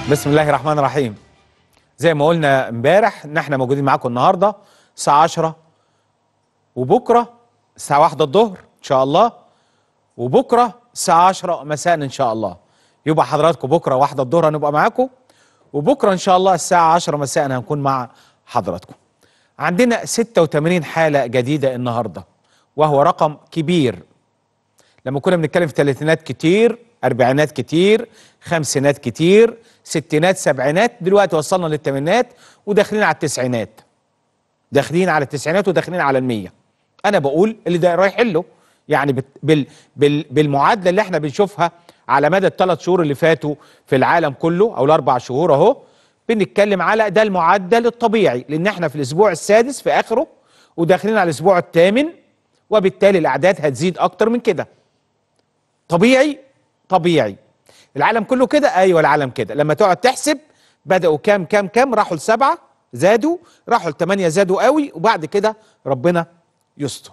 بسم الله الرحمن الرحيم. زي ما قلنا امبارح ان احنا موجودين معاكم النهارده الساعه 10 وبكره الساعه 1 الظهر ان شاء الله، وبكره الساعه 10 مساء ان شاء الله. يبقى حضراتكم بكره 1 الظهر هنبقى معاكم، وبكره ان شاء الله الساعه 10 مساء هنكون مع حضراتكم. عندنا 86 حاله جديده النهارده، وهو رقم كبير. لما كنا بنتكلم في الثلاثينات كتير، أربعينات كتير، خمسينات كتير، ستينات، سبعينات، دلوقتي وصلنا للثمانينات وداخلين على التسعينات. داخلين على التسعينات وداخلين على المية. أنا بقول اللي ده رايح له، يعني بالمعادلة اللي احنا بنشوفها على مدى ال3 شهور اللي فاتوا في العالم كله أو ال4 شهور أهو، بنتكلم على ده المعدل الطبيعي، لأن احنا في الأسبوع السادس في آخره وداخلين على الأسبوع الثامن، وبالتالي الأعداد هتزيد أكتر من كده. طبيعي؟ طبيعي. العالم كله كده؟ ايوه العالم كده. لما تقعد تحسب بدأوا كام راحوا ل7 زادوا، راحوا ل8 زادوا قوي، وبعد كده ربنا يستر.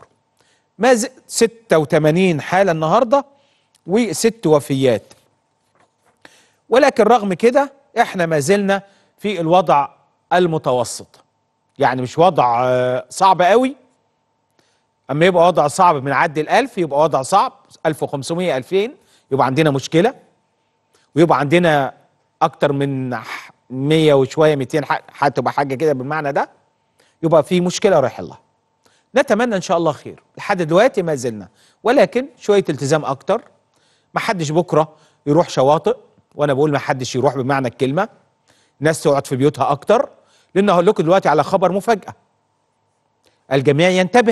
86 حالة النهاردة و6 وفيات. ولكن رغم كده احنا ما زلنا في الوضع المتوسط، يعني مش وضع صعب قوي. اما يبقى وضع صعب بنعدي ال1000 يبقى وضع صعب، 1500 2000 يبقى عندنا مشكلة، ويبقى عندنا اكتر من 100 وشويه 200 هتبقى حاجه كده بالمعنى ده، يبقى في مشكله رايح الله. نتمنى ان شاء الله خير. لحد دلوقتي ما زلنا، ولكن شويه التزام اكتر. ما حدش بكره يروح شواطئ، وانا بقول ما حدش يروح بمعنى الكلمه. الناس تقعد في بيوتها اكتر، لان هقول لكم دلوقتي على خبر مفاجاه. الجميع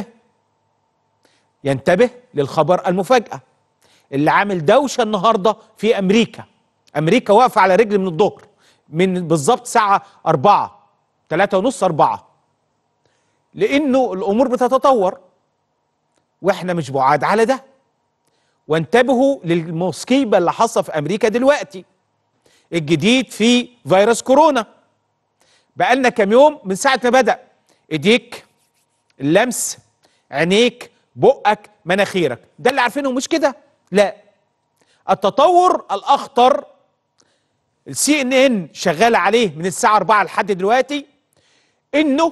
ينتبه للخبر المفاجاه اللي عامل دوشه النهارده في امريكا. امريكا واقفه على رجل من الظهر، من بالظبط الساعه 4 3 ونص 4، لانه الامور بتتطور واحنا مش بعاد على ده. وانتبهوا للمصيبه اللي حاصله في امريكا دلوقتي، الجديد في فيروس كورونا. بقالنا كام يوم من ساعه ما بدأ، ايديك، اللمس، عينيك، بقك، مناخيرك، ده اللي عارفينه مش كده؟ لا، التطور الاخطر CNN شغال عليه من الساعة 4 لحد دلوقتي، انه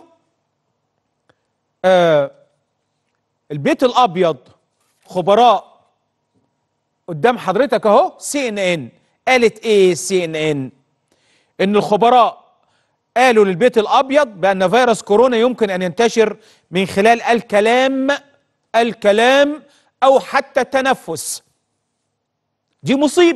البيت الابيض، خبراء قدام حضرتك اهو. CNN قالت ايه؟ CNN ان الخبراء قالوا للبيت الابيض بان فيروس كورونا يمكن ان ينتشر من خلال الكلام او حتى التنفس. دي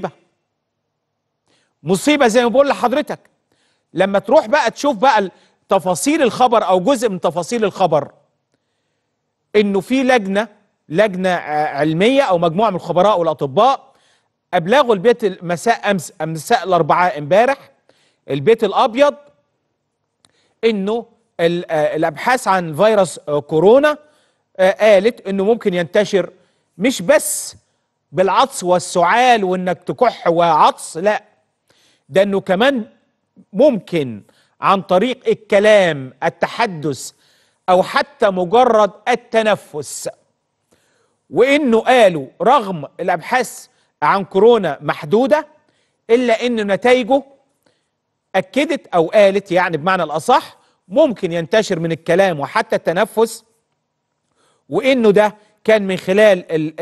مصيبة زي ما بقول لحضرتك. لما تروح بقى تشوف بقى تفاصيل الخبر او جزء من تفاصيل الخبر، انه في لجنة علمية او مجموعة من الخبراء والاطباء ابلغوا البيت مساء الاربعاء امبارح البيت الابيض انه الابحاث عن فيروس كورونا قالت انه ممكن ينتشر مش بس بالعطس والسعال وانك تكح وعطس، لا، ده انه كمان ممكن عن طريق الكلام، التحدث، او حتى مجرد التنفس. وانه قالوا رغم الابحاث عن كورونا محدودة، الا ان نتائجه اكدت او قالت، يعني بمعنى الاصح، ممكن ينتشر من الكلام وحتى التنفس. وانه ده كان من خلال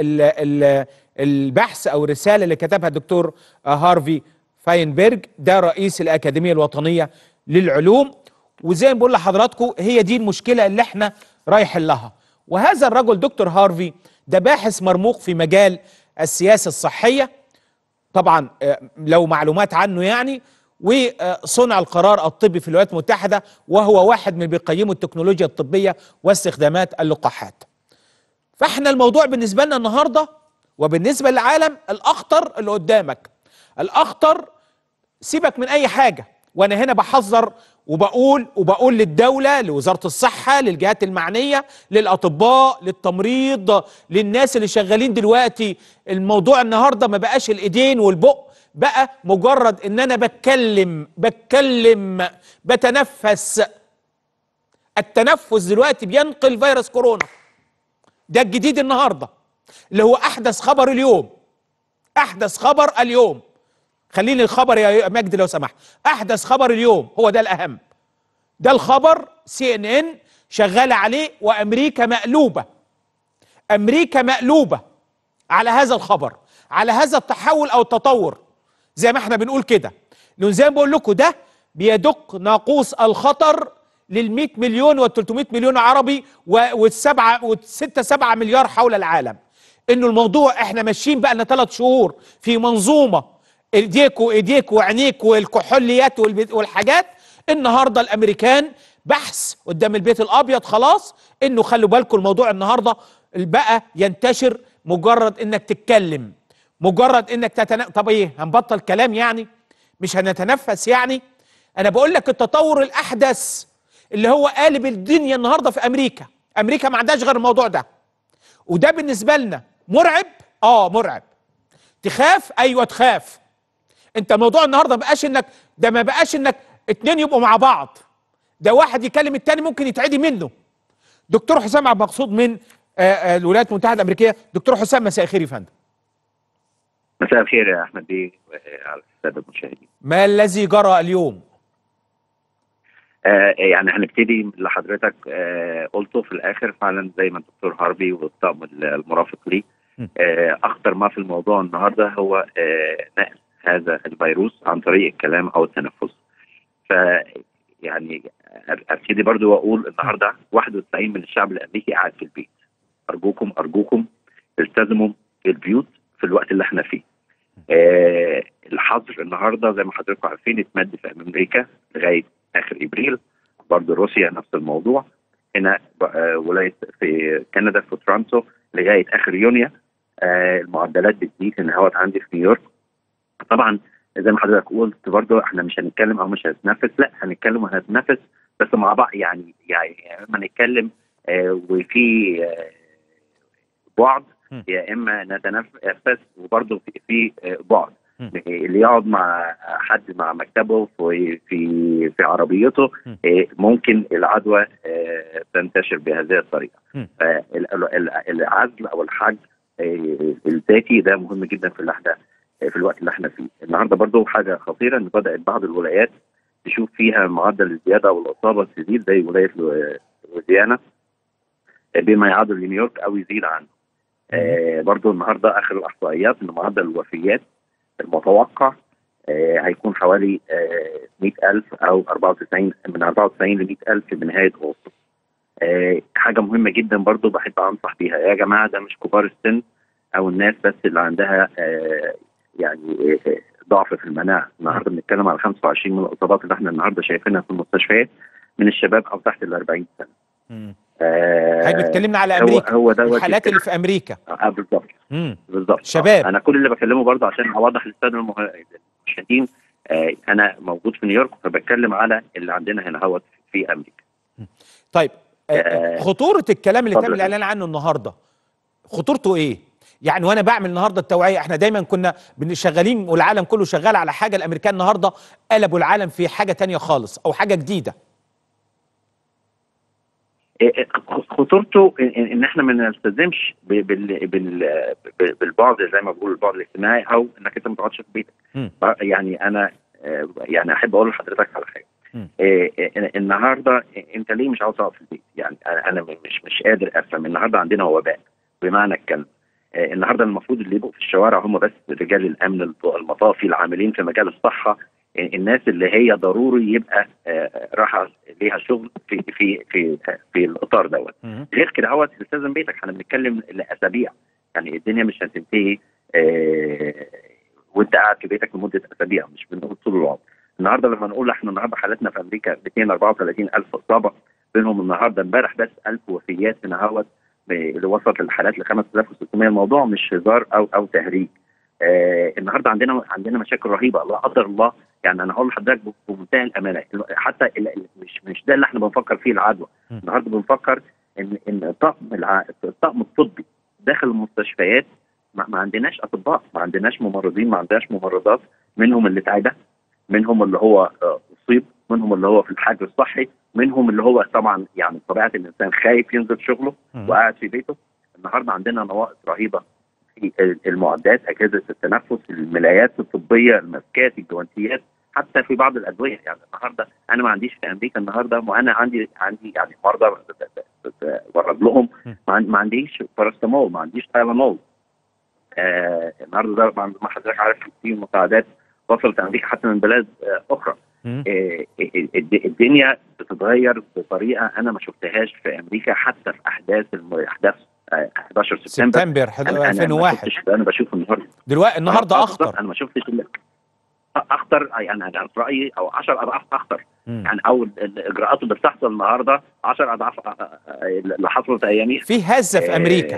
البحث او الرسالة اللي كتبها الدكتور هارفي فاينبرج، ده رئيس الأكاديمية الوطنية للعلوم. وزي ما بقول لحضراتكم هي دي المشكلة اللي احنا رايحين لها. وهذا الرجل دكتور هارفي ده باحث مرموق في مجال السياسة الصحية طبعا، لو معلومات عنه يعني، وصنع القرار الطبي في الولايات المتحدة، وهو واحد من بيقيموا التكنولوجيا الطبية واستخدامات اللقاحات. فاحنا الموضوع بالنسبة لنا النهاردة وبالنسبة للعالم الأخطر اللي قدامك. الأخطر سيبك من أي حاجة، وأنا هنا بحذر وبقول للدولة، لوزارة الصحة، للجهات المعنية، للأطباء، للتمريض، للناس اللي شغالين دلوقتي. الموضوع النهاردة ما بقاش الإيدين والبق، بقى مجرد إن أنا بتكلم بتنفس. التنفس دلوقتي بينقل فيروس كورونا. ده الجديد النهاردة اللي هو أحدث خبر اليوم. خليني الخبر يا مجدي لو سمحت، احدث خبر اليوم هو ده الاهم. ده الخبر CNN شغاله عليه، وامريكا مقلوبه. امريكا مقلوبه على هذا الخبر، على هذا التحول او التطور، زي ما احنا بنقول كده. لأن زي ما بقول لكم ده بيدق ناقوس الخطر لل100 مليون وال300 مليون عربي والسبعة و6 7 مليار حول العالم. انه الموضوع احنا ماشيين بقى لنا 3 شهور في منظومه ايديكوا ايديكوا وعينيكوا والكحوليات والحاجات. النهارده الامريكان بحث قدام البيت الابيض خلاص انه خلوا بالكم الموضوع النهارده بقى ينتشر. مجرد انك تتكلم، مجرد انك طب ايه هنبطل كلام يعني؟ مش هنتنفس يعني؟ انا بقول لك التطور الاحدث اللي هو قالب الدنيا النهارده في امريكا. امريكا ما عندهاش غير الموضوع ده، وده بالنسبه لنا مرعب. مرعب. تخاف؟ ايوه تخاف. انت الموضوع النهارده ما بقاش انك اتنين يبقوا مع بعض، ده واحد يكلم التاني ممكن يتعدي منه. دكتور حسام عبد المقصود من الولايات المتحده الامريكيه. دكتور حسام مساء الخير يا فندم. مساء الخير يا احمد بيه على الساده المشاهدين. ما الذي جرى اليوم؟ يعني هنبتدي من اللي حضرتك قلته في الاخر. فعلا زي ما الدكتور هارفي والطاقم المرافق ليه اخطر ما في الموضوع النهارده هو نقل هذا الفيروس عن طريق الكلام او التنفس. ف يعني ابتدي برضو واقول النهارده 91 من الشعب الامريكي قاعد في البيت. ارجوكم التزموا البيوت في الوقت اللي احنا فيه. الحظر النهارده زي ما حضراتكم عارفين اتمد في امريكا لغايه اخر ابريل. برضه روسيا نفس الموضوع. هنا ولايه في كندا في تورونتو لغايه اخر يونيو. المعدلات بتزيد هنا هوت عندي في نيويورك. طبعا زي ما حضرتك قلت برضه احنا مش هنتكلم او مش هنتنفس، لا هنتكلم وهنتنفس بس مع بعض. يعني لما نتكلم وفي بعد، يا اما نتنفس وبرضه في بعد. اللي يقعد مع حد مع مكتبه في عربيته ممكن العدوى تنتشر بهذه الطريقه. العزل او الحجر الذاتي ده مهم جدا في الوقت اللي احنا فيه. النهارده برضه حاجه خطيره ان بدات بعض الولايات تشوف فيها معدل الزياده او الاصابه تزيد، زي ولايه لويزيانا بما يعادل نيويورك او يزيد عنه. برضو النهارده اخر الاحصائيات ان معدل الوفيات المتوقع هيكون حوالي 100,000 او 94 من 94 ل 100,000 بنهايه اغسطس. حاجه مهمه جدا برضو بحب انصح بيها يا جماعه، ده مش كبار السن او الناس بس اللي عندها يعني ضعف في المناعه. النهارده بنتكلم على 25 من الاصابات اللي احنا النهارده شايفينها في المستشفيات من الشباب او تحت ال 40 سنه. حضرتك بتكلمنا على امريكا، هو ده الحالات اللي في امريكا. بالظبط. بالظبط شباب. انا كل اللي بكلمه برضه عشان اوضح للساده المشاهدين انا موجود في نيويورك فبتكلم على اللي عندنا هنا هو في امريكا. طيب خطوره الكلام اللي تم الاعلان عنه النهارده خطورته ايه؟ يعني وانا بعمل النهارده التوعيه، احنا دايما كنا شغالين والعالم كله شغال على حاجه، الامريكان النهارده قلبوا العالم في حاجه تانية خالص او حاجه جديده. خطورته ان احنا ما نلتزمش بالبعد زي ما بقول البعد الاجتماعي، او انك انت ما تقعدش في بيتك. يعني انا يعني احب اقول لحضرتك على حاجه. النهارده انت ليه مش عاوز تقعد في البيت؟ يعني انا مش قادر افهم. النهارده عندنا وباء بمعنى الكلمه. النهارده المفروض اللي يبقوا في الشوارع هم بس رجال الامن المطافي العاملين في مجال الصحه، الناس اللي هي ضروري يبقى راحه ليها شغل في الاطار دوت. غير كده هو تلتزم بيتك. احنا بنتكلم لاسابيع، يعني الدنيا مش هتنتهي وانت قاعد في بيتك لمده اسابيع، مش بنقول طول العمر. النهارده لما نقول احنا النهارده حالتنا في امريكا 234,000 اصابه، بينهم النهارده امبارح بس 1000 وفيات من هوت اللي وصلت الحالات ل 5600. الموضوع مش هزار او تهريج. النهارده عندنا مشاكل رهيبه لا قدر الله. يعني انا هقول لحضرتك بمنتهى الامانه، حتى مش ده اللي احنا بنفكر فيه العدوى. النهارده بنفكر ان الطاقم الطبي داخل المستشفيات ما عندناش اطباء، ما عندناش ممرضين، ما عندناش ممرضات. منهم اللي اتعدى، منهم اللي هو اصيب، منهم اللي هو في الحجر الصحي، منهم اللي هو طبعا يعني طبيعه الانسان خايف ينزل شغله وقاعد في بيته. النهارده عندنا نواقص رهيبه المعدات، اجهزه التنفس، الملايات الطبيه، الماسكات، الجوانتيات، حتى في بعض الادويه. يعني النهارده انا ما عنديش في امريكا النهارده، وانا عندي يعني مرضى برد لهم، ما عنديش باراستامول، ما عنديش تايلانول. النهارده ده ما حضرتك عارف في مساعدات وصلت امريكا حتى من بلاد اخرى. الدنيا بتتغير بطريقه انا ما شفتهاش في امريكا، حتى في احداث 11 سبتمبر. انا 2001 انا بشوف النهارده دلوقتي النهارده اخطر. انا ما شفتش اخطر، يعني انا في رايي او 10 اضعاف اخطر. يعني او الاجراءات اللي بتحصل النهارده 10 اضعاف اللي حصلت اياميها. في هزه في امريكا.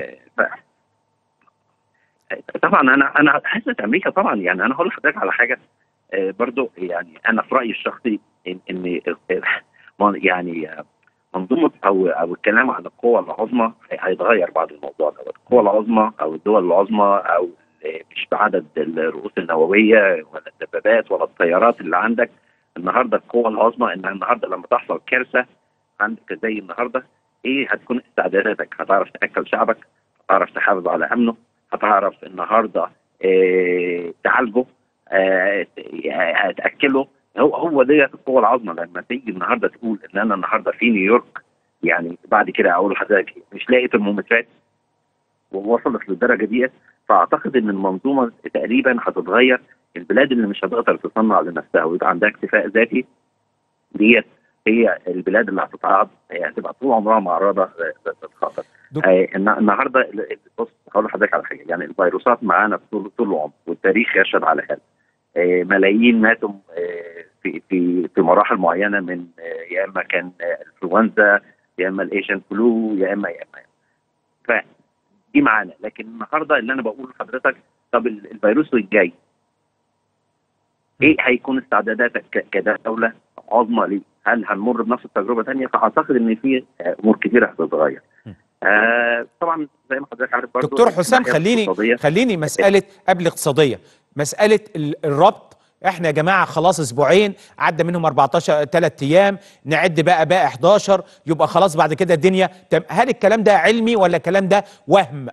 طبعا انا حاسس امريكا طبعا. يعني انا هقول لحضرتك على حاجه برضو. يعني انا في رايي الشخصي ان يعني منظومه او الكلام عن القوى العظمى هيتغير بعد الموضوع ده. القوى العظمى او الدول العظمى، او مش بعدد الرؤوس النوويه ولا الدبابات ولا الطيارات اللي عندك. النهارده القوى العظمى ان النهارده لما تحصل كارثه عندك زي النهارده، ايه هتكون استعداداتك؟ هتعرف تاكل شعبك؟ هتعرف تحافظ على امنه؟ هتعرف النهارده تعالجه؟ هتاكله؟ هو ديت القوه العظمى. لما تيجي النهارده تقول ان انا النهارده في نيويورك، يعني بعد كده اقول لحضرتك مش لاقي ترمومترات ووصلت للدرجه ديت، فاعتقد ان المنظومه تقريبا هتتغير. البلاد اللي مش هتقدر تصنع لنفسها ويبقى عندها اكتفاء ذاتي ديت هي البلاد اللي هتتعرض، هتبقى طول عمرها معرضه للخطر. النهارده بص هقول لحضرتك على حاجه. يعني الفيروسات معانا طول العمر، والتاريخ يشهد على هذا. ملايين ماتوا في مراحل معينه من يا اما كان الانفلونزا، يا اما الايشن فلو، يا اما فدي معانا. لكن النهارده اللي انا بقول لحضرتك، طب الفيروس الجاي ايه هيكون استعداداتك كدوله عظمى ليه؟ هل هنمر بنفس التجربه ثانيه؟ فاعتقد ان في امور كثيره هتتغير. طبعا زي ما حضرتك عارف برضه. دكتور حسام، خليني مساله قبل اقتصاديه، مساله الربط. احنا يا جماعه خلاص اسبوعين عدى منهم 14 3 ايام، نعد بقى 11 يبقى خلاص بعد كده الدنيا. هل الكلام ده علمي ولا الكلام ده وهم؟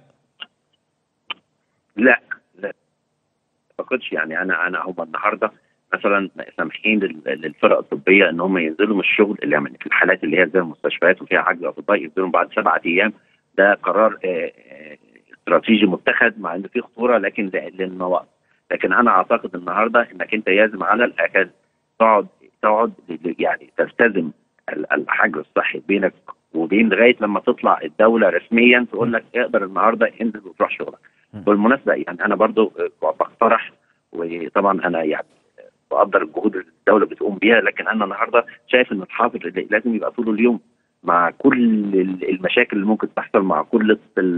لا ما اعتقدش. يعني انا هم النهارده مثلا سامحين للفرق الطبيه ان هم ينزلوا من الشغل، اللي يعني في الحالات اللي هي زي المستشفيات وفيها عجز اطباء ينزلوا بعد 7 ايام. ده قرار استراتيجي متخذ مع ان فيه خطوره، لكن للنواقص. لكن انا اعتقد النهارده انك انت لازم على الاقل تقعد يعني تلتزم الحجر الصحي بينك وبين لغايه لما تطلع الدوله رسميا تقول لك اقدر النهارده انزل وتروح شغلك. بالمناسبه يعني انا برضو بقترح، وطبعا انا يعني بقدر الجهود اللي الدوله بتقوم بيها، لكن انا النهارده شايف ان الحاضر لازم يبقى طول اليوم مع كل المشاكل اللي ممكن تحصل، مع كل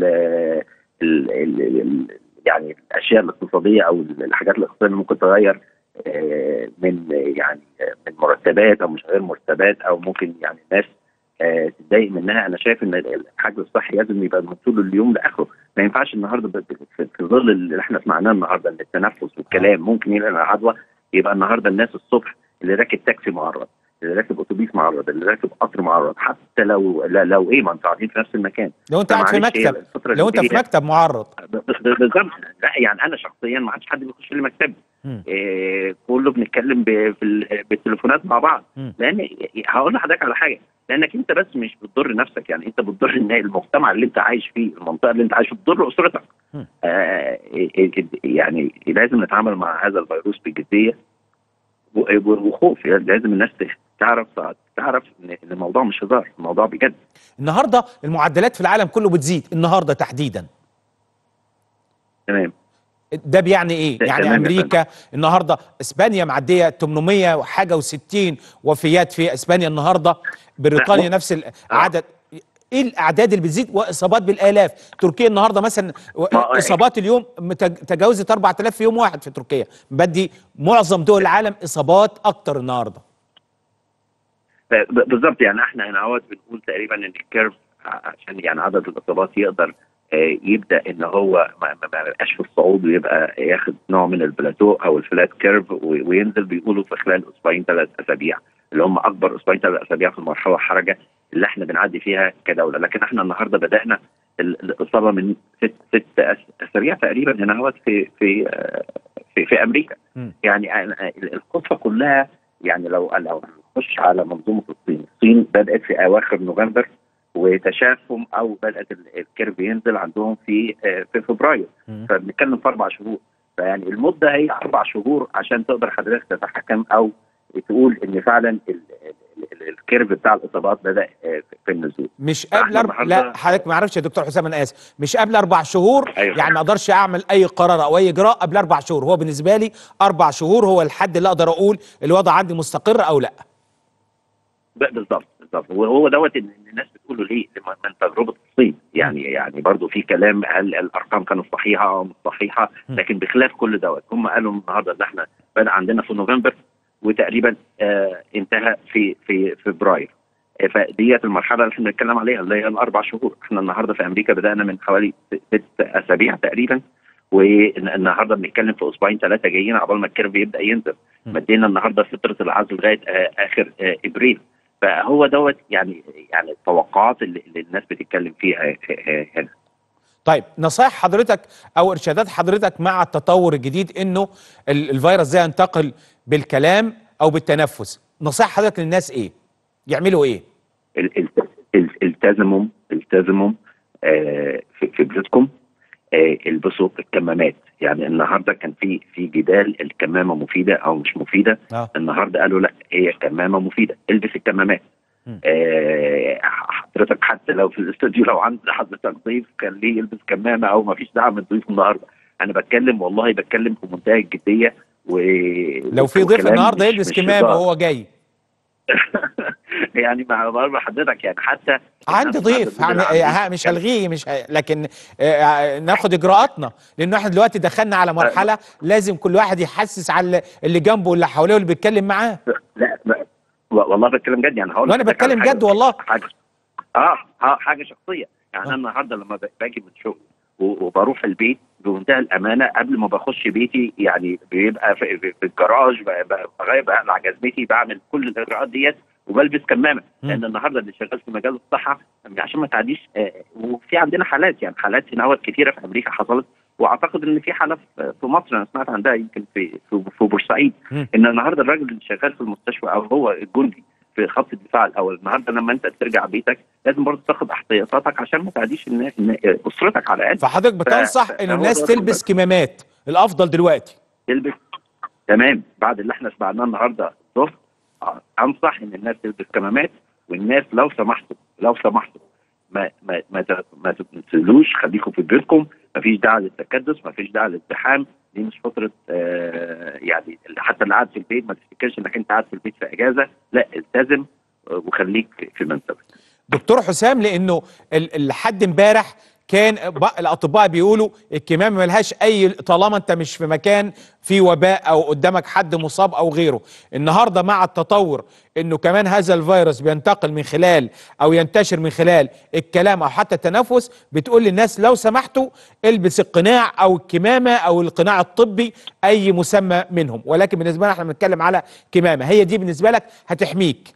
يعني الاشياء الاقتصاديه او الحاجات الاقتصاديه اللي ممكن تغير من يعني من مرتبات او مش غير مرتبات، او ممكن يعني الناس تتضايق منها. انا شايف ان الحجر الصحي لازم يبقى من طول اليوم لاخره. ما ينفعش النهارده في ظل اللي احنا سمعناه النهارده ان التنفس والكلام ممكن ينقل عدوى، يبقى النهارده الناس الصبح اللي راكب تاكسي معرض، اللي راكب اتوبيس معرض، اللي راكب قطر معرض، حتى لو ايه ما انتوا قاعدين في نفس المكان. لو انت قاعد في مكتب، لو انت في مكتب معرض بالظبط. لا يعني انا شخصيا ما عادش حد بيخش لي مكتبي. كله بنتكلم بالتليفونات مع بعض. لان هقول لحضرتك على حاجه، لانك انت بس مش بتضر نفسك، يعني انت بتضر المجتمع اللي انت عايش فيه، المنطقه اللي انت عايش فيها، بتضر اسرتك. يعني لازم نتعامل مع هذا الفيروس بجديه وخوف. يعني لازم الناس تعرف ان الموضوع مش هزار، الموضوع بجد. النهارده المعدلات في العالم كله بتزيد النهارده تحديدا. تمام. ده بيعني ايه؟ يعني امريكا النهارده، اسبانيا معديه 800 وحاجه و60 وفيات في اسبانيا النهارده، بريطانيا نفس العدد. ايه الاعداد اللي بتزيد واصابات بالالاف؟ تركيا النهارده مثلا اصابات اليوم تجاوزت 4000 في يوم واحد في تركيا. بدي معظم دول العالم اصابات اكتر النهارده. بالظبط. يعني احنا هنا بنقول تقريبا ان الكيرف عشان يعني عدد الاصابات يقدر يبدا ان هو ما يبقاش في الصعود ويبقى ياخد نوع من البلاتو او الفلات كيرف وينزل. بيقولوا في خلال اسبوعين 3 اسابيع اللي هم اكبر اسبوعين 3 اسابيع في المرحله الحرجه اللي احنا بنعدي فيها كدوله. لكن احنا النهارده بدانا الاصابه من ست اسابيع تقريبا هنا هو في امريكا. يعني القصه كلها، يعني لو نخش على منظومه الصين بدات في اواخر نوفمبر، وتشافهم او بدات الكيرف ينزل عندهم في فبراير، فبنتكلم في 4 شهور. فيعني المده هي 4 شهور عشان تقدر حضرتك تتحكم او تقول ان فعلا الكيرف بتاع الاصابات بدا في النزول. مش قبل لا حضرتك ما اعرفش يا دكتور حسام، انا اسف، مش قبل 4 شهور. أيوة. يعني ما اقدرش اعمل اي قرار او اي اجراء قبل 4 شهور. هو بالنسبه لي 4 شهور هو الحد اللي اقدر اقول الوضع عندي مستقر او لا. بالظبط وهو دوت ان الناس بتقوله ليه من تجربه الصين. يعني برضو في كلام، هل الارقام كانت صحيحه او مش صحيحه، لكن بخلاف كل دوت هم قالوا النهارده ان احنا بدا عندنا في نوفمبر وتقريبا انتهى في فبراير. فديت المرحله اللي احنا بنتكلم عليها اللي هي ال4 شهور. احنا النهارده في امريكا بدانا من حوالي 6 اسابيع تقريبا، والنهارده بنتكلم في اسبوعين 3 جايين عقبال ما الكيرف يبدا ينزل. مدينا النهارده فتره العزل لغايه اخر ابريل. فهو دوت يعني التوقعات اللي الناس بتتكلم فيها هنا. طيب نصائح حضرتك او ارشادات حضرتك مع التطور الجديد انه الفيروس ده ينتقل بالكلام او بالتنفس، نصائح حضرتك للناس ايه؟ يعملوا ايه؟ التزموا في بيوتكم، البسوا الكمامات. يعني النهارده كان في جدال الكمامه مفيده او مش مفيده. النهارده قالوا لا، هي كمامه مفيده، البس الكمامات. حضرتك حتى لو في الاستوديو لو عند حضرتك ضيف خليه يلبس كمامه، او ما فيش داعي من ضيف النهارده. انا بتكلم في منتهى الجديه. لو في ضيف النهارده يلبس كمامه وهو جاي يعني مع حضرتك يعني حتى عندي ضيف مش هلغيه، لكن ناخد اجراءاتنا، لانه احنا دلوقتي دخلنا على مرحله لازم كل واحد يحسس على اللي جنبه واللي حواليه واللي بيتكلم معاه. لا والله بتكلم جد، يعني هقول وانا بتكلم جد والله. حاجه شخصيه. يعني انا النهارده لما باجي من الشغل وبروح البيت بمنتهى الامانه، قبل ما بخش بيتي يعني بيبقى في الجراج بقلع جزمتي، بعمل كل الاجراءات ديت وبلبس كمامه. لان النهارده اللي شغال في مجال الصحه عشان ما تعديش. وفي عندنا حالات هنا كتيره في امريكا حصلت، واعتقد ان في حاله في مصر انا سمعت عندها يمكن في بورسعيد، ان النهارده الراجل اللي شغال في المستشفى او هو الجندي في خط الدفاع الاول، النهارده لما انت ترجع بيتك لازم برضه تاخد احتياطاتك عشان ما تعديش ان اسرتك على الاقل. فحضرتك بتنصح ان الناس تلبس كمامات، الافضل دلوقتي تلبس. تمام. بعد اللي احنا سمعناه النهارده الظهر انصح ان الناس تلبس كمامات. والناس لو سمحتوا ما تنزلوش، خليكم في بيتكم. مفيش داعي للتكدس، مفيش داعي للازدحام. دي مش فتره يعني حتى اللي قاعد في البيت ما تفتكرش انك انت قاعد في البيت في اجازه، لا التزم وخليك في منزلك. دكتور حسام، لانه لحد امبارح كان الاطباء بيقولوا الكمامه ملهاش اي طالما انت مش في مكان في وباء او قدامك حد مصاب او غيره. النهارده مع التطور انه كمان هذا الفيروس بينتقل من خلال او ينتشر من خلال الكلام او حتى التنفس، بتقول للناس لو سمحتوا البس القناع او الكمامه او القناع الطبي اي مسمى منهم، ولكن بالنسبه لنا احنا بنتكلم على كمامه، هي دي بالنسبه لك هتحميك.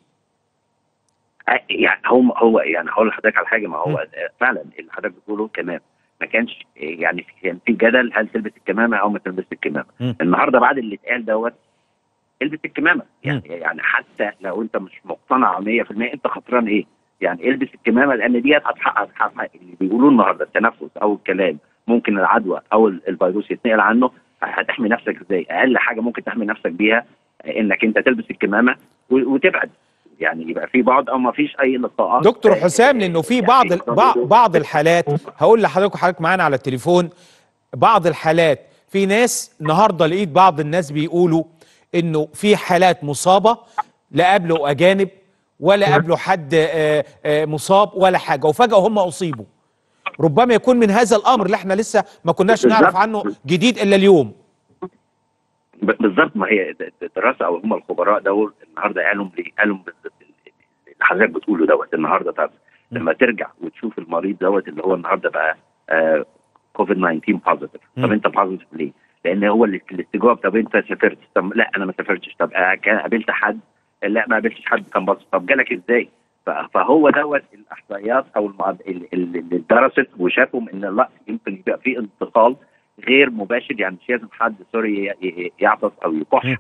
يعني هو يعني هقول لحضرتك على حاجه، ما هو فعلا اللي حضرتك بتقوله كمان ما كانش يعني كان في جدل هل تلبس الكمامه او ما تلبسش الكمامه. النهارده بعد اللي اتقال دوت البس الكمامه. يعني حتى لو انت مش مقتنع 100% انت خسران ايه؟ يعني البس الكمامه، لان ديت هتحقق اللي بيقولوه النهارده التنفس او الكلام ممكن العدوى او الفيروس يتنقل عنه. هتحمي نفسك ازاي؟ اقل حاجه ممكن تحمي نفسك بيها انك انت تلبس الكمامه وتبعد، يعني يبقى في بعض او ما فيش اي لقاءات. دكتور حسام، لانه في بعض الحالات، هقول لحضرتك معانا على التليفون بعض الحالات، في ناس النهارده لقيت بعض الناس بيقولوا انه في حالات مصابه لا قابلوا اجانب ولا قابلوا حد مصاب ولا حاجه، وفجاه هم اصيبوا. ربما يكون من هذا الامر اللي احنا لسه ما كناش نعرف عنه جديد الا اليوم. بالظبط. ما هي الدراسه او هم الخبراء دول النهارده قالوا اللي حضرتك بتقوله دوت النهارده. طب لما ترجع وتشوف المريض دوت اللي هو النهارده بقى كوفيد 19 بوزيتيف، طب انت بوزيتيف ليه؟ لان هو الاستجواب. طب انت سافرت؟ طب لا انا ما سافرتش. طب قابلت حد؟ لا ما قابلتش حد كان بوزيتيف. طب جالك ازاي؟ فهو دوت الاحصائيات او اللي درست وشافوا ان لا يمكن يبقى في انتقال غير مباشر، يعني مش لازم حد سوري يعطس او يكح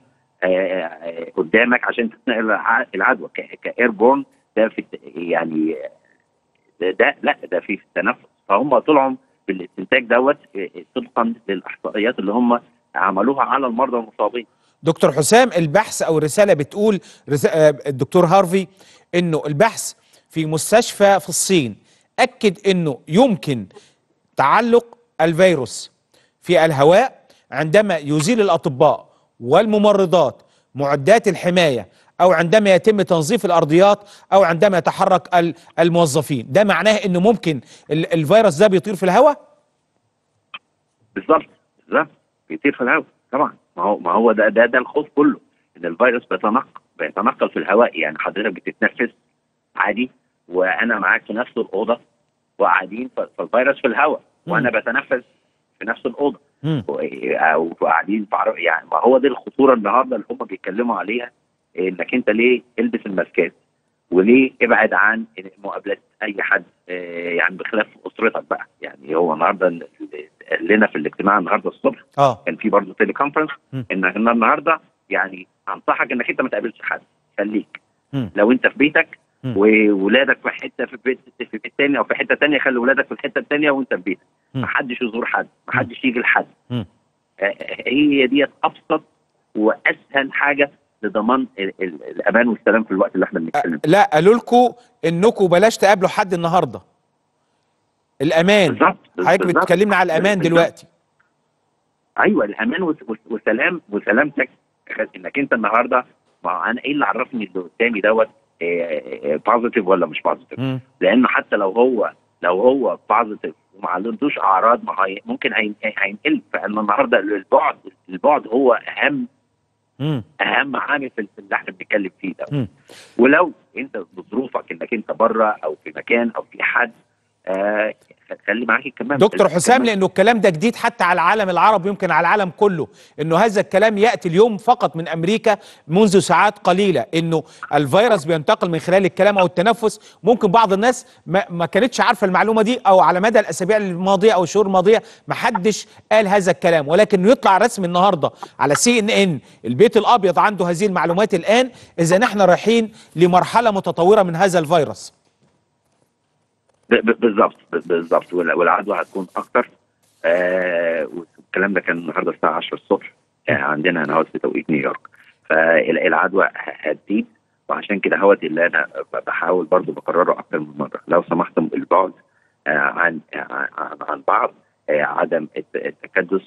قدامك عشان تتنقل العدوى كايربورن. ده في يعني ده لا ده في التنفس. فهم طلعوا بالاستنتاج دوت طبقا للاحصائيات اللي هم عملوها على المرضى المصابين. دكتور حسام، البحث او الرساله بتقول الدكتور هارفي انه البحث في مستشفى في الصين اكد انه يمكن تعلق الفيروس في الهواء عندما يزيل الاطباء والممرضات معدات الحمايه، او عندما يتم تنظيف الارضيات، او عندما يتحرك الموظفين. ده معناه انه ممكن الفيروس ده بيطير في الهواء؟ بالظبط بيطير في الهواء طبعا. ما هو ده الخوف كله، ان الفيروس بيتنقل في الهواء. يعني حضرتك بتتنفس عادي وانا معاك في نفس الاوضه وقاعدين، فالفيروس في الهواء وانا بتنفس في نفس الاوضه او قاعدين. يعني ما هو دي الخطوره النهارده اللي هم بيتكلموا عليها، انك انت ليه البس الماسكات وليه ابعد عن مقابلات اي حد، يعني بخلاف اسرتك بقى. يعني هو النهارده لنا في الاجتماع النهارده الصبح كان في برضه تيلي كونفرنس انك النهارده يعني انصحك انك انت ما تقابلش حد، خليك لو انت في بيتك وولادك في حته في بيت تاني او في حته تانيه، خلي ولادك في الحته التانيه وانت في بيتك. ما حدش يزور حد، ما حدش يجي لحد. هي ديت ابسط واسهل حاجه لضمان الامان والسلام في الوقت اللي احنا بنتكلم. لا، قالوا لكم انكم بلاش تقابلوا حد النهارده. الامان. حضرتك بتكلمنا على الامان دلوقتي. ايوه الامان وسلامتك، انك انت النهارده. ما انا ايه اللي عرفني اللي قدامي دوت بوزيتيف ولا مش بوزيتيف؟ لانه حتى لو هو بوزيتيف وما عندوش اعراض، ممكن هينقل. فان النهارده البعد هو اهم عامل في اللي احنا بنتكلم فيه ده. ولو انت بظروفك انك انت بره او في مكان او في حد، خلي معاك الكمام. دكتور حسام، لانه الكلام ده جديد حتى على العالم العربي، يمكن على العالم كله، انه هذا الكلام ياتي اليوم فقط من امريكا منذ ساعات قليله، انه الفيروس بينتقل من خلال الكلام او التنفس. ممكن بعض الناس ما كانتش عارفه المعلومه دي، او على مدى الاسابيع الماضيه او الشهور الماضيه ما حدش قال هذا الكلام، ولكن يطلع رسمي النهارده على CNN البيت الابيض عنده هذه المعلومات الان، اذا نحن رايحين لمرحله متطوره من هذا الفيروس. بالظبط والعدوى هتكون اكتر. والكلام ده كان النهارده الساعه 10 الصبح عندنا هنا في توقيت نيويورك. فالعدوى هتزيد، وعشان كده هوت اللي انا بحاول برضو بكرره اكتر من مره، لو سمحتم البعد عن بعض، عدم التكدس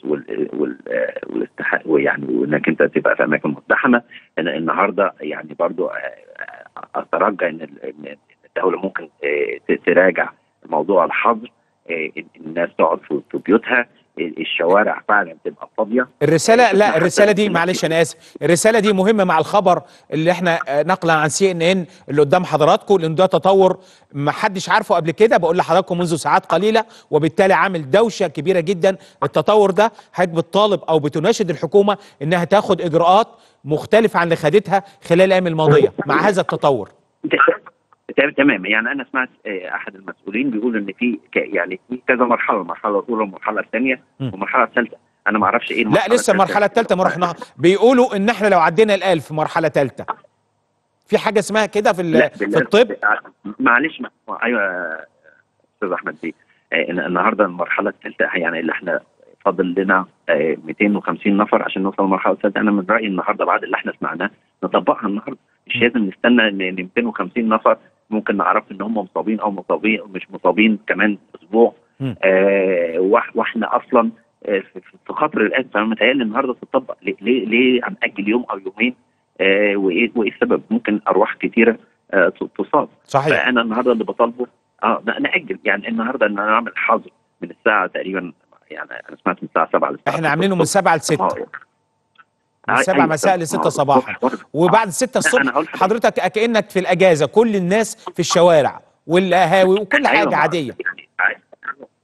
ويعني وانك انت تبقى في اماكن مزدحمه. النهارده يعني برضو اترجى ان الدولة ممكن تراجع موضوع الحظر، الناس تقعد في بيوتها، الشوارع فعلا تبقى فاضيه. الرساله دي معلش انا اسف، الرساله دي مهمه مع الخبر اللي احنا نقلا عن CNN اللي قدام حضراتكم، لان ده تطور ما حدش عارفه قبل كده، بقول لحضراتكم منذ ساعات قليله، وبالتالي عامل دوشه كبيره جدا. التطور ده حضرتك بتطالب او بتناشد الحكومه انها تاخد اجراءات مختلفه عن اللي خدتها خلال الايام الماضيه مع هذا التطور. تمام. يعني انا سمعت احد المسؤولين بيقول ان في يعني في كذا مرحله، المرحله الاولى والمرحله الثانيه والمرحله الثالثه. انا ما اعرفش ايه لا لسه المرحله الثالثه ما رحناها. بيقولوا ان احنا لو عدينا ال1000 مرحله ثالثه، في حاجه اسمها كده في الطب. معلش ايوه استاذ احمد بيه، النهارده المرحله الثالثه يعني اللي احنا فاضل لنا 250 نفر عشان نوصل للمرحله الثالثه. انا من رايي النهارده بعد اللي احنا سمعناه نطبقها النهارده، مش لازم نستنى ان 250 نفر ممكن نعرف ان هم مصابين او مصابين مش مصابين كمان اسبوع. واحنا اصلا في خطر الان. فانا متهيألي النهارده تطبق. ليه هنأجل يوم او يومين؟ وايه السبب؟ ممكن ارواح كثيره تصاب. صحيح. فانا النهارده اللي بطالبه نأجل. يعني النهارده ان نعمل حظر من الساعه تقريبا، يعني انا سمعت من الساعه 7 للساعه احنا عاملينه من 7 ل 6، من 7 مساء ل 6 صباحا، وبعد 6 الصبح حضرتك كأنك في الاجازه، كل الناس في الشوارع والقهاوي وكل حاجه عاديه.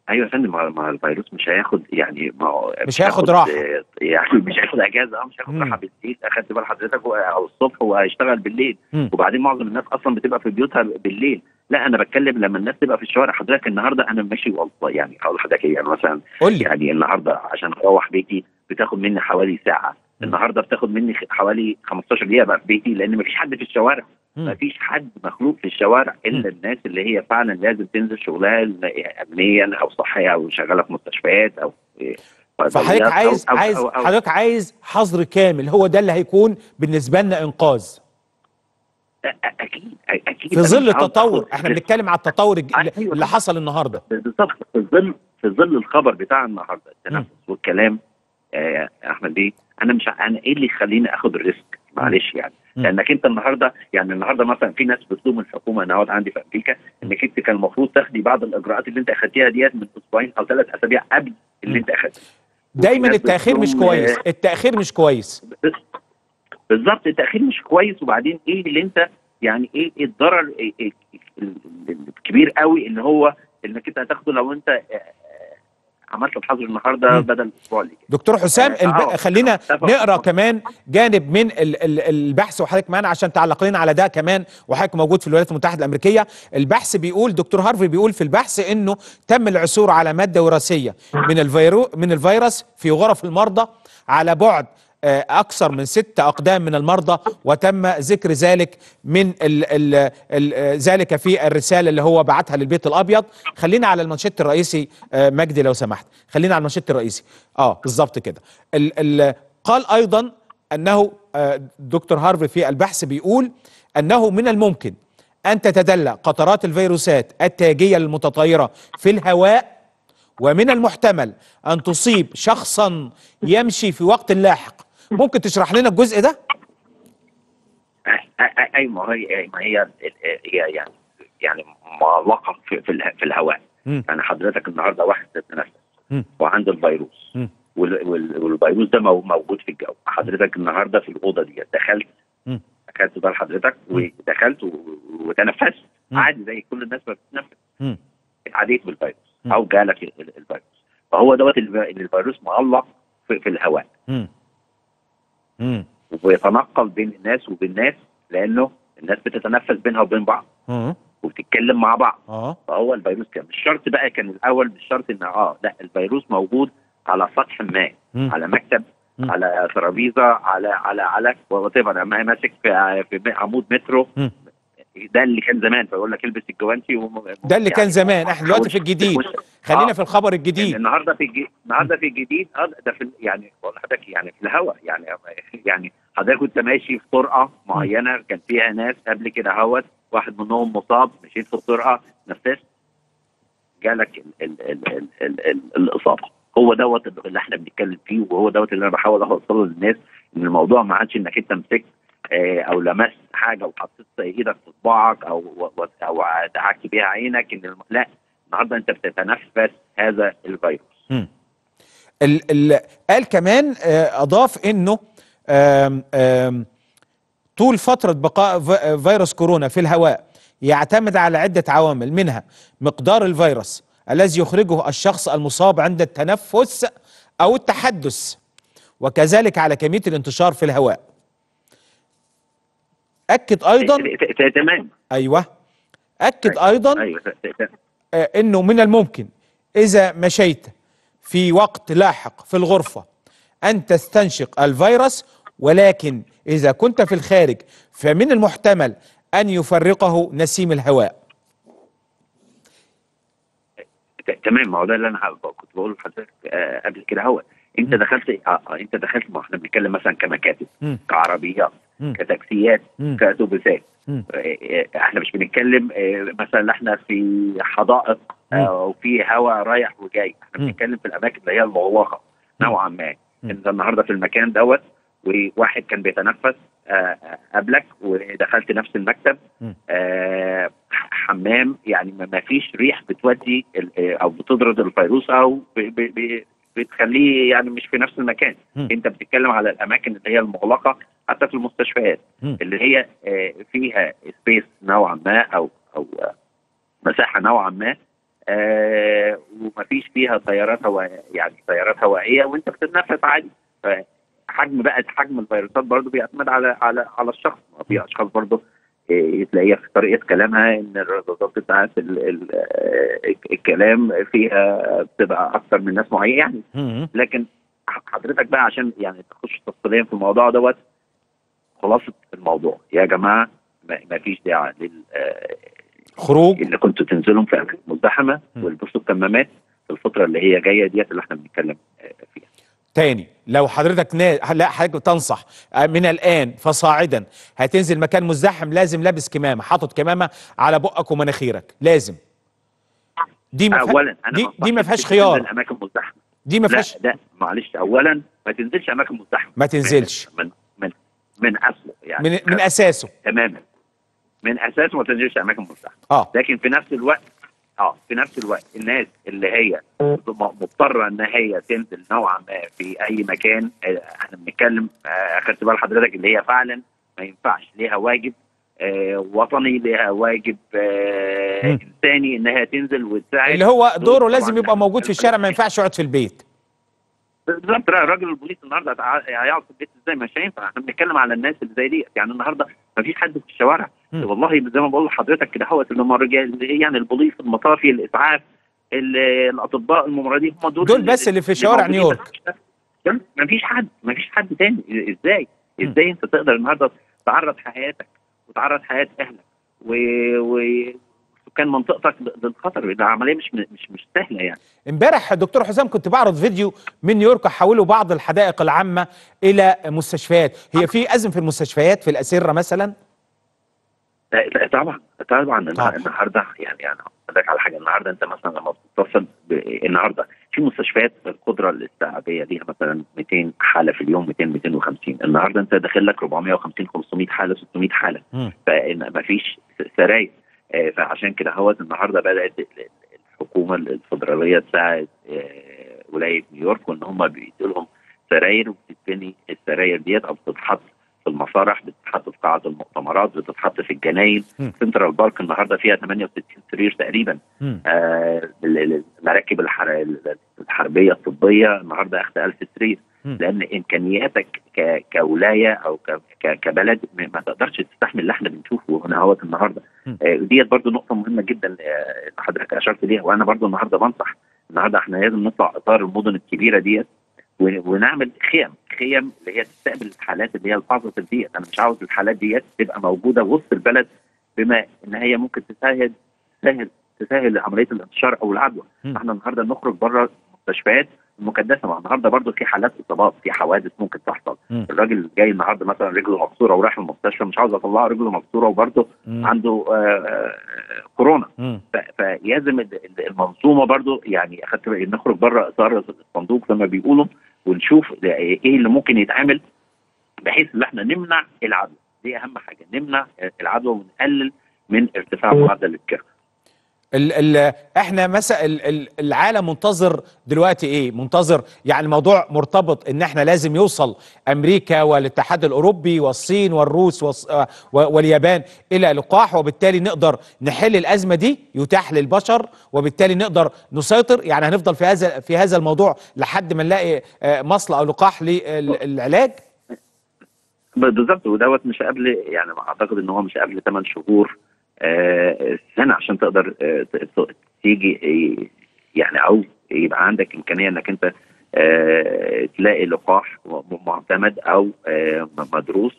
ايوه يا فندم، مع الفيروس مش هياخد يعني، ما هو مش هياخد راحه. يعني مش هياخد اجازه، مش هياخد راحه بالليل، اخدت بال حضرتك، او الصبح وهيشتغل بالليل. وبعدين معظم الناس اصلا بتبقى في بيوتها بالليل. لا انا بتكلم لما الناس تبقى في الشوارع. حضرتك النهارده انا ماشي والله، يعني هقول لحضرتك يعني مثلا، يعني النهارده عشان اروح بيتي بتاخد مني حوالي ساعه. النهارده بتاخد مني حوالي 15 دقيقه بقى في بيتي، لان مفيش حد في الشوارع. مفيش حد مخلوق في الشوارع الا الناس اللي هي فعلا لازم تنزل شغلها امنيا او صحيا، او شغاله في مستشفيات او فحضرتك حضرتك عايز حظر كامل، هو ده اللي هيكون بالنسبه لنا انقاذ. اكيد في ظل التطور، احنا بنتكلم على التطور اللي حصل النهارده. بالظبط، في ظل الخبر بتاع النهارده، التنفس والكلام. احمد بيه، انا ايه اللي يخليني اخد الريسك؟ معلش يعني. لانك انت النهارده، يعني النهارده مثلا في ناس بتلوم الحكومه، انا عندي في امريكا، انك انت كان المفروض تاخدي بعض الاجراءات اللي انت اخدتيها ديت من اسبوعين او 3 اسابيع قبل اللي انت اخدته. دايما التاخير مش كويس، التاخير مش كويس. بالظبط، التاخير مش كويس. وبعدين ايه اللي انت يعني ايه الضرر الكبير قوي اللي هو انك انت هتاخده لو انت عملت الحظر النهارده بدل الاسبوع اللي جاي. دكتور حسام، خلينا نقرا كمان جانب من البحث وحضرتك معانا عشان تعلق لنا على ده كمان، وحضرتك موجود في الولايات المتحده الامريكيه. البحث بيقول، دكتور هارفي بيقول في البحث انه تم العثور على ماده وراثيه من الفيروس في غرف المرضى على بعد أكثر من 6 أقدام من المرضى، وتم ذكر ذلك من ذلك في الرسالة اللي هو بعتها للبيت الأبيض. خلينا على المنشط الرئيسي مجدي لو سمحت، خلينا على المنشط الرئيسي. بالظبط كده. قال أيضا أنه دكتور هارفي في البحث بيقول أنه من الممكن أن تتدلى قطرات الفيروسات التاجية المتطايرة في الهواء، ومن المحتمل أن تصيب شخصا يمشي في وقت لاحق. ممكن تشرح لنا الجزء ده؟ اي ما هي يعني معلقه في الهواء. يعني حضرتك النهارده واحد تتنفس وعنده الفيروس، والفيروس ده موجود في الجو. حضرتك النهارده في الاوضه دي اخدت بال حضرتك ودخلت وتنفست عادي زي كل الناس ما بتتنفس، اتعديت بالفيروس او جالك الفيروس. فهو دوت الفيروس معلق في الهواء، ويتنقل بين الناس وبين الناس، لانه الناس بتتنفس بينها وبين بعض وبتتكلم مع بعض. فهو الفيروس كان مش شرط بقى، كان الاول مش شرط ان لا، الفيروس موجود على سطح ما، على مكتب، على ترابيزه، على واتيفر، ماسك في عمود مترو. ده اللي كان زمان، فيقول لك البس الجوانتي ده اللي كان زمان. احنا دلوقتي في الجديد، خلينا في الخبر الجديد. النهارده في الجديد ده في يعني بقول لحضرتك يعني في الهواء، يعني حضرتك كنت ماشي في طرقه معينه كان فيها ناس قبل كده واحد منهم مصاب، مشيت في الطرقه نفست جالك الاصابه. هو دوت اللي احنا بنتكلم فيه، وهو دوت اللي انا بحاول اوصله للناس، ان الموضوع ما عادش انك انت مسكت او لمست حاجه وحطيت ايدك في صباعك او دعكت بيها عينك، لا، النهارده انت بتتنفس هذا الفيروس. قال كمان اضاف انه طول فتره بقاء فيروس كورونا في الهواء يعتمد على عده عوامل، منها مقدار الفيروس الذي يخرجه الشخص المصاب عند التنفس او التحدث، وكذلك على كميه الانتشار في الهواء. أكد أيضا تمام. أيوه، أكد أيضا أنه من الممكن إذا مشيت في وقت لاحق في الغرفة أن تستنشق الفيروس، ولكن إذا كنت في الخارج فمن المحتمل أن يفرقه نسيم الهواء. تمام، ما هو ده اللي أنا كنت بقوله لحضرتك قبل كده. أنت دخلت ما احنا بنتكلم مثلا كمكاتب، كعربيات، كتاكسيات، كاتوبيسات. احنا مش بنتكلم مثلا احنا في حدائق او في هواء رايح وجاي. احنا بنتكلم في الاماكن اللي هي المغلقه نوعا ما. انت النهارده في المكان دوت، وواحد كان بيتنفس قبلك ودخلت نفس المكتب، حمام، يعني ما فيش ريح بتودي او بتطرد الفيروس او بتخليه يعني مش في نفس المكان. انت بتتكلم على الاماكن اللي هي المغلقه، حتى في المستشفيات اللي هي فيها سبيس نوعا ما او مساحه نوعا ما ومفيش فيها تيارات يعني تيارات هوائيه، وانت بتتنفس عادي. حجم الفيروسات برضو بيعتمد على الشخص. في اشخاص برضو تلاقيها في طريقه كلامها ان الردودات بتاعت الكلام فيها بتبقى اكثر من ناس معينه يعني. لكن حضرتك بقى عشان يعني تخش تفصيليا في الموضوع دوت، خلاصه الموضوع يا جماعه ما فيش داعي خروج اللي كنتوا تنزلوا في اماكن مزدحمه والبسوا الكمامات في الفتره اللي هي جايه ديت اللي احنا بنتكلم فيها. تاني، لو حضرتك لا حضرتك تنصح من الآن فصاعدا هتنزل مكان مزدحم لازم لابس كمامة، حاطط كمامة على بقك ومناخيرك لازم. اولا انا دي ما فيهاش تنزل خيار. اماكن مزدحمه. دي ما فيهاش. لا معلش، اولا ما تنزلش اماكن مزدحمه. ما تنزلش من اصله يعني من اساسه تماما. من اساسه ما تنزلش اماكن مزدحمه. لكن في نفس الوقت الناس اللي هي مضطره ان هي تنزل نوعا ما في اي مكان، احنا بنتكلم اخدت بال حضرتك اللي هي فعلا ما ينفعش، ليها واجب وطني، ليها واجب انساني انها تنزل وتساعد، اللي هو دوره لازم يبقى موجود في الشارع، ما ينفعش يقعد في البيت. بالظبط. راجل البوليس النهارده هيقعد في البيت ازاي؟ مش هينفع. احنا بنتكلم على الناس اللي زي دي. يعني النهارده ما فيش حد في الشوارع والله زي ما بقول لحضرتك كده هوت، اللي هم الرجال يعني البوليس، المطافي، الاسعاف، الاطباء، الممرضين، هم دول بس اللي في شوارع نيويورك. ما فيش حد تاني. ازاي انت تقدر النهارده تعرض حياتك وتعرض حياه اهلك وسكان منطقتك للخطر؟ ده عمليه مش سهله يعني. امبارح دكتور حسام كنت بعرض فيديو من نيويورك حولوا بعض الحدائق العامه الى مستشفيات. هي في ازمه في المستشفيات في الاسره مثلا؟ طبعا النهارده يعني انا هقول لك على حاجه. النهارده انت مثلا لما بتتصل النهارده في مستشفيات القدره الاستيعابيه ليها مثلا 200 حاله في اليوم، 200 250. النهارده انت داخل لك 450 500 حاله، 600 حاله، فما فيش سراير. فعشان كده هوت النهارده بدات الحكومه الفدراليه تساعد ولايه نيويورك، وان هم بيدوا لهم سراير، وبتتبني السراير ديت او بتتحط في المسارح، بتتحط في قاعات المؤتمرات، بتتحط في الجناين. سنترال بارك النهارده فيها 68 سرير تقريبا. المراكب الحربيه الطبيه النهارده اخذ 1000 سرير، لان امكانياتك كولايه او كبلد ما تقدرش تستحمل اللي احنا بنشوفه هنا هوت النهارده. ديت برضو نقطه مهمه جدا اللي حضرتك اشرت ليها، وانا برضو النهارده بنصح. النهارده احنا لازم نطلع اطار المدن الكبيره ديت ونعمل خيم اللي هي تستقبل الحالات اللي هي البوزيتيف ديت. انا مش عاوز الحالات ديت تبقى موجوده وسط البلد، بما ان هي ممكن تسهل عمليه الانتشار او العدوى. احنا النهارده نخرج بره المستشفيات المكدسه. مع النهارده برضو في حالات اصابات، في حوادث ممكن تحصل. الراجل جاي النهارده مثلا رجله مكسوره وراح المستشفى، مش عاوز اطلعه رجله مكسوره وبرضو عنده كورونا. فلازم المنظومه برضو يعني نخرج بره اطار الصندوق زي ما بيقولوا، ونشوف ايه اللي ممكن يتعمل بحيث ان احنا نمنع العدوى. دي اهم حاجه، نمنع العدوى ونقلل من ارتفاع معدل الكيرف. احنا مثلا العالم منتظر دلوقتي ايه؟ منتظر يعني الموضوع مرتبط ان احنا لازم يوصل امريكا والاتحاد الاوروبي والصين والروس واليابان الى لقاح، وبالتالي نقدر نحل الازمه دي، يتاح للبشر، وبالتالي نقدر نسيطر. يعني هنفضل في هذا الموضوع لحد ما نلاقي مصل او لقاح للعلاج. بالظبط. ودوت مش قبل، يعني اعتقد ان هو مش قبل 8 شهور سنه عشان تقدر تيجي يعني، او يبقى عندك امكانيه انك انت تلاقي لقاح معتمد او مدروس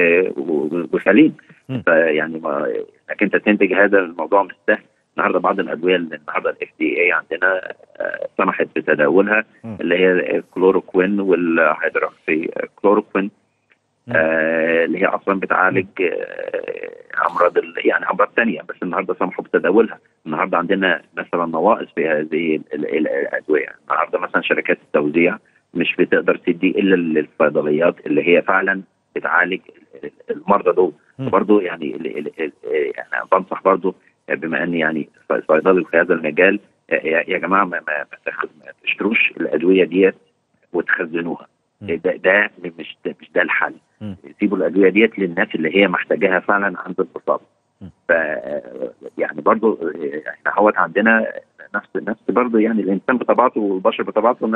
وسليم. فيعني انك انت تنتج هذا الموضوع مش سهل. النهارده بعض الادويه اللي النهارده FDA عندنا سمحت بتداولها، اللي هي الكلوروكوين والهيدروكسي كلوروكوين، اللي هي اصلا بتعالج امراض يعني امراض ثانيه، بس النهارده سمحوا بتداولها. النهارده عندنا مثلا نواقص في هذه الادويه. النهارده مثلا شركات التوزيع مش بتقدر تدي الا للصيدليات اللي هي فعلا بتعالج المرضى دول. وبرضه يعني انا بنصح برضه بما اني يعني صيدلي في هذا المجال، يا جماعه ما تشتروش الادويه ديت وتخزنوها. ده مش ده الحل. سيبوا الادويه ديت للناس اللي هي محتاجاها فعلا عند الاصابه. ف يعني برضو احنا عندنا نفس برضه يعني الانسان بطبيعته والبشر بطبيعته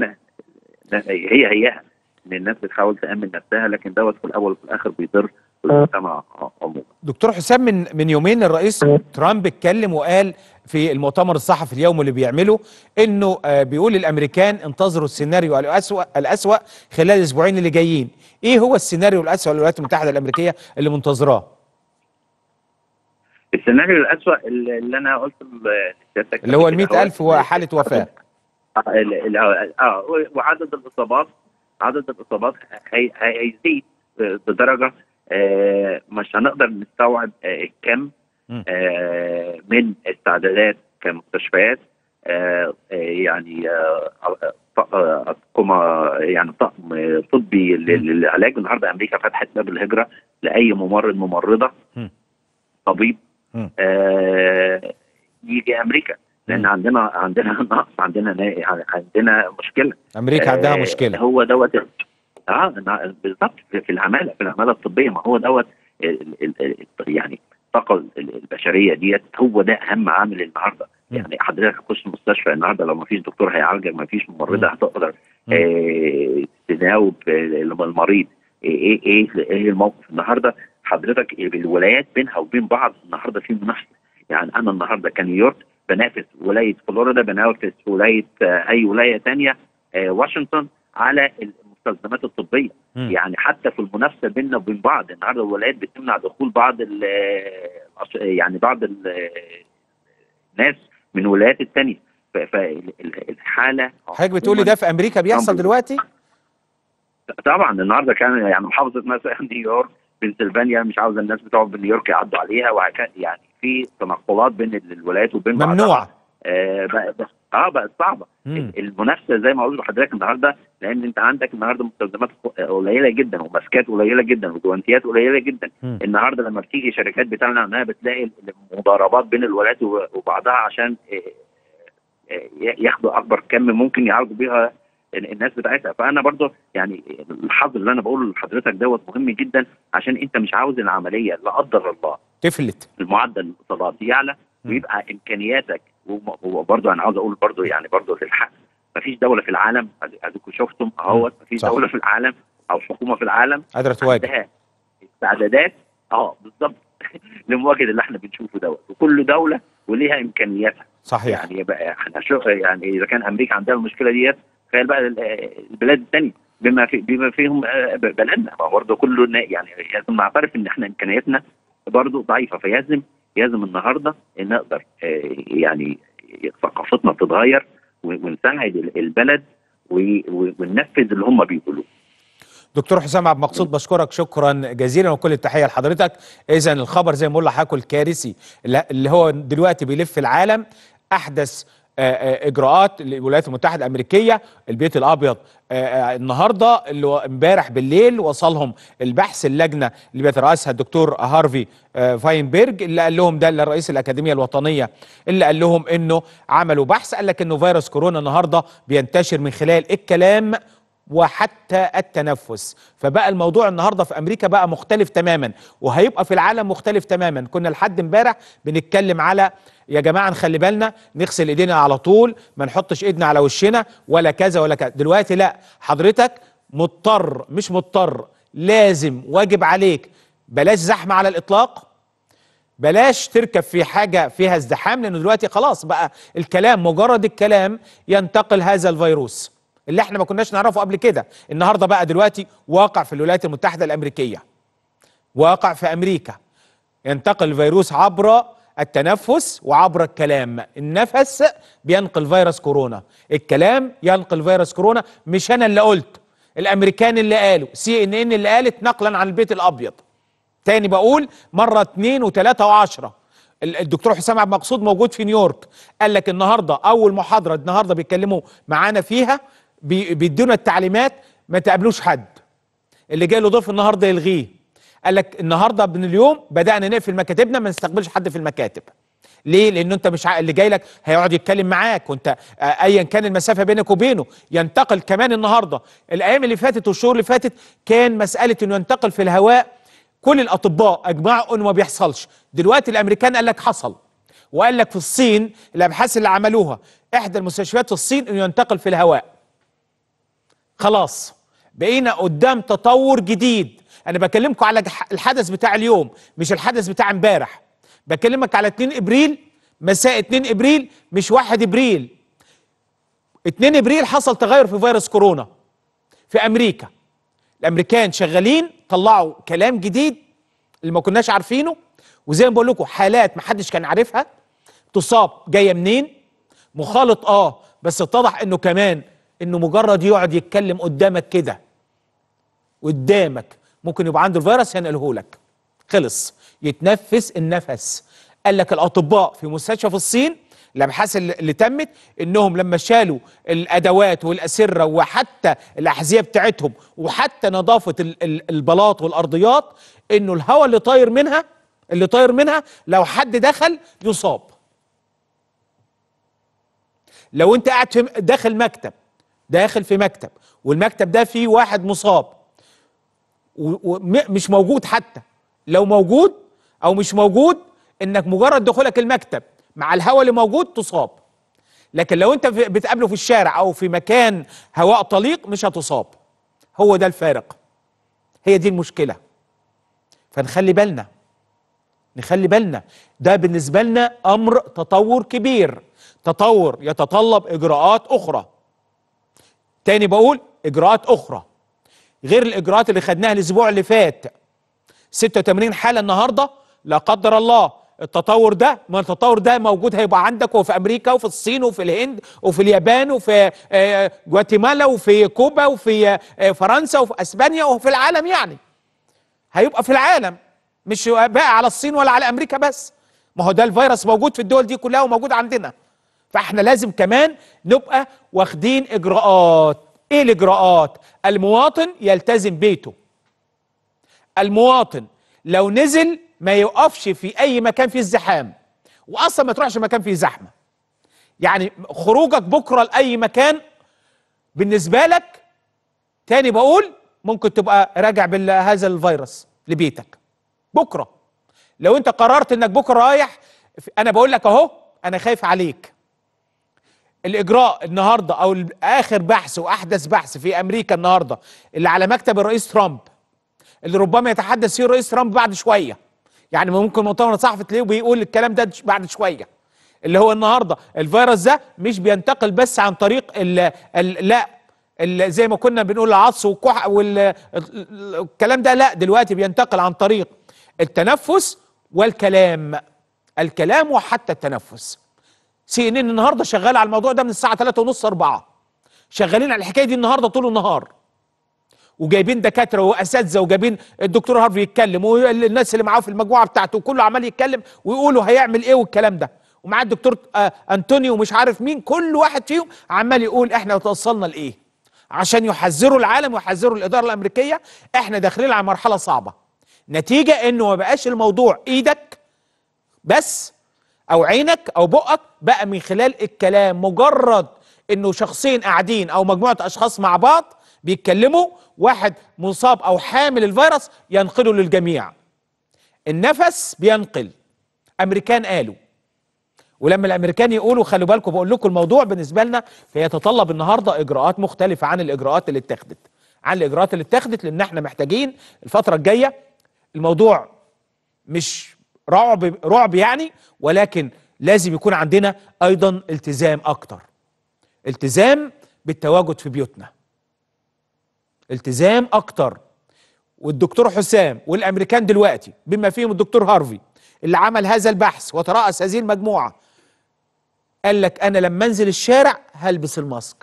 هيها ان الناس بتحاول تامن نفسها، لكن دوت في الاول وفي الاخر بيضر المجتمع عموما. دكتور حسام، من يومين الرئيس ترامب اتكلم وقال في المؤتمر الصحفي اليومي اللي بيعمله انه بيقول للامريكان انتظروا السيناريو الأسوأ خلال الاسبوعين اللي جايين. ايه هو السيناريو الأسوأ للولايات المتحدة الامريكية اللي منتظراه؟ السيناريو الأسوأ اللي انا قلت لسيادتك اللي هو ال 100,000 وحالة وفاة. وعدد الاصابات، هيزيد بدرجه مش هنقدر نستوعب الكم من استعدادات كمستشفيات، يعني يعني طقم طبي للعلاج. النهارده امريكا فتحت باب الهجره لاي ممرضه طبيب يجي امريكا، لان عندنا نقص، عندنا مشكله. امريكا عندها مشكله. هو دوت بالظبط في العماله الطبيه. ما هو دوت يعني الطاقه البشريه ديت، هو ده اهم عامل النهارده. يعني حضرتك تخش المستشفى النهارده لو ما فيش دكتور هيعالجك، ما فيش ممرضه هتقدر تداوب المريض. ايه الموقف النهارده؟ حضرتك الولايات بينها وبين بعض النهارده في منافسه. يعني انا النهارده كنيويورك بنافس ولايه فلوريدا، بنافس ولايه اي ولايه ثانيه واشنطن على المستلزمات الطبيه. يعني حتى في المنافسه بيننا وبين بعض النهارده الولايات بتمنع دخول بعض بعض الناس من الولايات الثانيه. فالحاله حضرتك بتقولي ده في امريكا بيحصل دلوقتي؟ طبعا النهارده كان يعني محافظه مثلا نيويورك، بنسلفانيا مش عاوزه الناس بتوع نيويورك يعدوا عليها، وهكذا. يعني في تنقلات بين الولايات وبين بعضها ممنوعه. بقت صعبه. المنافسه زي ما قلت لحضرتك النهارده، لان انت عندك النهارده مستلزمات قليله جدا، وماسكات قليله جدا، وجوانتيات قليله جدا. النهارده لما بتيجي شركات بتعلن عنها بتلاقي المضاربات بين الولايات وبعضها عشان ياخدوا اكبر كم ممكن يعالجوا بيها الناس بتاعتها. فانا برضو يعني الحظ اللي انا بقوله لحضرتك دوت مهم جدا، عشان انت مش عاوز العمليه لا قدر الله تفلت، المعدل الاصابات يعلى ويبقى امكانياتك. وبرضو انا عاوز اقول برضو يعني برضو للحق، مفيش دوله في العالم، اديكم شفتم اهوت، مفيش دوله في العالم او حكومه في العالم قادره تواجه استعدادات بالظبط لمواجهه اللي احنا بنشوفه دوت. وكل دوله وليها امكانياتها. صحيح. يعني بقى احنا يعني اذا كان امريكا عندها المشكله ديت، تخيل بقى البلاد الثانيه بما فيهم بلدنا. برضه كله يعني لازم نعترف ان احنا امكانياتنا برضه ضعيفه. فلازم النهارده نقدر يعني ثقافتنا تتغير ونساعد البلد وننفذ اللي هم بيقولوه. دكتور حسام عبد المقصود، بشكرك شكرا جزيلا وكل التحيه لحضرتك. اذا الخبر زي ما بقول لحضرتك الكارثي اللي هو دلوقتي بيلف العالم، احدث اجراءات للولايات المتحده الامريكيه. البيت الابيض النهارده اللي امبارح بالليل وصلهم البحث، اللجنه اللي بيترأسها الدكتور هارفي فاينبرج، اللي قال لهم ده لرئيس الاكاديميه الوطنيه، اللي قال لهم انه عملوا بحث، قال لك انه فيروس كورونا النهارده بينتشر من خلال الكلام وحتى التنفس. فبقى الموضوع النهارده في امريكا بقى مختلف تماما، وهيبقى في العالم مختلف تماما. كنا لحد امبارح بنتكلم على يا جماعه نخلي بالنا، نغسل ايدينا على طول، ما نحطش ايدنا على وشنا ولا كذا ولا كذا. دلوقتي لا، حضرتك مضطر، مش مضطر، لازم، واجب عليك، بلاش زحمه على الاطلاق، بلاش تركب في حاجه فيها ازدحام، لانه دلوقتي خلاص بقى الكلام، مجرد الكلام ينتقل هذا الفيروس اللي احنا ما كناش نعرفه قبل كده. النهارده بقى دلوقتي واقع في الولايات المتحده الامريكيه، واقع في امريكا، ينتقل الفيروس عبر التنفس وعبر الكلام. النفس بينقل فيروس كورونا، الكلام ينقل فيروس كورونا. مش انا اللي قلت، الامريكان اللي قالوا، CNN اللي قالت نقلا عن البيت الابيض. تاني بقول مرة 2 و3 و10. الدكتور حسام عبد المقصود موجود في نيويورك، قال لك النهارده اول محاضرة النهارده بيتكلموا معانا فيها، بيدونا التعليمات ما تقابلوش حد، اللي جاي له ضيف النهارده يلغيه. قال لك النهارده من اليوم بدأنا نقفل مكاتبنا، ما نستقبلش حد في المكاتب. ليه؟ لانه انت مش اللي جاي لك هيقعد يتكلم معاك، وانت ايا كان المسافه بينك وبينه. ينتقل كمان النهارده، الايام اللي فاتت والشهور اللي فاتت كان مساله انه ينتقل في الهواء، كل الاطباء اجمعوا انه ما بيحصلش. دلوقتي الامريكان قال لك حصل، وقال لك في الصين الابحاث اللي عملوها احدى المستشفيات في الصين انه ينتقل في الهواء. خلاص بقينا قدام تطور جديد. انا بكلمكم على الحدث بتاع اليوم مش الحدث بتاع امبارح. بكلمك على 2 ابريل، مساء 2 ابريل مش 1 ابريل. 2 ابريل حصل تغير في فيروس كورونا في امريكا. الامريكان شغالين طلعوا كلام جديد اللي ما كناش عارفينه، وزي ما بقول لكم حالات ما حدش كان عارفها تصاب جايه منين، مخالط بس اتضح انه كمان انه مجرد يقعد يتكلم قدامك كده قدامك ممكن يبقى عنده الفيروس ينقله لك. خلص يتنفس النفس. قال لك الاطباء في مستشفى في الصين الابحاث اللي تمت انهم لما شالوا الادوات والاسره وحتى الاحذيه بتاعتهم وحتى نظافه البلاط والارضيات، انه الهواء اللي طاير منها لو حد دخل يصاب. لو انت قاعد داخل في مكتب والمكتب ده فيه واحد مصاب ومش موجود، حتى لو موجود او مش موجود، انك مجرد دخولك المكتب مع الهواء اللي موجود تصاب. لكن لو انت بتقابله في الشارع او في مكان هواء طليق مش هتصاب. هو ده الفارق، هي دي المشكلة. فنخلي بالنا، ده بالنسبة لنا امر تطور كبير، تطور يتطلب اجراءات اخرى. تاني بقول اجراءات اخرى غير الاجراءات اللي خدناها الاسبوع اللي فات. 86 حالة النهاردة لا قدر الله. التطور ده موجود، هيبقى عندك وفي امريكا وفي الصين وفي الهند وفي اليابان وفي جواتيمالا وفي كوبا وفي فرنسا وفي اسبانيا وفي العالم. يعني هيبقى في العالم، مش بقى على الصين ولا على امريكا بس. ما هو ده الفيروس موجود في الدول دي كلها وموجود عندنا. فاحنا لازم كمان نبقى واخدين اجراءات. ايه الاجراءات؟ المواطن يلتزم بيته. المواطن لو نزل ما يوقفش في اي مكان فيه الزحام، واصلا ما تروحش مكان فيه زحمه. يعني خروجك بكره لاي مكان بالنسبه لك، تاني بقول، ممكن تبقى راجع بهذا الفيروس لبيتك بكره. لو انت قررت انك بكره رايح، انا بقول لك اهو انا خايف عليك. الاجراء النهارده او اخر بحث واحدث بحث في امريكا النهارده اللي على مكتب الرئيس ترامب، اللي ربما يتحدث فيه الرئيس ترامب بعد شويه، يعني ممكن مؤتمر صحفي تلاقيه بيقول الكلام ده بعد شويه، اللي هو النهارده الفيروس ده مش بينتقل بس عن طريق زي ما كنا بنقول العطس والكح والكلام ده، لا دلوقتي بينتقل عن طريق التنفس والكلام، الكلام وحتى التنفس. CNN النهارده شغال على الموضوع ده من الساعه 3:30 4، شغالين على الحكايه دي النهارده طول النهار، وجايبين دكاتره واساتذه، وجايبين الدكتور هارفي يتكلم، والناس اللي معاه في المجموعه بتاعته كله عمال يتكلم ويقولوا هيعمل ايه والكلام ده، ومعاه الدكتور انتونيو ومش عارف مين، كل واحد فيهم عمال يقول احنا توصلنا لايه، عشان يحذروا العالم ويحذروا الاداره الامريكيه احنا داخلين على مرحله صعبه، نتيجه انه ما بقاش الموضوع ايدك بس او عينك او بقك، بقى من خلال الكلام، مجرد انه شخصين قاعدين او مجموعه اشخاص مع بعض بيتكلموا، واحد مصاب او حامل الفيروس ينقله للجميع. النفس بينقل، امريكان قالوا، ولما الامريكان يقولوا خلوا بالكم، بقول لكم الموضوع بالنسبه لنا فيتطلب النهارده اجراءات مختلفه عن الاجراءات اللي اتخذت، لان احنا محتاجين الفتره الجايه، الموضوع مش رعب يعني، ولكن لازم يكون عندنا ايضا التزام اكتر، التزام بالتواجد في بيوتنا، التزام اكتر. والدكتور حسام والامريكان دلوقتي بما فيهم الدكتور هارفي اللي عمل هذا البحث وترأس هذه المجموعه، قال لك انا لما انزل الشارع هلبس الماسك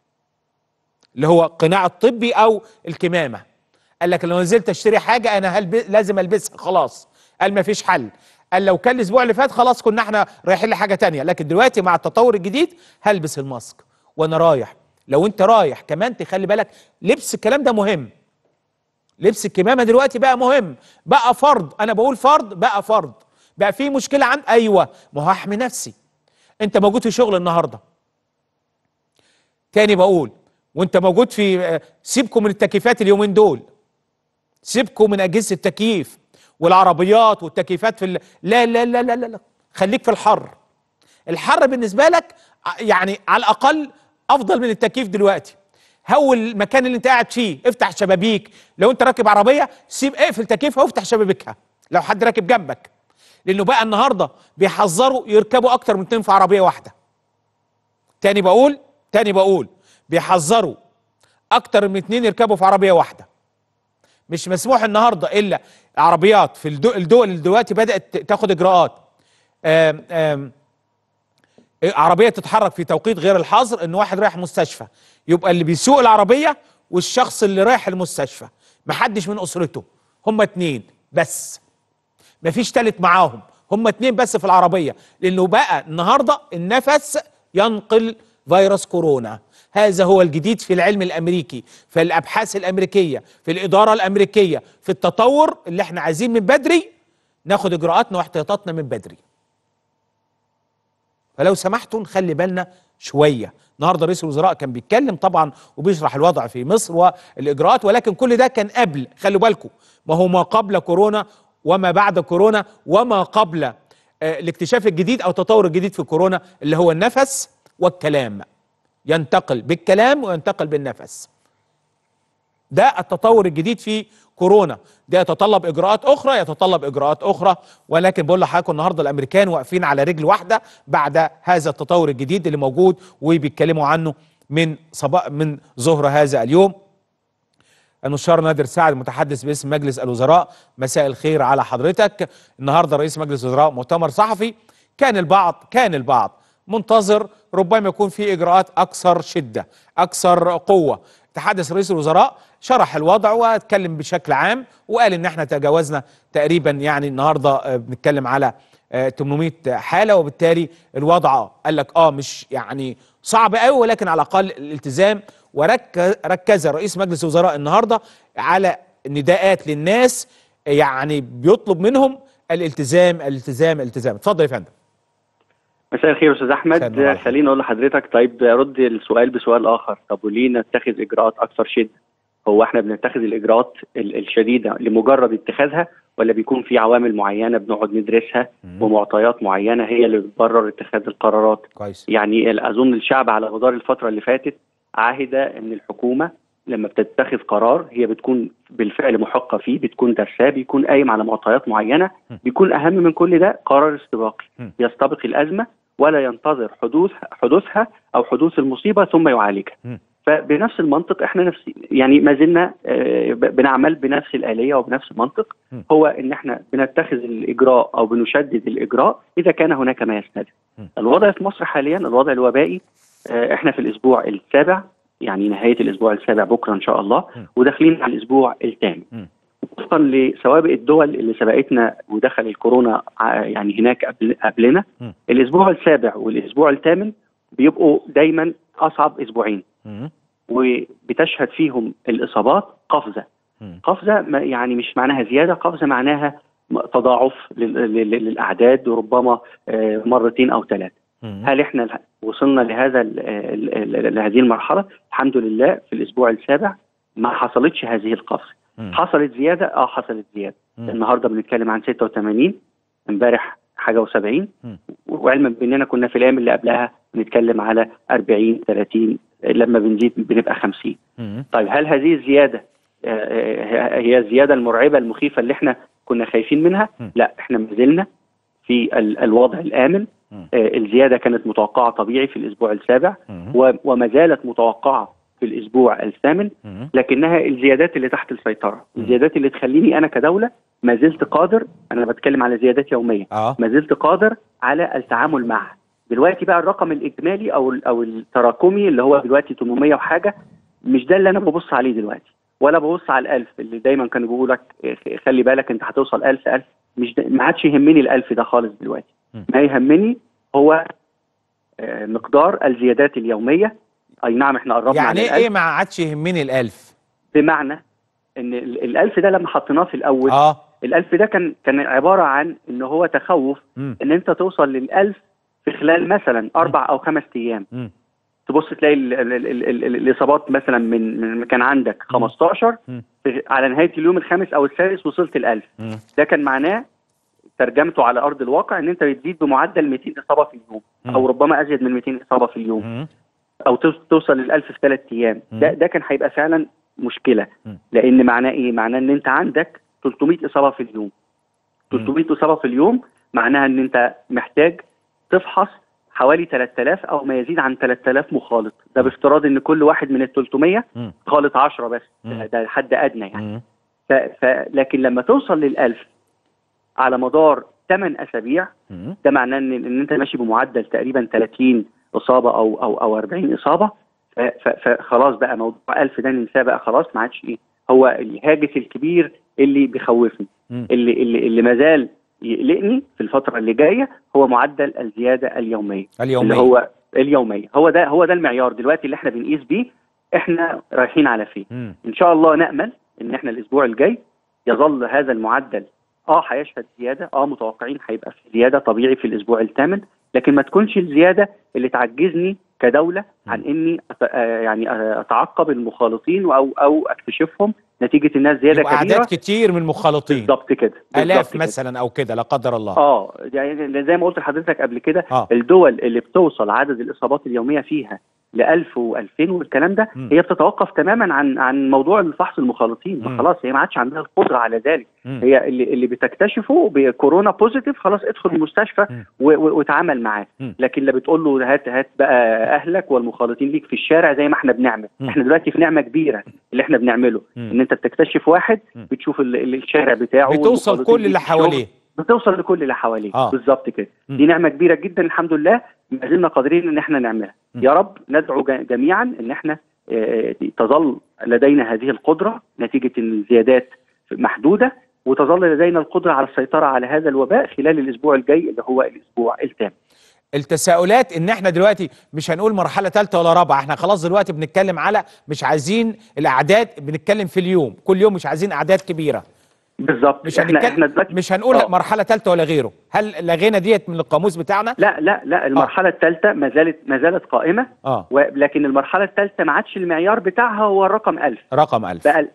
اللي هو القناع الطبي او الكمامه. قال لك لو نزلت اشتري حاجه انا لازم البسها، خلاص. قال ما فيش حل. قال لو كان الاسبوع اللي فات خلاص كنا احنا رايحين لحاجه تانية، لكن دلوقتي مع التطور الجديد هلبس الماسك وانا رايح. لو انت رايح كمان تخلي بالك، لبس الكلام ده مهم، لبس الكمامه دلوقتي بقى مهم، بقى فرض. انا بقول فرض، بقى فرض، بقى في مشكله ايوه، ما هو احمي نفسي. انت موجود في شغل النهارده، تاني بقول، وانت موجود في، سيبكم من التكييفات اليومين دول، سيبكم من اجهزه التكييف والعربيات والتكييفات لا لا لا لا لا، خليك في الحر. الحر بالنسبه لك يعني على الاقل افضل من التكييف دلوقتي. هول المكان اللي انت قاعد فيه، افتح شبابيك. لو انت راكب عربيه اقفل تكييفها وافتح شبابيكها لو حد راكب جنبك، لانه بقى النهارده بيحذروا يركبوا اكتر من 2 في عربيه واحده. تاني بقول بيحذروا اكتر من 2 يركبوا في عربيه واحده. مش مسموح النهارده الا عربيات في الدول اللي دلوقتي بدات تاخد اجراءات. عربيه تتحرك في توقيت غير الحظر، ان واحد رايح مستشفى يبقى اللي بيسوق العربيه والشخص اللي رايح المستشفى، محدش من اسرته، هما 2 بس، مفيش تالت معاهم، هما 2 بس في العربيه، لانه بقى النهارده النفس ينقل فيروس كورونا. هذا هو الجديد في العلم الامريكي، في الابحاث الامريكيه، في الاداره الامريكيه، في التطور اللي احنا عايزين من بدري ناخد اجراءاتنا واحتياطاتنا من بدري. فلو سمحتوا نخلي بالنا شويه. النهارده رئيس الوزراء كان بيتكلم طبعا وبيشرح الوضع في مصر والاجراءات، ولكن كل ده كان قبل، خلوا بالكم، ما هو ما قبل كورونا وما بعد كورونا وما قبل الاكتشاف الجديد او التطور الجديد في كورونا اللي هو النفس والكلام. ينتقل بالكلام وينتقل بالنفس. ده التطور الجديد في كورونا، ده يتطلب اجراءات اخرى، ولكن بقول لحضراتكم النهارده الامريكان واقفين على رجل واحده بعد هذا التطور الجديد اللي موجود وبيتكلموا عنه من ظهر هذا اليوم. المستشار نادر سعد متحدث باسم مجلس الوزراء، مساء الخير على حضرتك. النهارده رئيس مجلس الوزراء مؤتمر صحفي، كان البعض منتظر ربما يكون في اجراءات اكثر شده، اكثر قوه. تحدث رئيس الوزراء، شرح الوضع واتكلم بشكل عام وقال ان احنا تجاوزنا تقريبا، يعني النهارده بنتكلم على 800 حاله، وبالتالي الوضع قال لك مش يعني صعب قوي، ولكن على الاقل الالتزام. وركز رئيس مجلس الوزراء النهارده على نداءات للناس، يعني بيطلب منهم الالتزام. اتفضل يا فندم. مساء الخير استاذ احمد. خليني اقول لحضرتك، طيب رد السؤال بسؤال اخر، طب وليه نتخذ اجراءات اكثر شده؟ هو احنا بنتخذ الاجراءات الشديده لمجرد اتخاذها، ولا بيكون في عوامل معينه بنقعد ندرسها ومعطيات معينه هي اللي بتبرر اتخاذ القرارات؟ كويس. يعني اظن الشعب على مدار الفتره اللي فاتت عهد ان الحكومه لما بتتخذ قرار هي بتكون بالفعل محقه فيه، بتكون درساه، بيكون قايم على معطيات معينه، بيكون اهم من كل ده قرار استباقي يستبق الازمه ولا ينتظر حدوثها او حدوث المصيبه ثم يعالجها. فبنفس المنطق احنا يعني ما زلنا بنعمل بنفس الآلية وبنفس المنطق، هو ان احنا بنتخذ الاجراء او بنشدد الاجراء اذا كان هناك ما يستدعي. الوضع في مصر حاليا الوضع الوبائي، احنا في الاسبوع السابع، يعني نهاية الاسبوع السابع بكره ان شاء الله، وداخلين على الاسبوع الثامن. وفقا لسوابق الدول اللي سبقتنا ودخل الكورونا يعني هناك قبلنا، الاسبوع السابع والاسبوع الثامن بيبقوا دايما اصعب اسبوعين، وبتشهد فيهم الاصابات قفزه. يعني مش معناها زياده، قفزه معناها تضاعف للاعداد، وربما 2 أو 3. هل احنا وصلنا لهذه المرحله؟ الحمد لله في الاسبوع السابع ما حصلتش هذه القفزه. حصلت زياده، حصلت زياده. النهارده بنتكلم عن 86، امبارح حاجه و70، وعلما باننا كنا في الايام اللي قبلها بنتكلم على 40 30، لما بنزيد بنبقى 50. طيب هل هذه الزياده هي الزياده المرعبه المخيفه اللي احنا كنا خايفين منها؟ لا، احنا ما زلنا في الوضع الامن. الزياده كانت متوقعه طبيعي في الاسبوع السابع، وما زالت متوقعه في الاسبوع الثامن، لكنها الزيادات اللي تحت السيطره، الزيادات اللي تخليني انا كدوله ما زلت قادر، انا بتكلم على زيادات يوميه، ما زلت قادر على التعامل معها. دلوقتي بقى الرقم الاجمالي او التراكمي اللي هو دلوقتي 800 وحاجه، مش ده اللي انا ببص عليه دلوقتي، ولا ببص على ال1000 اللي دايما كانوا بيقولوا لك خلي بالك انت هتوصل 1000. مش ما عادش يهمني ال1000 ده خالص دلوقتي. ما يهمني هو مقدار الزيادات اليوميه. اي نعم احنا قربنا يعني على ايه ما عادش يهمني ال1000؟ بمعنى ان ال1000 ده لما حطيناه في الاول، ال1000 ده كان عباره عن ان هو تخوف ان انت توصل لل1000 في خلال مثلا 4 أو 5 أيام. تبص تلاقي الاصابات مثلا من كان عندك 15 على نهايه اليوم الخامس او السادس وصلت ال1000. ده كان معناه ترجمته على ارض الواقع ان انت بتزيد بمعدل 200 اصابه في اليوم او ربما ازيد من 200 اصابه في اليوم او توصل لل1000 في 3 ايام. ده كان هيبقى فعلا مشكله، لان معناه ايه؟ معناه ان انت عندك 300 اصابه في اليوم. 300 اصابه في اليوم معناها ان انت محتاج تفحص حوالي 3000 او ما يزيد عن 3000 مخالط. ده بافتراض ان كل واحد من ال 300 خالط 10 بس، ده حد ادنى يعني. لكن لما توصل لل1000 على مدار 8 اسابيع، ده معناه ان انت ماشي بمعدل تقريبا 30 اصابه او 40 اصابه. فخلاص بقى موضوع 1000 ده ننساه بقى، خلاص ما عادش ايه هو الهاجس الكبير اللي بيخوفني. اللي ما زال يقلقني في الفتره اللي جايه هو معدل الزياده اليوميه. اللي هو اليوميه، هو ده المعيار دلوقتي اللي احنا بنقيس بيه احنا رايحين على فين. ان شاء الله نامل ان احنا الاسبوع الجاي يظل هذا المعدل هيشهد زياده، متوقعين هيبقى في زياده طبيعي في الاسبوع الثامن، لكن ما تكونش الزياده اللي تعجزني كدوله عن اني يعني اتعقب المخالطين او اكتشفهم نتيجه انها زياده كبيره. اعداد كتير من المخالطين بالظبط كده، الاف مثلا او كده لا قدر الله. يعني زي ما قلت لحضرتك قبل كده، الدول اللي بتوصل عدد الاصابات اليوميه فيها ل1000 و2000 والكلام ده هي بتتوقف تماما عن موضوع الفحص المخالطين. خلاص هي ما عادش عندها القدره على ذلك. هي اللي بتكتشفه بكورونا بوزيتيف خلاص ادخل المستشفى وتعامل معاه. لكن لا بتقول له هات بقى اهلك والمخالطين ليك في الشارع زي ما احنا بنعمل. احنا دلوقتي في نعمه كبيره اللي احنا بنعمله، ان انت بتكتشف واحد بتشوف الشارع بتاعه بتوصل كل اللي حواليه، بتوصل لكل اللي حواليه. بالظبط كده. دي نعمه كبيره جدا الحمد لله ما زلنا قادرين ان احنا نعملها. يا رب ندعو جميعا ان احنا تظل لدينا هذه القدره نتيجه ان الزيادات محدوده، وتظل لدينا القدره على السيطره على هذا الوباء خلال الاسبوع الجاي اللي هو الاسبوع الثامن. التساؤلات ان احنا دلوقتي مش هنقول مرحله ثالثه ولا رابعه، احنا خلاص دلوقتي بنتكلم على مش عايزين الاعداد، بنتكلم في اليوم كل يوم مش عايزين اعداد كبيره. بالظبط. مش هنقول مرحله ثالثه ولا غيره. هل لغينا ديت من القاموس بتاعنا؟ لا المرحله الثالثه ما زالت قائمه. لكن المرحله الثالثه ما عادش المعيار بتاعها هو الرقم 1000. رقم 1000 بقى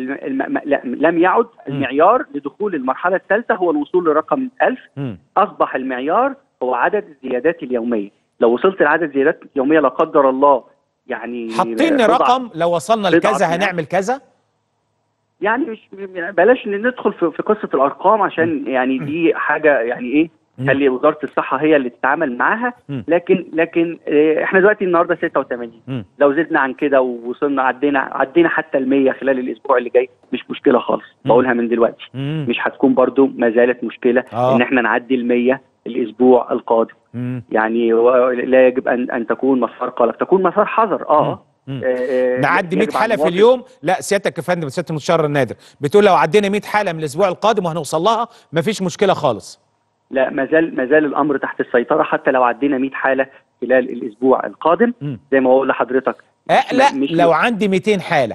لم يعد المعيار لدخول المرحله الثالثه هو الوصول لرقم 1000. اصبح المعيار هو عدد الزيادات اليوميه. لو وصلت لعدد زيادات يوميه لا قدر الله يعني حاطين رقم لو وصلنا لكذا هنعمل كذا. يعني مش بلاش ندخل في قصه الارقام عشان يعني دي حاجه يعني ايه خلي وزاره الصحه هي اللي تتعامل معاها. لكن احنا دلوقتي النهارده 86. لو زدنا عن كده ووصلنا عدينا حتى ال100 خلال الاسبوع اللي جاي مش مشكله خالص. بقولها من دلوقتي مش هتكون برضو ما زالت مشكله ان احنا نعدي ال100 الاسبوع القادم. يعني لا يجب ان تكون مسار قلق، تكون مسار حذر. نعدي 100 حاله في اليوم. لا سيادتك يا فندم، سياده المستشار النادر بتقول لو عدينا 100 حاله من الاسبوع القادم وهنوصل لها مفيش مشكله خالص. لا ما زال الامر تحت السيطره حتى لو عدينا 100 حاله خلال الاسبوع القادم. زي ما بقول لحضرتك لو عندي 200 حاله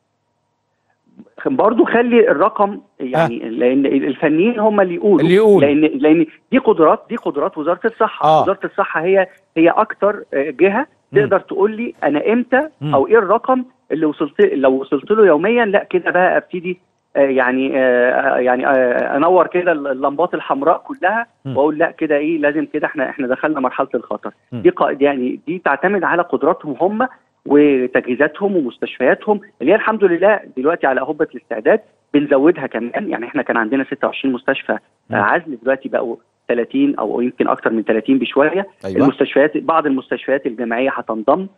برضه خلي الرقم يعني لان الفنيين هم اللي يقولوا لان دي قدرات وزاره الصحه. وزاره الصحه هي اكتر جهه تقدر تقول لي انا امتى او ايه الرقم اللي لو وصلت له يوميا لا كده بقى ابتدي يعني انور كده اللمبات الحمراء كلها واقول لا كده ايه لازم كده احنا دخلنا مرحله الخطر. دي تعتمد على قدراتهم هم وتجهيزاتهم ومستشفياتهم اللي هي الحمد لله دلوقتي على اهبه الاستعداد. بنزودها كمان، يعني احنا كان عندنا 26 مستشفى عزل دلوقتي بقوا 30 او يمكن اكتر من 30 بشويه. المستشفيات بعض المستشفيات الجامعيه هتنضم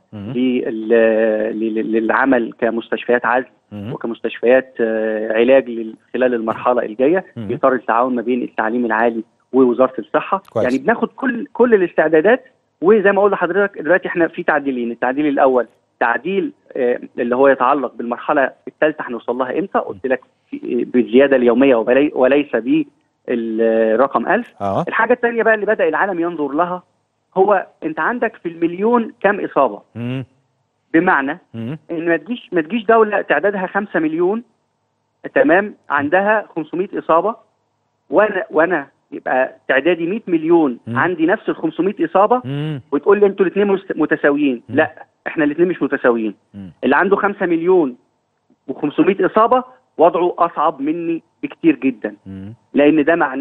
للعمل كمستشفيات عزل وكمستشفيات علاج خلال المرحله الجايه في اطار التعاون ما بين التعليم العالي ووزاره الصحه. يعني بناخد كل الاستعدادات. وزي ما اقول لحضرتك دلوقتي احنا في تعديلين. التعديل الاول تعديل اللي هو يتعلق بالمرحله الثالثه هنوصل لها امتى. قلت لك بالزياده اليوميه وليس بالرقم 1000. الحاجه الثانيه بقى اللي بدا العالم ينظر لها هو انت عندك في المليون كم اصابه. بمعنى ان ما تجيش دوله تعدادها 5 مليون تمام عندها 500 اصابه وانا يبقى تعدادي 100 مليون عندي نفس ال 500 اصابه وتقول لي انتوا الاثنين متساويين. لا احنا الاثنين مش متساويين. اللي عنده 5 مليون و500 اصابه وضعه اصعب مني بكتير جدا. لان ده معناه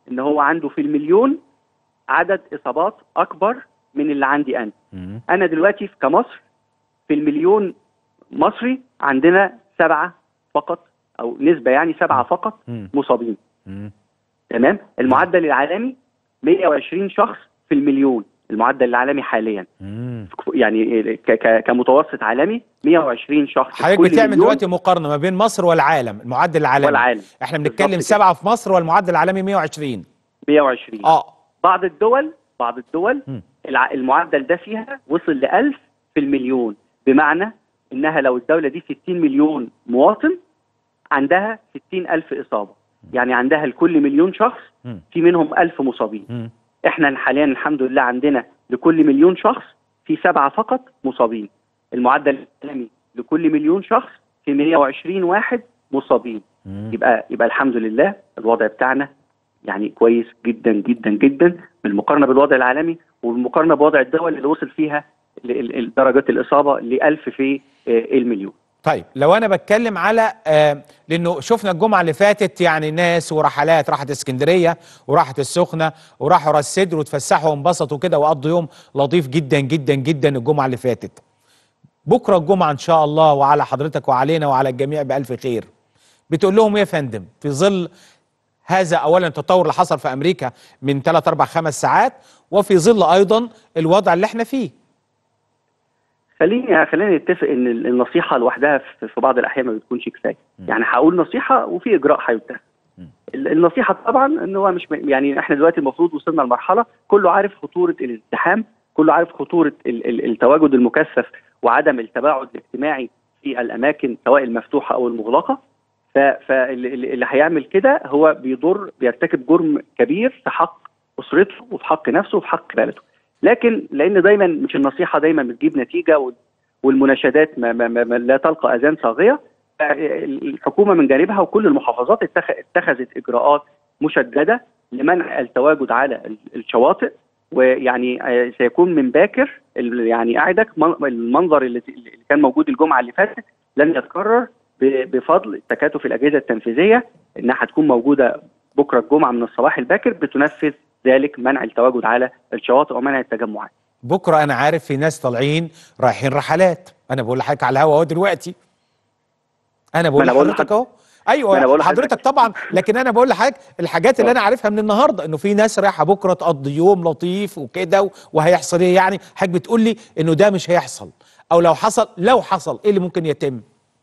ان هو عنده في المليون عدد اصابات اكبر من اللي عندي انا. انا دلوقتي كمصر في المليون مصري عندنا 7 فقط، او نسبه يعني 7 فقط مصابين. تمام. المعدل العالمي 120 شخص في المليون، المعدل العالمي حاليا يعني كمتوسط عالمي 120 شخص في حضرتك كل بتعمل مليون. دلوقتي مقارنه ما بين مصر والعالم، المعدل العالمي والعالم احنا بنتكلم بالظبط 7 في مصر والمعدل العالمي 120. 120. بعض الدول م. المعدل ده فيها وصل ل 1000 في المليون، بمعنى انها لو الدوله دي 60 مليون مواطن عندها 60,000 اصابه، يعني عندها لكل مليون شخص في منهم 1000 مصابين. احنا حاليا الحمد لله عندنا لكل مليون شخص في 7 فقط مصابين. المعدل العالمي لكل مليون شخص في 120 واحد مصابين. يبقى الحمد لله الوضع بتاعنا يعني كويس جدا جدا جدا بالمقارنه بالوضع العالمي، وبالمقارنه بوضع الدول اللي وصل فيها درجات الاصابه ل 1000 في المليون. طيب لو انا بتكلم على لانه شفنا الجمعه اللي فاتت يعني ناس ورحلات راحت اسكندريه وراحت السخنه وراحوا راس سدر وتفسحوا وانبسطوا كده وقضوا يوم لطيف جدا جدا جدا الجمعه اللي فاتت. بكره الجمعه ان شاء الله وعلى حضرتك وعلينا وعلى الجميع بالف خير. بتقول لهم ايه يا فندم في ظل هذا اولا التطور اللي حصل في امريكا من 3 4 5 ساعات، وفي ظل ايضا الوضع اللي احنا فيه؟ خلينا نتفق ان النصيحه لوحدها في بعض الاحيان ما بتكونش كفايه. يعني هقول نصيحه وفي اجراء هيتخذ. النصيحه طبعا ان هو مش يعني احنا دلوقتي المفروض وصلنا لمرحله كله عارف خطوره الازدحام، كله عارف خطوره التواجد المكثف وعدم التباعد الاجتماعي في الاماكن سواء المفتوحه او المغلقه. فاللي هيعمل كده هو بيرتكب جرم كبير في حق اسرته وفي حق نفسه وفي حق بلده. لكن لان دايما مش النصيحه دايما بتجيب نتيجه، والمناشدات ما لا تلقى اذان صاغيه. الحكومه من جانبها وكل المحافظات اتخذت اجراءات مشدده لمنع التواجد على الشواطئ. ويعني سيكون من باكر يعني اعدك المنظر اللي كان موجود الجمعه اللي فاتت لن يتكرر بفضل تكاتف الاجهزه التنفيذيه، انها هتكون موجوده بكره الجمعه من الصباح الباكر بتنفذ ذلك منع التواجد على الشواطئ ومنع التجمعات. بكره انا عارف في ناس طالعين رايحين رحلات، انا بقول لحضرتك على الهوا اهو دلوقتي. انا بقول لحضرتك اهو. ايوه حضرتك طبعا، لكن انا بقول لحضرتك الحاجات اللي انا عارفها من النهارده، انه في ناس رايحه بكره تقضي يوم لطيف وكده وهيحصل ايه يعني؟ حضرتك بتقول لي انه ده مش هيحصل، او لو حصل ايه اللي ممكن يتم؟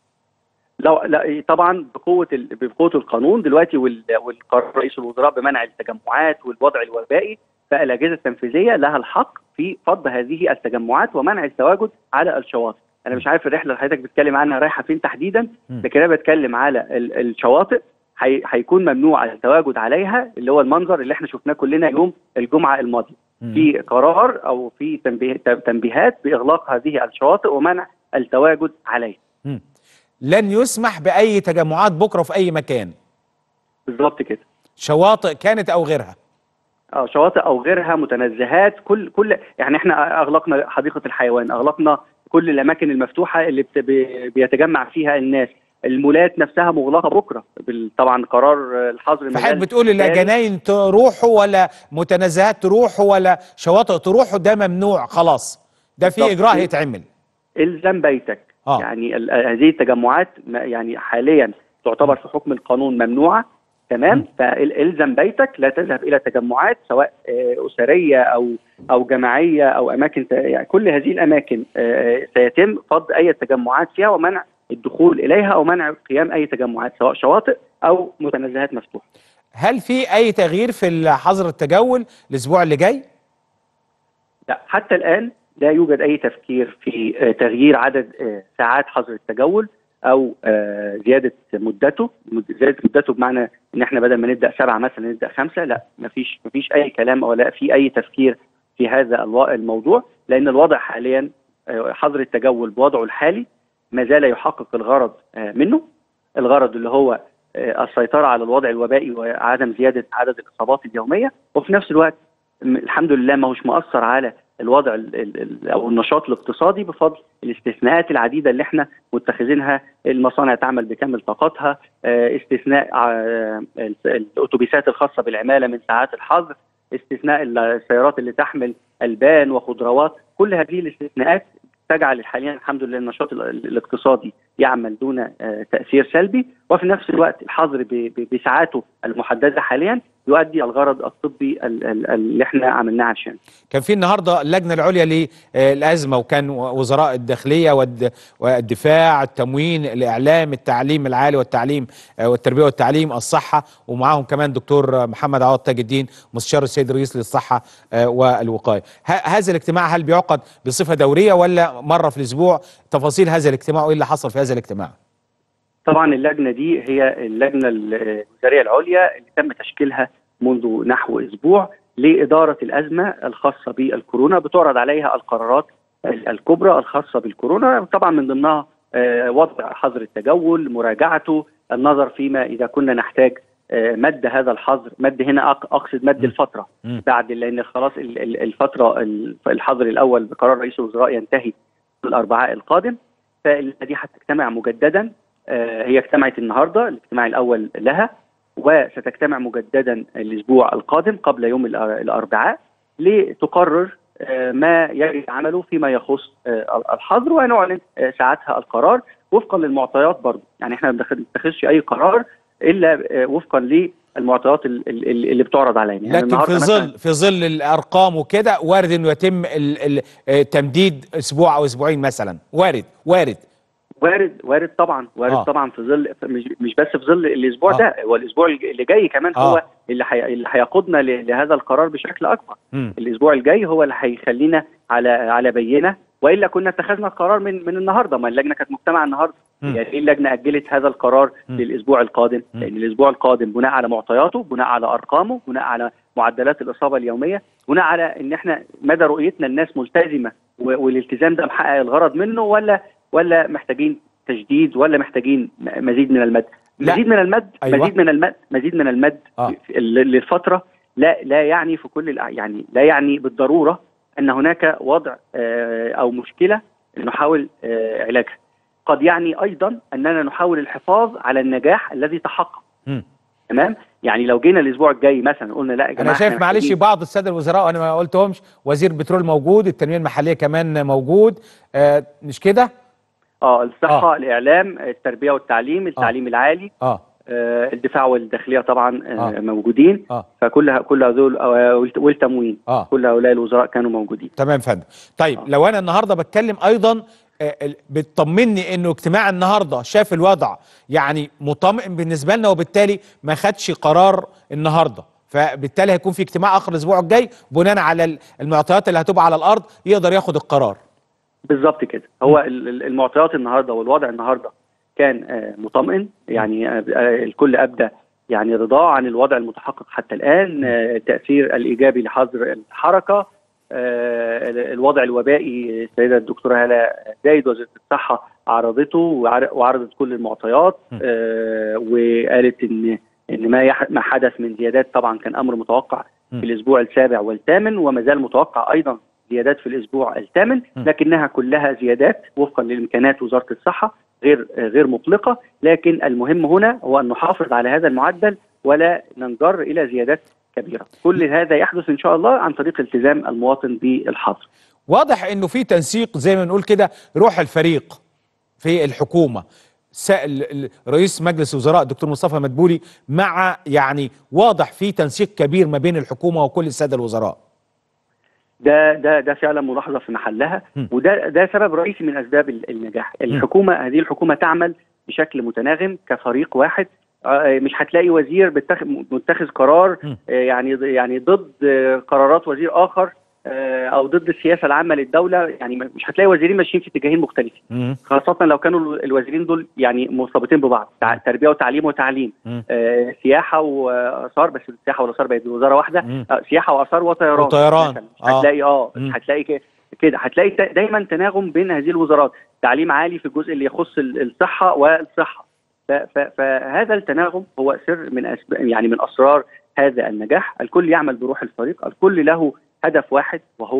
لا طبعا بقوه القانون دلوقتي والقرار رئيس الوزراء بمنع التجمعات والوضع الوبائي، فالاجهزه التنفيذيه لها الحق في فض هذه التجمعات ومنع التواجد على الشواطئ. انا مش عارف الرحله اللي حضرتك بتتكلم عنها رايحه فين تحديدا، لكن انا بتكلم على الشواطئ هيكون ممنوع التواجد عليها، اللي هو المنظر اللي احنا شفناه كلنا يوم الجمعه الماضيه. في قرار او في تنبيهات باغلاق هذه الشواطئ ومنع التواجد عليها. لن يسمح باي تجمعات بكره في اي مكان. بالظبط كده. شواطئ كانت او غيرها. شواطئ او غيرها، متنزهات، كل يعني احنا اغلقنا حديقه الحيوان، اغلقنا كل الاماكن المفتوحه اللي بيتجمع فيها الناس. المولات نفسها مغلقه بكره طبعا قرار الحظر. فحضرتك بتقول لا جناين تروحوا ولا متنزهات تروحوا ولا شواطئ تروحوا، ده ممنوع خلاص، ده في اجراء هيتعمل. الزم بيتك. يعني هذه التجمعات يعني حاليا تعتبر في حكم القانون ممنوعه. تمام. فالزم بيتك، لا تذهب الى تجمعات سواء اسريه او جماعيه او اماكن، يعني كل هذه الاماكن سيتم فض اي تجمعات فيها ومنع الدخول اليها او منع قيام اي تجمعات سواء شواطئ او متنزهات مفتوحه. هل في اي تغيير في حظر التجول الاسبوع اللي جاي؟ لا، حتى الان لا يوجد اي تفكير في تغيير عدد ساعات حظر التجول او زياده مدته. بمعنى ان احنا بدل ما نبدا 7 مثلا نبدا 5. لا، مفيش اي كلام ولا في اي تفكير في هذا الموضوع، لان الوضع حاليا حظر التجول بوضعه الحالي ما زال يحقق الغرض منه، الغرض اللي هو السيطره على الوضع الوبائي وعدم زياده عدد الاصابات اليوميه، وفي نفس الوقت الحمد لله ما هوش مؤثر على الوضع او النشاط الاقتصادي بفضل الاستثناءات العديده اللي احنا متخذينها. المصانع تعمل بكامل طاقتها، استثناء الاتوبيسات الخاصه بالعماله من ساعات الحظر، استثناء السيارات اللي تحمل البان وخضروات. كل هذه الاستثناءات تجعل حاليا الحمد لله النشاط الاقتصادي يعمل دون تأثير سلبي، وفي نفس الوقت الحظر بساعاته المحددة حاليا يؤدي الغرض الطبي اللي احنا عملناه عشان. كان في النهارده اللجنه العليا للازمه، وكان وزراء الداخليه والدفاع، التموين، الاعلام، التعليم العالي والتعليم والتربيه والتعليم، الصحه، ومعاهم كمان دكتور محمد عوض تاج الدين مستشار السيد الرئيس للصحه والوقايه. هذا الاجتماع هل بيعقد بصفه دوريه ولا مره في الاسبوع؟ تفاصيل هذا الاجتماع وايه اللي حصل في هذا الاجتماع؟ طبعا اللجنه دي هي اللجنه الوزاريه العليا اللي تم تشكيلها منذ نحو اسبوع لاداره الازمه الخاصه بالكورونا. بتعرض عليها القرارات الكبرى الخاصه بالكورونا، طبعا من ضمنها وضع حظر التجول، مراجعته، النظر فيما اذا كنا نحتاج مد هذا الحظر. مد هنا اقصد مد الفتره بعد، لان خلاص الفتره الحظر الاول بقرار رئيس الوزراء ينتهي الاربعاء القادم، فاللجنه دي هتجتمع مجددا. هي اجتمعت النهارده الاجتماع الاول لها، وستجتمع مجددا الاسبوع القادم قبل يوم الاربعاء لتقرر ما يجب عمله فيما يخص الحظر، ونعلن ساعتها القرار وفقا للمعطيات. برضه يعني احنا ما بنتخذش اي قرار الا وفقا للمعطيات اللي بتعرض علينا. يعني لكن في ظل الارقام وكده وارد انه يتم تمديد اسبوع او اسبوعين مثلا. وارد طبعا، طبعا في ظل، مش بس في ظل الاسبوع ده، هو الاسبوع اللي جاي كمان هو اللي هيقودنا لهذا القرار بشكل اكبر. الاسبوع الجاي هو اللي هيخلينا على بينه، والا كنا اتخذنا القرار من النهارده. ما اللجنه كانت مجتمعه النهارده، يعني ايه اللجنه اجلت هذا القرار للاسبوع القادم؟ لان الاسبوع القادم بناء على معطياته، بناء على ارقامه، بناء على معدلات الاصابه اليوميه، بناء على ان احنا مدى رؤيتنا الناس ملتزمه والالتزام ده محقق الغرض منه، ولا محتاجين تجديد، ولا محتاجين مزيد من المد. مزيد من المد مزيد من المد للفتره لا يعني في كل يعني لا يعني بالضروره ان هناك وضع او مشكله نحاول علاجها. قد يعني ايضا اننا نحاول الحفاظ على النجاح الذي تحقق. تمام؟ يعني لو جينا الاسبوع الجاي مثلا قلنا لا يا جماعه، انا شايف معلش بعض الساده الوزراء وانا ما قلتهمش، وزير البترول موجود، التنميه المحليه كمان موجود، مش كده؟ الصحه، الاعلام، التربيه والتعليم، التعليم العالي، الدفاع والداخليه طبعا موجودين. فكل هذول والتموين، كل هؤلاء الوزراء كانوا موجودين. تمام فندم. طيب لو انا النهارده بتكلم ايضا بتطمني انه اجتماع النهارده شاف الوضع يعني مطمئن بالنسبه لنا، وبالتالي ما خدش قرار النهارده، فبالتالي هيكون في اجتماع اخر الاسبوع الجاي بناء على المعطيات اللي هتبقى على الارض يقدر ياخد القرار. بالظبط كده. هو المعطيات النهارده والوضع النهارده كان مطمئن، يعني الكل ابدى يعني رضاه عن الوضع المتحقق حتى الان، التاثير الايجابي لحظر الحركه، الوضع الوبائي. السيده الدكتوره هاله زايد وزيره الصحه عرضته وعرضت كل المعطيات، وقالت ان ما حدث من زيادات طبعا كان امر متوقع في الاسبوع السابع والثامن، وما زال متوقع ايضا زيادات في الاسبوع الثامن، لكنها كلها زيادات وفقا لامكانات وزاره الصحه، غير مقلقه. لكن المهم هنا هو ان نحافظ على هذا المعدل ولا ننجر الى زيادات كبيره. كل هذا يحدث ان شاء الله عن طريق التزام المواطن بالحظر. واضح انه في تنسيق زي ما نقول كده، روح الفريق في الحكومه. رئيس مجلس الوزراء الدكتور مصطفى مدبولي مع يعني واضح في تنسيق كبير ما بين الحكومه وكل الساده الوزراء. ده فعلا ملاحظه في محلها، وده سبب رئيسي من اسباب النجاح. هذه الحكومه تعمل بشكل متناغم كفريق واحد. مش هتلاقي وزير متخذ قرار يعني ضد قرارات وزير اخر، او ضد السياسه العامه للدوله. يعني مش هتلاقي وزيرين ماشيين في اتجاهين مختلفين، خاصه لو كانوا الوزيرين دول يعني مرتبطين ببعض، تربيه وتعليم سياحه واثار، بس السياحه والاثار بقت وزاره واحده، سياحه واثار وطيران. هتلاقي هتلاقي كده، هتلاقي دايما تناغم بين هذه الوزارات. تعليم عالي في الجزء اللي يخص الصحه والصحه. فهذا التناغم هو سر من اسرار هذا النجاح. الكل يعمل بروح الفريق، الكل له هدف واحد وهو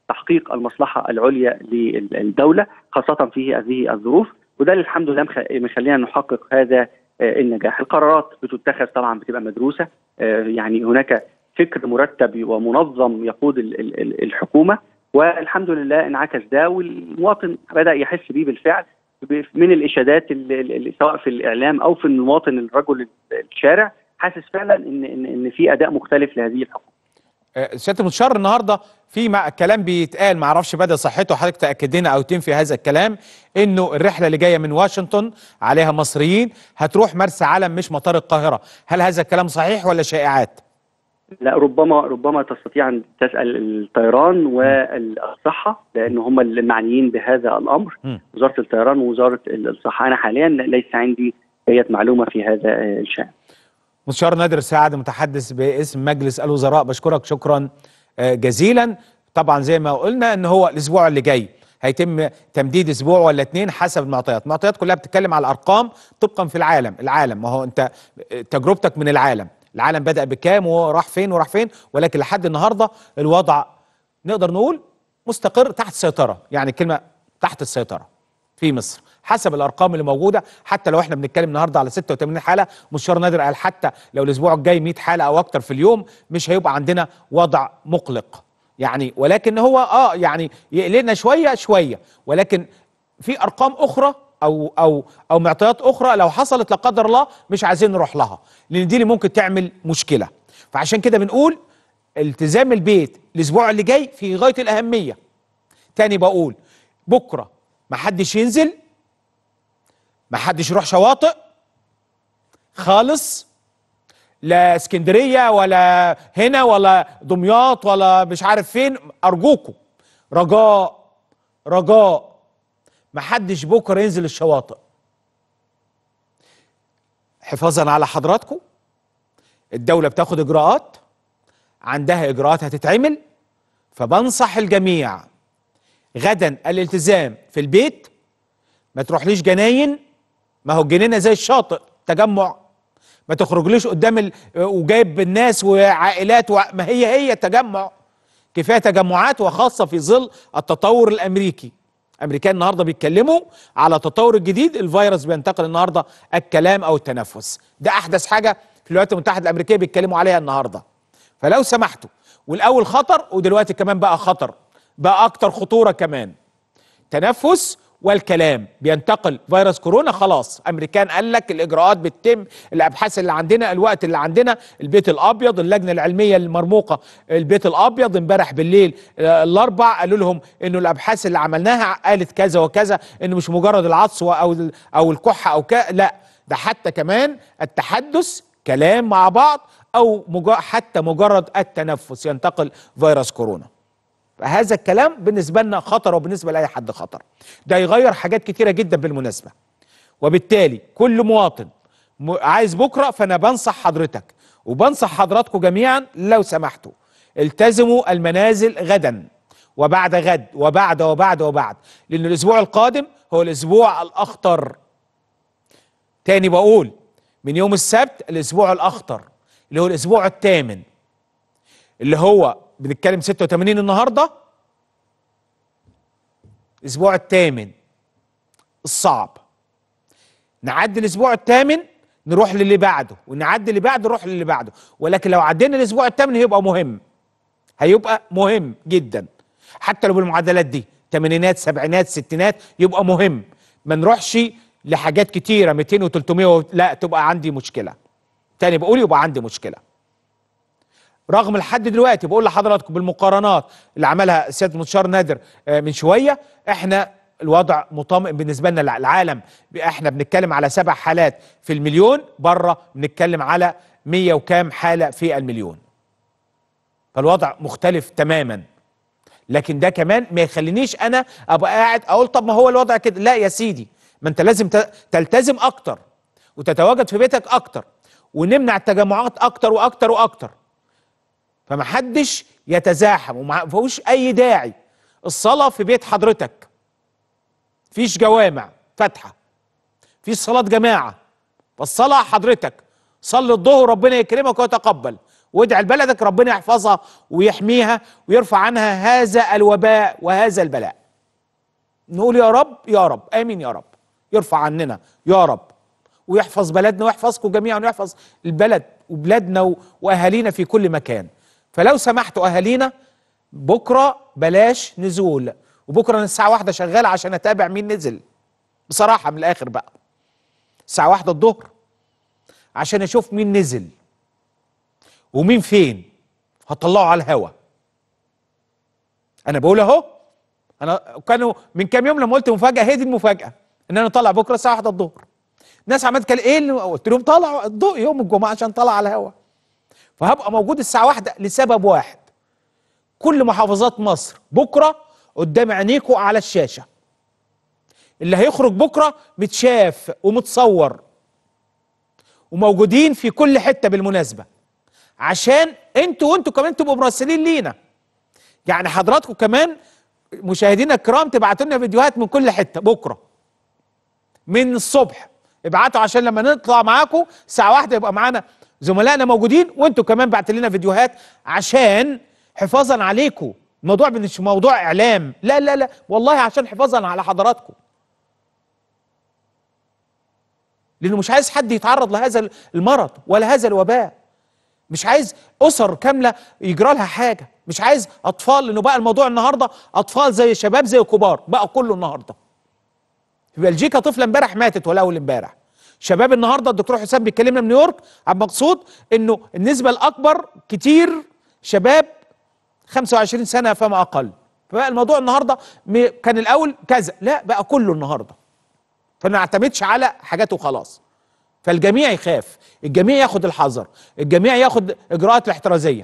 تحقيق المصلحه العليا للدوله خاصه في هذه الظروف، وده اللي الحمد لله مخلينا نحقق هذا النجاح. القرارات بتتخذ طبعا بتبقى مدروسه، يعني هناك فكر مرتب ومنظم يقود الحكومه، والحمد لله انعكس ده والمواطن بدا يحس بيه بالفعل من الاشادات سواء في الاعلام او في المواطن الرجل الشارع، حاسس فعلا ان في اداء مختلف لهذه الحكومه. سياده المستشار النهارده في كلام بيتقال، ما اعرفش بدأ صحته، حضرتك تاكد لنا او تنفي هذا الكلام، انه الرحله اللي جايه من واشنطن عليها مصريين هتروح مرسى علم مش مطار القاهره، هل هذا الكلام صحيح ولا شائعات؟ لا، ربما تستطيع ان تسال الطيران والصحه لان هم المعنيين بهذا الامر، وزاره الطيران ووزاره الصحه. انا حاليا ليس عندي اي معلومه في هذا الشان. مستشار نادر سعد متحدث باسم مجلس الوزراء، بشكرك شكرا جزيلا. طبعا زي ما قلنا ان هو الاسبوع اللي جاي هيتم تمديد اسبوع ولا اتنين حسب المعطيات، المعطيات كلها بتتكلم على الارقام طبقا في العالم، ما هو انت تجربتك من العالم بدأ بكام وراح فين ولكن لحد النهارده الوضع نقدر نقول مستقر تحت السيطره، يعني كلمه تحت السيطره في مصر حسب الارقام اللي موجوده. حتى لو احنا بنتكلم النهارده على 86 حاله، مستشار نادر قال حتى لو الاسبوع الجاي 100 حاله او اكتر في اليوم مش هيبقى عندنا وضع مقلق يعني، ولكن هو يعني يقلقنا شويه، ولكن في ارقام اخرى او معطيات اخرى لو حصلت لا قدر الله مش عايزين نروح لها، لان دي اللي ممكن تعمل مشكله. فعشان كده بنقول التزام البيت الاسبوع اللي جاي في غايه الاهميه. تاني بقول بكره ما حدش ينزل، ما حدش يروح شواطئ خالص، لا اسكندريه ولا هنا ولا دمياط ولا مش عارف فين، ارجوكم رجاء ما حدش بكره ينزل الشواطئ حفاظا على حضراتكم. الدولة بتاخد اجراءات، عندها اجراءات هتتعمل، فبنصح الجميع غدا الالتزام في البيت. ما تروحليش جناين، ما هو الجنينه زي الشاطئ تجمع، ما تخرجليش قدام وجايب الناس وعائلات ما هي تجمع، كفايه تجمعات، وخاصه في ظل التطور الامريكي. امريكان النهارده بيتكلموا على التطور الجديد، الفيروس بينتقل النهارده الكلام او التنفس، ده احدث حاجه في الولايات المتحده الامريكيه بيتكلموا عليها النهارده. فلو سمحتوا، والاول خطر ودلوقتي كمان بقى خطر، بقى اكتر خطوره كمان، تنفس والكلام بينتقل فيروس كورونا. خلاص امريكان قال لك الاجراءات بتتم، الابحاث اللي عندنا، الوقت اللي عندنا، البيت الابيض، اللجنه العلميه المرموقه البيت الابيض امبارح بالليل الاربع قالوا لهم انه الابحاث اللي عملناها قالت كذا وكذا، انه مش مجرد العطس او الكحه او لا، ده حتى كمان التحدث كلام مع بعض او حتى مجرد التنفس ينتقل فيروس كورونا. هذا الكلام بالنسبة لنا خطر وبالنسبة لأي حد خطر، ده يغير حاجات كتيرة جدا بالمناسبة. وبالتالي كل مواطن عايز بكرة، فأنا بنصح حضرتك وبنصح حضراتكم جميعا لو سمحتوا التزموا المنازل غدا وبعد غد وبعد، لأن الأسبوع القادم هو الأسبوع الأخطر. تاني بقول من يوم السبت الأسبوع الأخطر اللي هو الأسبوع الثامن، اللي هو بنتكلم 86 النهارده، الاسبوع الثامن الصعب. نعدي الاسبوع الثامن نروح للي بعده، ونعدي اللي بعده نروح للي بعده، ولكن لو عدينا الاسبوع الثامن هيبقى مهم جدا، حتى لو بالمعدلات دي تمانينات سبعينات ستينات يبقى مهم، ما نروحش لحاجات كتيره 200 و300 لا تبقى عندي مشكله. تاني بقول يبقى عندي مشكله. رغم لحد دلوقتي بقول لحضراتكم بالمقارنات اللي عملها سياده المستشار نادر من شويه، احنا الوضع مطمئن بالنسبه لنا. العالم احنا بنتكلم على 7 حالات في المليون، بره بنتكلم على 100 وكام حاله في المليون، فالوضع مختلف تماما. لكن ده كمان ما يخلينيش انا ابقى قاعد اقول طب ما هو الوضع كده، لا يا سيدي، ما انت لازم تلتزم اكتر وتتواجد في بيتك اكتر، ونمنع التجمعات اكتر واكتر. فمحدش يتزاحم وما فيهوش اي داعي. الصلاه في بيت حضرتك، فيش جوامع فاتحه، فيش صلاه جماعه، فالصلاه حضرتك صلي الظهر ربنا يكرمك ويتقبل، وادعي لبلدك ربنا يحفظها ويحميها ويرفع عنها هذا الوباء وهذا البلاء. نقول يا رب يا رب، امين يا رب، يرفع عننا يا رب، ويحفظ بلدنا ويحفظكم جميعا ويحفظ البلد وبلادنا واهالينا في كل مكان. فلو سمحتوا اهالينا بكره بلاش نزول، وبكره الساعه 1 شغاله عشان اتابع مين نزل بصراحه من الاخر بقى، الساعه 1 الظهر عشان اشوف مين نزل ومين فين، هطلعه على الهوا. انا بقول اهو، انا كانوا من كام يوم لما قلت مفاجاه، هي دي المفاجاه، ان انا طالع بكره الساعه 1 الظهر. الناس عملت كده ايه اللي قلت لهم طالع الضوء يوم الجمعه عشان طالع على الهوا. فهبقى موجود الساعه 1 لسبب واحد، كل محافظات مصر بكره قدام عينيكم على الشاشه. اللي هيخرج بكره متشاف ومتصور وموجودين في كل حته بالمناسبه، عشان انتوا كمان تبقوا مراسلين لينا. يعني حضراتكم كمان مشاهدينا الكرام تبعتوا لنا فيديوهات من كل حته بكره من الصبح، ابعتوا عشان لما نطلع معاكم الساعه 1 يبقى معانا زملائنا موجودين، وانتوا كمان بعتوا لنا فيديوهات عشان حفاظا عليكم. الموضوع مش موضوع اعلام، لا لا لا والله، عشان حفاظا على حضراتكم، لانه مش عايز حد يتعرض لهذا المرض ولا هذا الوباء، مش عايز اسر كامله يجرى لها حاجه، مش عايز اطفال، لانه بقى الموضوع النهارده اطفال زي شباب زي كبار، بقى كله النهارده. في بلجيكا طفله امبارح ماتت ولا اول امبارح. شباب النهارده الدكتور حسام بيكلمنا من نيويورك عبد المقصود انه النسبه الاكبر كتير شباب 25 سنه فما اقل. فبقى الموضوع النهارده كان الاول كذا، لا بقى كله النهارده. فما نعتمدش على حاجات وخلاص. فالجميع يخاف، الجميع ياخد الحذر، الجميع ياخد اجراءات الاحترازيه.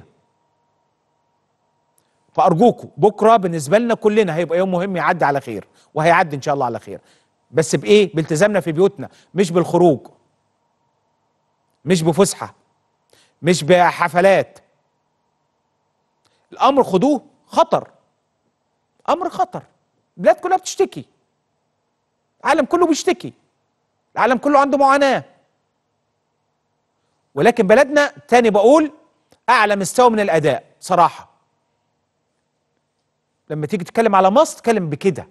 فارجوكم بكره بالنسبه لنا كلنا هيبقى يوم مهم يعدي على خير، وهيعدي ان شاء الله على خير، بس بايه؟ بالتزامنا في بيوتنا، مش بالخروج، مش بفسحه، مش بحفلات. الامر خدوه خطر، امر خطر. البلاد كلها بتشتكي، العالم كله بيشتكي، العالم كله عنده معاناه، ولكن بلدنا تاني بقول اعلى مستوى من الاداء صراحه. لما تيجي تتكلم على مصر تتكلم بكده،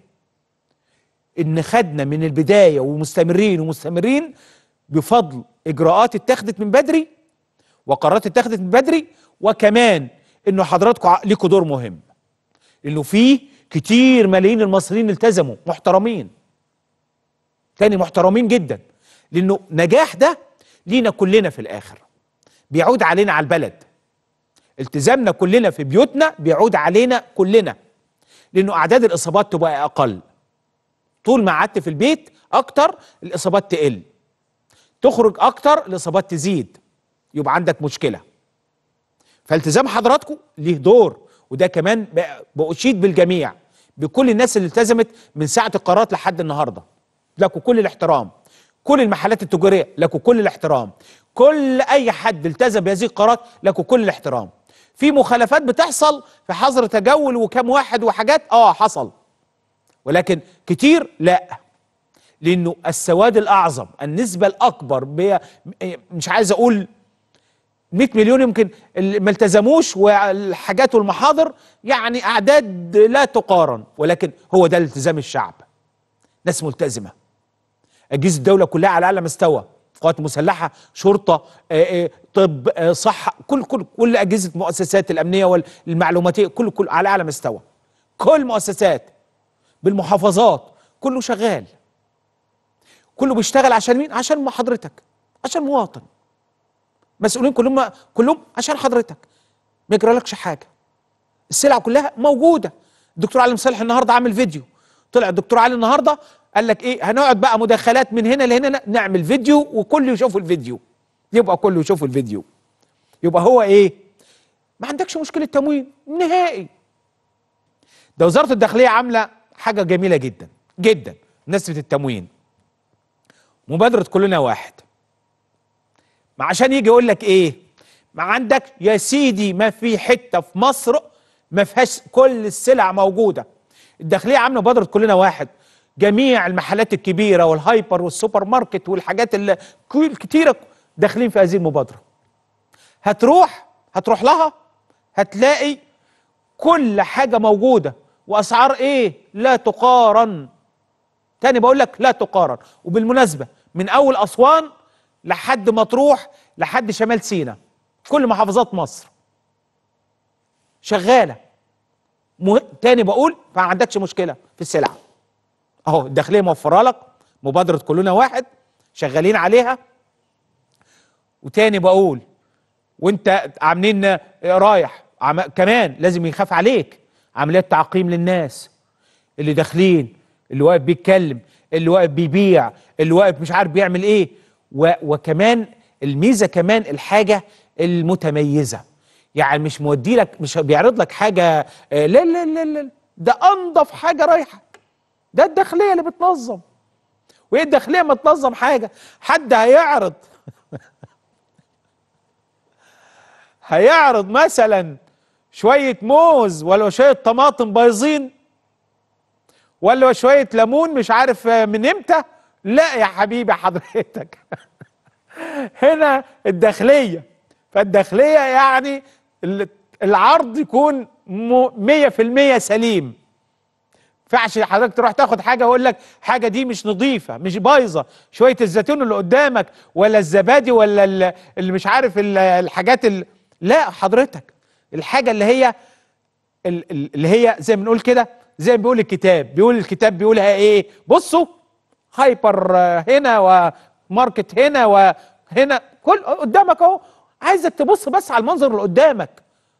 ان خدنا من البدايه ومستمرين بفضل اجراءات اتخذت من بدري وقرارات اتخذت من بدري، وكمان انه حضراتكم ليكوا دور مهم، انه في كتير ملايين المصريين التزموا محترمين، تاني محترمين جدا، لانه نجاح ده لينا كلنا في الاخر، بيعود علينا على البلد. التزامنا كلنا في بيوتنا بيعود علينا كلنا، لانه اعداد الاصابات تبقى اقل. طول ما قعدت في البيت اكتر الاصابات تقل، تخرج اكتر الاصابات تزيد، يبقى عندك مشكله. فالتزام حضراتكم ليه دور، وده كمان بأشيد بالجميع، بكل الناس اللي التزمت من ساعه القرارات لحد النهارده. لكم كل الاحترام، كل المحلات التجاريه لكم كل الاحترام، كل اي حد التزم بهذه القرارات لكم كل الاحترام. في مخالفات بتحصل في حظر تجول وكم واحد وحاجات حصل، ولكن كتير لا، لانه السواد الاعظم، النسبه الاكبر، مش عايز اقول 100 مليون يمكن ما التزموش، والحاجات والمحاضر يعني اعداد لا تقارن، ولكن هو ده الالتزام الشعب، ناس ملتزمه. اجهزه الدوله كلها على اعلى مستوى، قوات مسلحه، شرطه، طب، صحه، كل اجهزه المؤسسات الامنيه والمعلوماتيه، كل على اعلى مستوى. كل مؤسسات بالمحافظات كله شغال، كله بيشتغل عشان مين؟ عشان حضرتك، عشان مواطن. مسؤولين كلهم عشان حضرتك، ما يجرالكش حاجه. السلع كلها موجوده. الدكتور علي مصالح النهارده عامل فيديو، طلع الدكتور علي النهارده قال لك ايه؟ هنقعد بقى مداخلات من هنا لهنا، نعمل فيديو وكله يشوف الفيديو، يبقى كله يشوف الفيديو، يبقى هو ايه؟ ما عندكش مشكله تموين نهائي. ده وزاره الداخليه عامله حاجه جميله جدا جدا بمناسبه التموين، مبادره كلنا واحد. ما عشان يجي يقول لك ايه؟ ما عندك يا سيدي، ما في حته في مصر ما فيهاش كل السلع موجوده. الداخليه عامله مبادره كلنا واحد، جميع المحلات الكبيره والهايبر والسوبر ماركت والحاجات اللي كتيره داخلين في هذه المبادره. هتروح هتروح لها هتلاقي كل حاجة موجودة، وأسعار إيه؟ لا تقارن. تاني بقول لك لا تقارن. وبالمناسبة من أول أسوان لحد مطروح لحد شمال سيناء كل محافظات مصر شغالة. تاني بقول ما عندكش مشكلة في السلع. أهو الداخلية موفرة لك مبادرة كلنا واحد، شغالين عليها. وتاني بقول وانت عاملين رايح كمان لازم يخاف عليك عمليات تعقيم للناس اللي داخلين، اللي واقف بيتكلم، اللي واقف بيبيع، اللي واقف مش عارف بيعمل ايه. وكمان الميزه كمان الحاجه المتميزه، يعني مش مودي لك، مش بيعرض لك حاجه لا لا لا لا، ده انضف حاجه رايحه. ده الداخليه اللي بتنظم. وايه الداخليه ما تنظم حاجه؟ حد هيعرض مثلا شويه موز ولا شويه طماطم بايظين ولا شويه ليمون مش عارف من امتى؟ لا يا حبيبي حضرتك هنا الداخليه. فالداخليه يعني العرض يكون 100% سليم. فعش حضرتك تروح تاخد حاجه واقول لك حاجه دي مش نظيفه مش بايظه، شويه الزيتون اللي قدامك ولا الزبادي ولا اللي مش عارف الحاجات لا حضرتك الحاجه اللي هي زي ما بنقول كده، زي ما بيقول الكتاب، بيقولها ايه؟ بصوا هايبر هنا وماركت هنا وهنا كل قدامك اهو. عايزك تبص بس على المنظر اللي قدامك.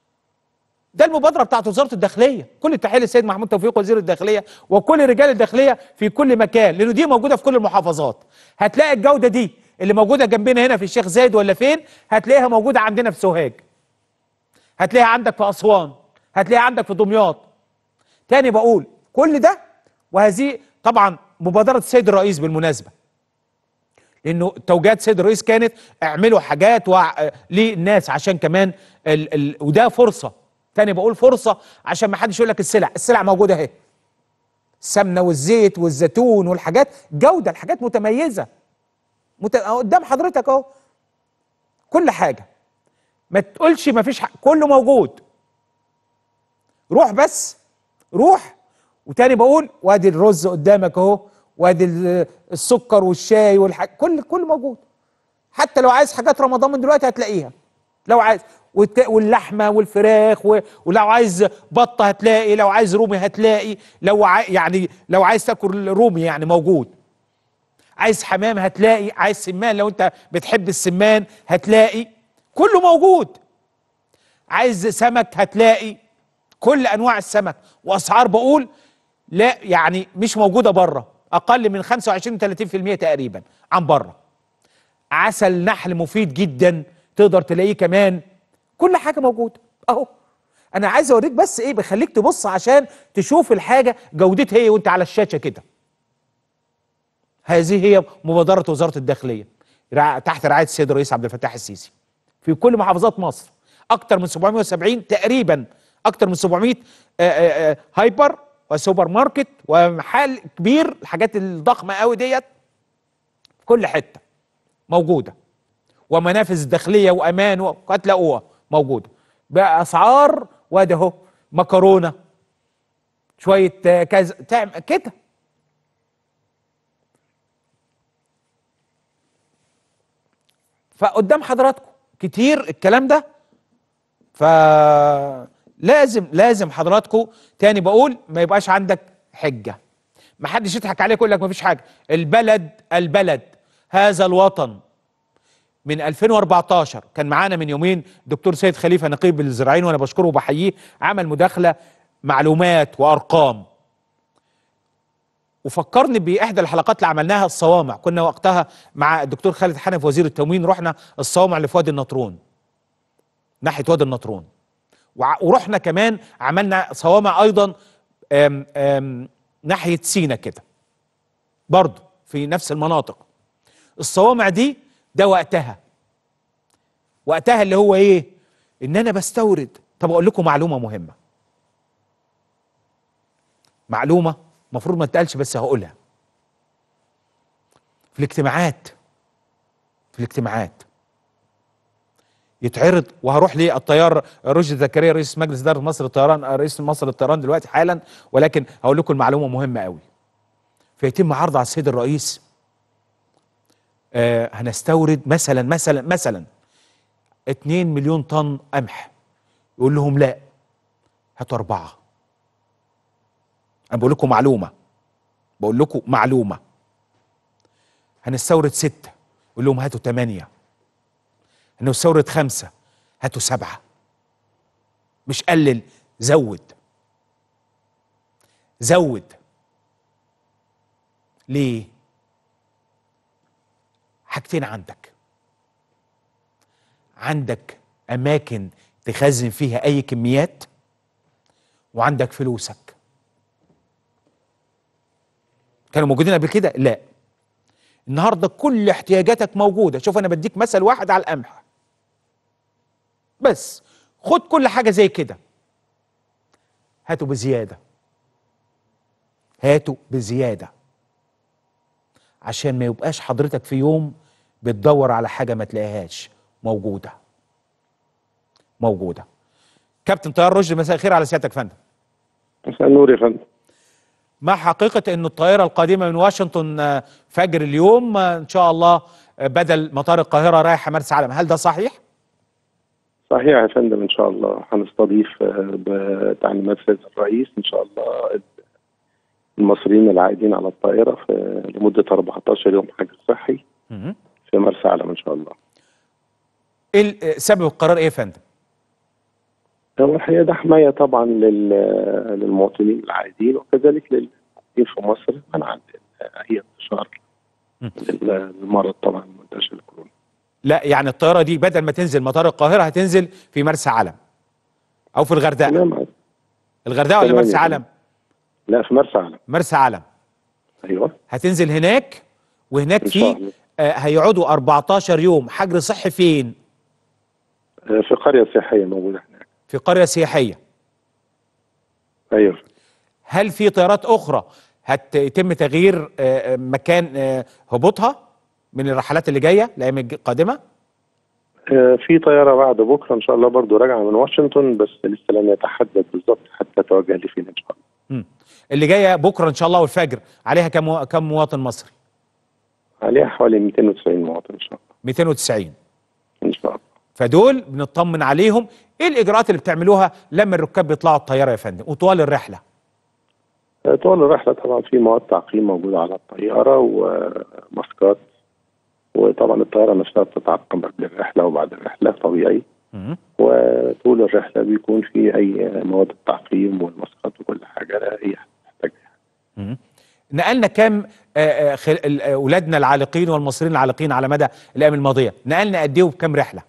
ده المبادره بتاعت وزاره الداخليه. كل التحيه للسيد محمود توفيق وزير الداخليه وكل رجال الداخليه في كل مكان، لانه دي موجوده في كل المحافظات. هتلاقي الجوده دي اللي موجوده جنبنا هنا في الشيخ زايد ولا فين، هتلاقيها موجوده عندنا في سوهاج، هتلاقيها عندك في اسوان، هتلاقيها عندك في دمياط. تاني بقول كل ده. وهذه طبعا مبادره السيد الرئيس بالمناسبه، لانه توجيهات السيد الرئيس كانت اعملوا حاجات للناس عشان كمان وده فرصه. تاني بقول فرصه عشان ما حدش يقول لك السلع موجوده اهي. السمنه والزيت والزيتون والحاجات جوده، الحاجات متميزه قدام حضرتك اهو. كل حاجه، ما تقولش ما فيش كله موجود. روح بس روح. وتاني بقول وادي الرز قدامك اهو، وادي السكر والشاي كله موجود. حتى لو عايز حاجات رمضان من دلوقتي هتلاقيها لو عايز، واللحمه والفراخ ولو عايز بطه هتلاقي، لو عايز رومي هتلاقي، يعني لو عايز تاكل رومي يعني موجود. عايز حمام هتلاقي، عايز سمان لو انت بتحب السمان هتلاقي، كله موجود. عايز سمك هتلاقي كل انواع السمك، واسعار بقول لا يعني مش موجوده بره، اقل من 25 30% تقريبا عن بره. عسل نحل مفيد جدا تقدر تلاقيه كمان، كل حاجه موجوده اهو. انا عايز اوريك بس ايه، بخليك تبص عشان تشوف الحاجه جودتها ايه وانت على الشاشه كده. هذه هي مبادره وزاره الداخليه تحت رعايه السيد الرئيس عبد الفتاح السيسي في كل محافظات مصر. اكتر من 770 تقريبا، اكتر من 700 هايبر وسوبر ماركت ومحل كبير، الحاجات الضخمه قوي ديت في كل حته موجوده، ومنافذ داخليه وامان وهتلاقوها موجوده باسعار. وادي اهو مكرونه شويه كذا تعمل كده. فقدام حضراتكم كتير الكلام ده. لازم حضراتكم تاني بقول ما يبقاش عندك حجه، ما حدش يضحك عليك يقول لك ما فيش حاجه. البلد هذا الوطن من 2014 كان معانا من يومين دكتور سيد خليفه نقيب الزراعيين وانا بشكره وبحييه، عمل مداخله معلومات وارقام وفكرني باحدى الحلقات اللي عملناها الصوامع. كنا وقتها مع الدكتور خالد حنف وزير التموين، رحنا الصوامع اللي في وادي النطرون ناحيه وادي النطرون، ورحنا كمان عملنا صوامع ايضا ناحيه سينا كده برضه في نفس المناطق. الصوامع دي ده وقتها اللي هو ايه؟ ان انا بستورد. طب اقول لكم معلومه مهمه، معلومه المفروض ما تتقالش بس هقولها. في الاجتماعات يتعرض، وهروح للطيار رشدي زكريا رئيس مجلس اداره مصر للطيران، رئيس مصر للطيران دلوقتي حالا، ولكن هقول لكم المعلومه مهمه قوي. فيتم عرض على السيد الرئيس هنستورد مثلا 2 مليون طن قمح. يقول لهم لا، هاتوا 4. انا بقول لكم معلومه. هنستورد 6، يقول لهم هاتوا 8. هنستورد 5، هاتوا 7. مش قلل، زود. ليه؟ حاجتين عندك اماكن تخزن فيها اي كميات، وعندك فلوسك. كانوا موجودين قبل كده؟ لا. النهارده كل احتياجاتك موجوده. شوف انا بديك مثل واحد على القمح بس، خد كل حاجه زي كده، هاتوا بزياده عشان ما يبقاش حضرتك في يوم بتدور على حاجه ما تلاقيهاش. موجوده. كابتن طيار رشدي، مساء الخير على سيادتك يا فندم. مساء النور يا فندم. ما حقيقه ان الطائره القادمه من واشنطن فجر اليوم ان شاء الله بدل مطار القاهره رايحه مرسى علم، هل ده صحيح؟ صحيح يا فندم، ان شاء الله هنستضيف بتعليمات سيادة الرئيس ان شاء الله المصريين العائدين على الطائره لمده 14 يوم حجر صحي في مرسى علم ان شاء الله. ايه سبب القرار ايه يا فندم؟ هو الحقيقه ده حمايه طبعا للمواطنين العائدين، وكذلك للمواطنين في مصر منعا اي انتشار للمرض طبعا منتشر الكورونا. لا يعني الطياره دي بدل ما تنزل مطار القاهره هتنزل في مرسى علم او في الغردقه؟ نعم. الغردقه ولا مرسى علم؟ لا، في مرسى علم. ايوه. هتنزل هناك، وهناك في هيقعدوا 14 يوم حجر صحي. فين؟ في قريه سياحيه موجوده هناك. في قريه سياحيه. ايوه. هل في طيارات اخرى هتتم تغيير مكان هبوطها من الرحلات اللي جايه الايام القادمه؟ في طياره بعد بكره ان شاء الله برضو راجعه من واشنطن، بس لسه لم يتحدد بالظبط حتى توجه لفين ان شاء الله. اللي جايه بكره ان شاء الله والفجر عليها كم مواطن مصري؟ عليها حوالي 290 مواطن ان شاء الله. 290 ان شاء الله. فدول بنطمن عليهم. ايه الاجراءات اللي بتعملوها لما الركاب بيطلعوا الطياره يا فندم وطوال الرحله؟ طوال الرحله طبعا في مواد تعقيم موجوده على الطياره وماسكات، وطبعا الطياره نفسها بتتعقم قبل الرحله وبعد الرحله طبيعي. وطول الرحله بيكون في اي مواد التعقيم والماسكات وكل حاجه هي محتاجها. نقلنا كام اولادنا العالقين والمصريين العالقين على مدى الايام الماضيه؟ نقلنا قد ايه وبكام رحله؟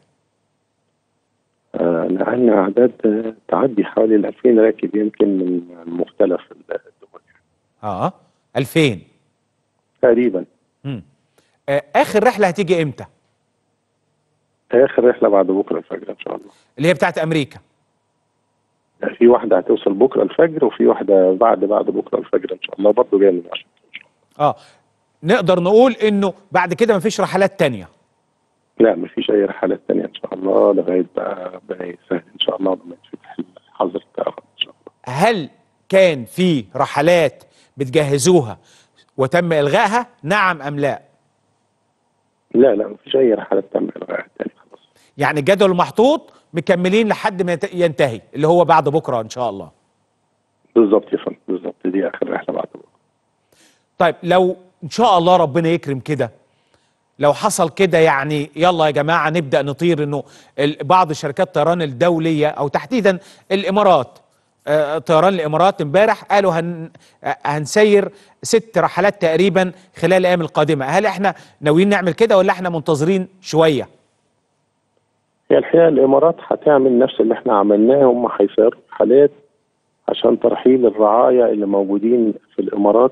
نقلنا اعداد تعدي حوالي 2000 راكب يمكن من مختلف الدول. 2000 تقريبا. اخر رحله هتيجي امتى؟ اخر رحله بعد بكره الفجر ان شاء الله، اللي هي بتاعت امريكا. في واحده هتوصل بكره الفجر، وفي واحده بعد بكره الفجر ان شاء الله برضه جايه من واشنطن. نقدر نقول انه بعد كده مفيش رحلات تانية؟ لا، مفيش اي رحلات تانية ان شاء الله لغايه بقى ربنا يسهل ان شاء الله لما يتفتح حظر الطيران ان شاء الله. هل كان في رحلات بتجهزوها وتم الغائها، نعم ام لا؟ لا، مفيش اي رحلات تم الغائها تاني خلاص. يعني الجدول محطوط مكملين لحد ما ينتهي اللي هو بعد بكره ان شاء الله. بالظبط يا فندم، بالظبط، دي اخر رحله بعد بكره. طيب لو ان شاء الله ربنا يكرم كده، لو حصل كده يعني يلا يا جماعه نبدا نطير، انه بعض شركات الطيران الدوليه او تحديدا الامارات، طيران الامارات امبارح قالوا هنسير 6 رحلات تقريبا خلال الايام القادمه، هل احنا ناويين نعمل كده ولا احنا منتظرين شويه؟ هي الحقيقه الامارات هتعمل نفس اللي احنا عملناه، هم هيسيروا رحلات عشان ترحيل الرعايا اللي موجودين في الامارات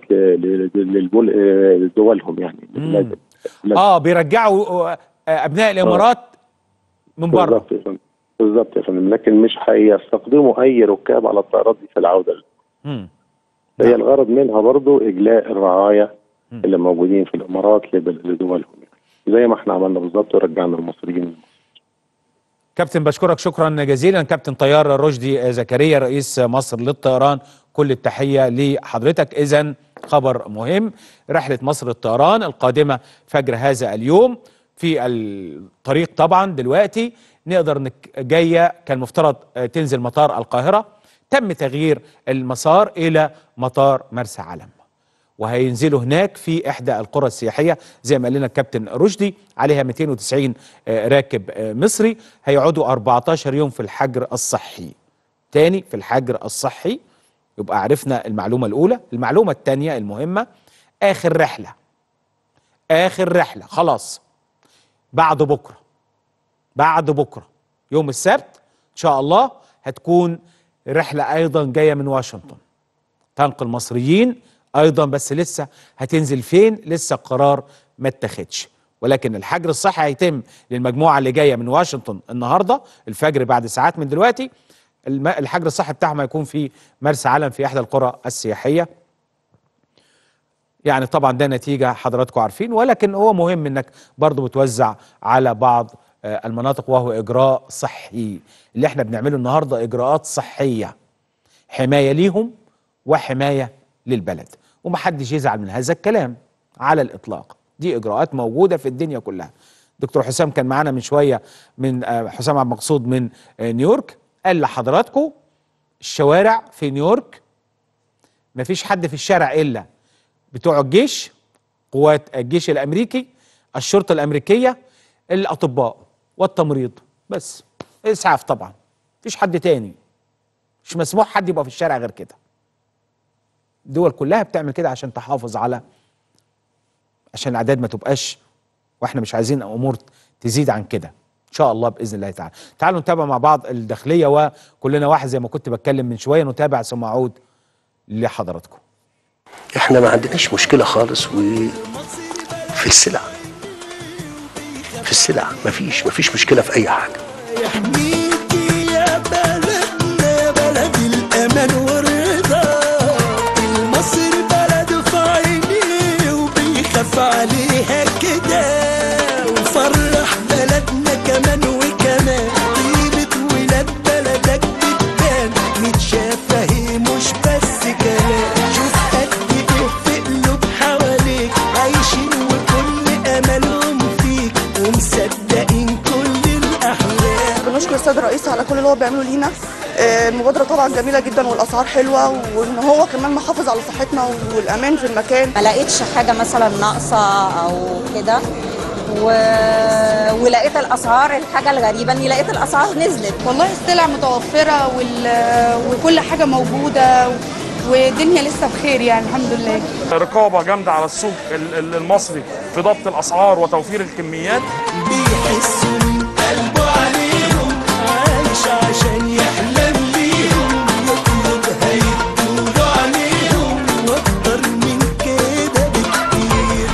لدولهم يعني. بيرجعوا ابناء الامارات من بره. بالظبط يا فندم، لكن مش هيستخدموا اي ركاب على الطائرات دي في العوده. هي الغرض منها برضو اجلاء الرعايا اللي موجودين في الامارات لدولهم يعني. زي ما احنا عملنا بالظبط ورجعنا المصريين. كابتن بشكرك شكرا جزيلا كابتن طيار رشدي زكريا رئيس مصر للطيران، كل التحية لحضرتك. إذن خبر مهم، رحلة مصر للطيران القادمة فجر هذا اليوم في الطريق. طبعا دلوقتي نقدر جاية كان مفترض تنزل مطار القاهرة، تم تغيير المسار إلى مطار مرسى علم، وهينزلوا هناك في إحدى القرى السياحية زي ما قال لنا الكابتن رشدي، عليها 290 راكب مصري، هيقعدوا 14 يوم في الحجر الصحي. تاني في الحجر الصحي، يبقى عرفنا المعلومة الأولى. المعلومة الثانية المهمة، آخر رحلة خلاص بعد بكرة يوم السبت إن شاء الله هتكون رحلة أيضا جاية من واشنطن تنقل مصريين أيضا، بس لسه هتنزل فين لسه القرار ما اتخذش، ولكن الحجر الصحي هيتم للمجموعة اللي جاية من واشنطن النهاردة الفجر بعد ساعات من دلوقتي. الحجر الصحي بتاعهم هيكون في مرسى علم في إحدى القرى السياحية. يعني طبعا ده نتيجة حضراتكم عارفين، ولكن هو مهم انك برضو بتوزع على بعض المناطق، وهو إجراء صحي. اللي احنا بنعمله النهاردة إجراءات صحية، حماية ليهم وحماية للبلد، ومحدش يزعل من هذا الكلام على الإطلاق. دي إجراءات موجودة في الدنيا كلها. دكتور حسام كان معانا من شوية، من حسام عبد المقصود من نيويورك، قال لحضراتكم الشوارع في نيويورك مفيش حد في الشارع إلا بتوع الجيش، قوات الجيش الأمريكي، الشرطة الأمريكية، الأطباء والتمريض، بس إسعاف. طبعا مفيش حد تاني، مش مسموح حد يبقى في الشارع غير كده. الدول كلها بتعمل كده عشان تحافظ على، عشان الأعداد ما تبقاش، واحنا مش عايزين أمور تزيد عن كده إن شاء الله بإذن الله تعالى. تعالوا نتابع مع بعض الداخلية وكلنا واحد زي ما كنت بتكلم من شوية. نتابع ثم أعود لحضراتكم. احنا ما عندناش مشكلة خالص في السلع، مفيش مشكلة في أي حاجة. يحميكي يا بلدنا بلد الأمان والرضا، المصري بلد في عينيه وبيخاف عليها كده، وفرح بلدنا كمان وكمان، طيبة ولاد بلدك بتبان، متشافة هي مش بس كلام، شوف قد ايه في قلوب حواليك عايشين وكل أملهم فيك ومصدقين كل الأحلام. بنشكر السيد الرئيس على كل اللي هو بيعمله لينا. المبادرة طبعا جميلة جدا والأسعار حلوة، وإن هو كمان محافظ على صحتنا والأمان في المكان. ما لقيتش حاجة مثلا ناقصة أو كده، ولقيت الأسعار، الحاجة الغريبة إني لقيت الأسعار نزلت. والله السلع متوفرة وكل حاجة موجودة، والدنيا لسه بخير يعني الحمد لله. رقابة جامدة على السوق المصري في ضبط الأسعار وتوفير الكميات. بيحسوا من قلبه عليهم، عايش عشان يحلم بيهم، يطلب هيدوله عليهم، واكتر من كده بكتير.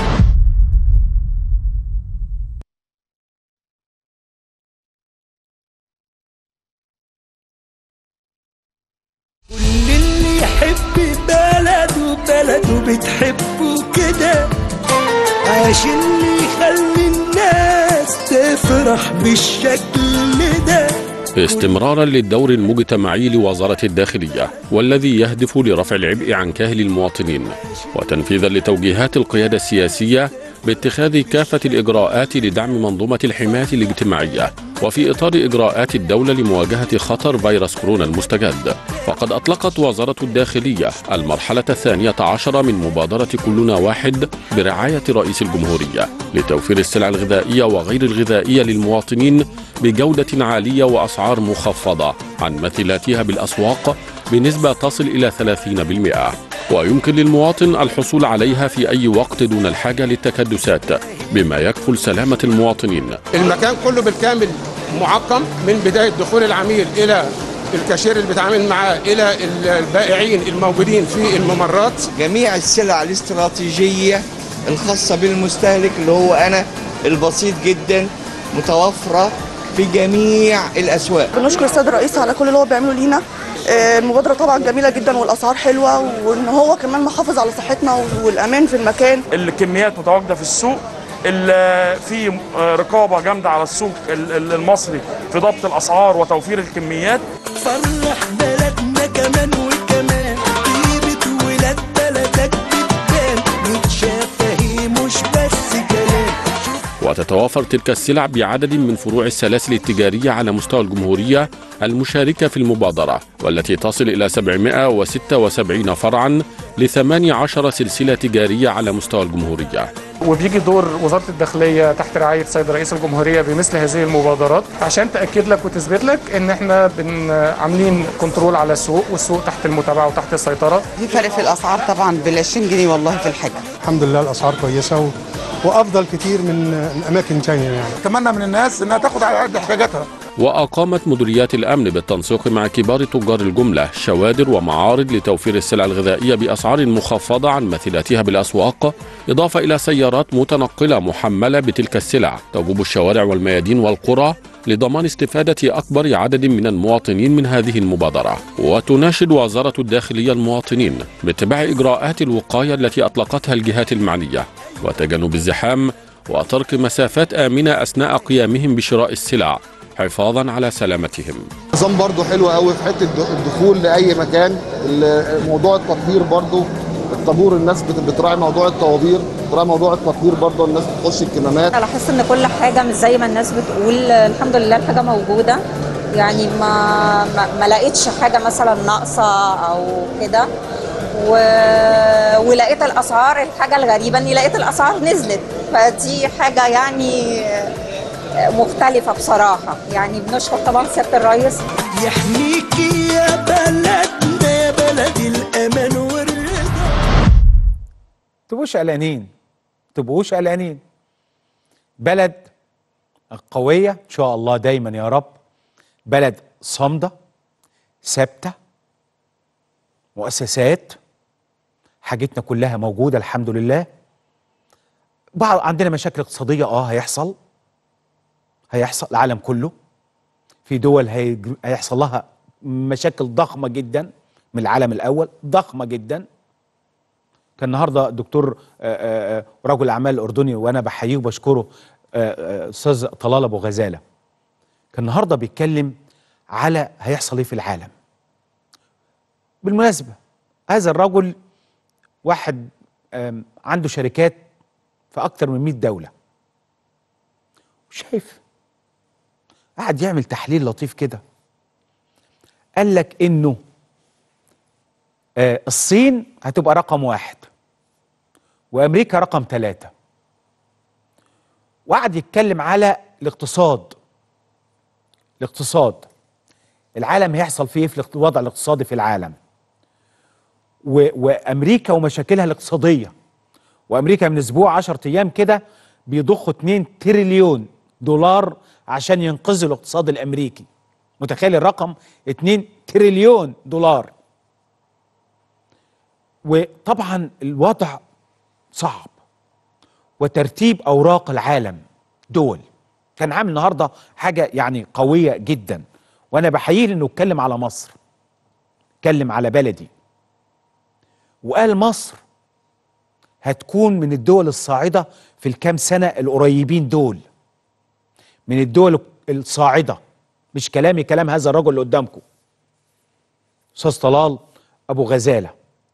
كل اللي يحب بلده بتحبه كده، عشان يخلي الناس تفرح بالشكل ده. استمرارا للدور المجتمعي لوزارة الداخلية، والذي يهدف لرفع العبء عن كاهل المواطنين، وتنفيذا لتوجيهات القيادة السياسية باتخاذ كافة الإجراءات لدعم منظومة الحماية الاجتماعية، وفي إطار إجراءات الدولة لمواجهة خطر فيروس كورونا المستجد. فقد أطلقت وزارة الداخلية المرحلة 12 من مبادرة كلنا واحد برعاية رئيس الجمهورية لتوفير السلع الغذائية وغير الغذائية للمواطنين بجودة عالية وأسعار مخفضة عن مثيلاتها بالأسواق بنسبة تصل إلى 30%، ويمكن للمواطن الحصول عليها في أي وقت دون الحاجة للتكدسات، بما يكفل سلامة المواطنين. المكان كله بالكامل معقم، من بداية دخول العميل إلى الكاشير اللي بيتعامل معاه إلى البائعين الموجودين في الممرات. جميع السلع الاستراتيجية الخاصة بالمستهلك اللي هو أنا البسيط جدا متوفرة في جميع الأسواق. بنشكر السيد الرئيس على كل اللي هو بيعمله لينا. المبادرة طبعا جميلة جدا والأسعار حلوة، وإن هو كمان محافظ على صحتنا والأمان في المكان. الكميات متواجدة في السوق، في رقابه جامده على السوق المصري في ضبط الاسعار وتوفير الكميات. فرح بلدنا كمان وكمان، طيبة ولاد بلدك بتبان، متشافة هي مش بس كلام. وتتوافر تلك السلع بعدد من فروع السلاسل التجارية على مستوى الجمهورية المشاركة في المبادرة، والتي تصل إلى 776 فرعا ل18 سلسلة تجارية على مستوى الجمهورية. وبيجي دور وزارة الداخلية تحت رعاية سيد رئيس الجمهورية بمثل هذه المبادرات عشان تأكد لك وتثبت لك ان احنا عاملين كنترول على السوق، والسوق تحت المتابعة وتحت السيطرة. في فرق في الأسعار طبعا بال20 جنيه والله في الحاجة. الحمد لله الأسعار كويسة وأفضل كتير من أماكن تانية يعني. أتمنى من الناس انها تاخد على قد احتياجاتها. وأقامت مديريات الأمن بالتنسيق مع كبار تجار الجملة شوادر ومعارض لتوفير السلع الغذائية بأسعار مخفضة عن مثيلاتها بالأسواق، إضافة إلى سيارات متنقلة محملة بتلك السلع تجوب الشوارع والميادين والقرى لضمان استفادة أكبر عدد من المواطنين من هذه المبادرة. وتناشد وزارة الداخلية المواطنين باتباع إجراءات الوقاية التي أطلقتها الجهات المعنية، وتجنب الزحام وترك مسافات آمنة أثناء قيامهم بشراء السلع حفاظا على سلامتهم. نظام برضو حلو قوي في حته الدخول لاي مكان، موضوع التطهير برضو، الطابور الناس بتراعي موضوع الطوابير، بتراعي موضوع التطهير برضو، الناس بتخش الكمامات. انا لاحظت ان كل حاجه مش زي ما الناس بتقول، الحمد لله الحاجه موجوده، يعني ما لقيتش حاجه مثلا ناقصه او كده. ولقيت الاسعار، الحاجه الغريبه اني لقيت الاسعار نزلت، فدي حاجه يعني مختلفة بصراحة. يعني بنشكر طبعا سيادة الرئيس. يحميكي يا بلدنا يا بلد الأمان والرضا. تبقوش قلقانين، تبقوش قلقانين. بلد قوية إن شاء الله دايما يا رب، بلد صامدة ثابتة، مؤسسات، حاجتنا كلها موجودة الحمد لله. عندنا مشاكل اقتصادية هيحصل العالم كله، في دول هيحصل لها مشاكل ضخمة جدا من العالم الأول، ضخمة جدا. كان النهارده دكتور رجل أعمال أردني وأنا بحييه وبشكره، أستاذ طلال أبو غزالة، كان النهارده بيتكلم على هيحصل إيه في العالم. بالمناسبة هذا الرجل واحد عنده شركات في أكتر من 100 دولة، شايف قاعد يعمل تحليل لطيف كده. قال لك انه الصين هتبقى رقم 1 وامريكا رقم 3، وقعد يتكلم على الاقتصاد. العالم هيحصل فيه في الوضع الاقتصادي في العالم، وامريكا ومشاكلها الاقتصاديه. وامريكا من اسبوع 10 ايام كده بيضخوا 2 تريليون دولار عشان ينقذوا الاقتصاد الامريكي. متخيل الرقم؟ 2 تريليون دولار. وطبعا الوضع صعب، وترتيب اوراق العالم دول. كان عامل النهارده حاجه يعني قويه جدا، وانا بحييه انه اتكلم على مصر، اتكلم على بلدي، وقال مصر هتكون من الدول الصاعده في الكام سنه القريبين دول، من الدول الصاعدة. مش كلامي، كلام هذا الرجل اللي قدامكم، أستاذ طلال أبو غزالة.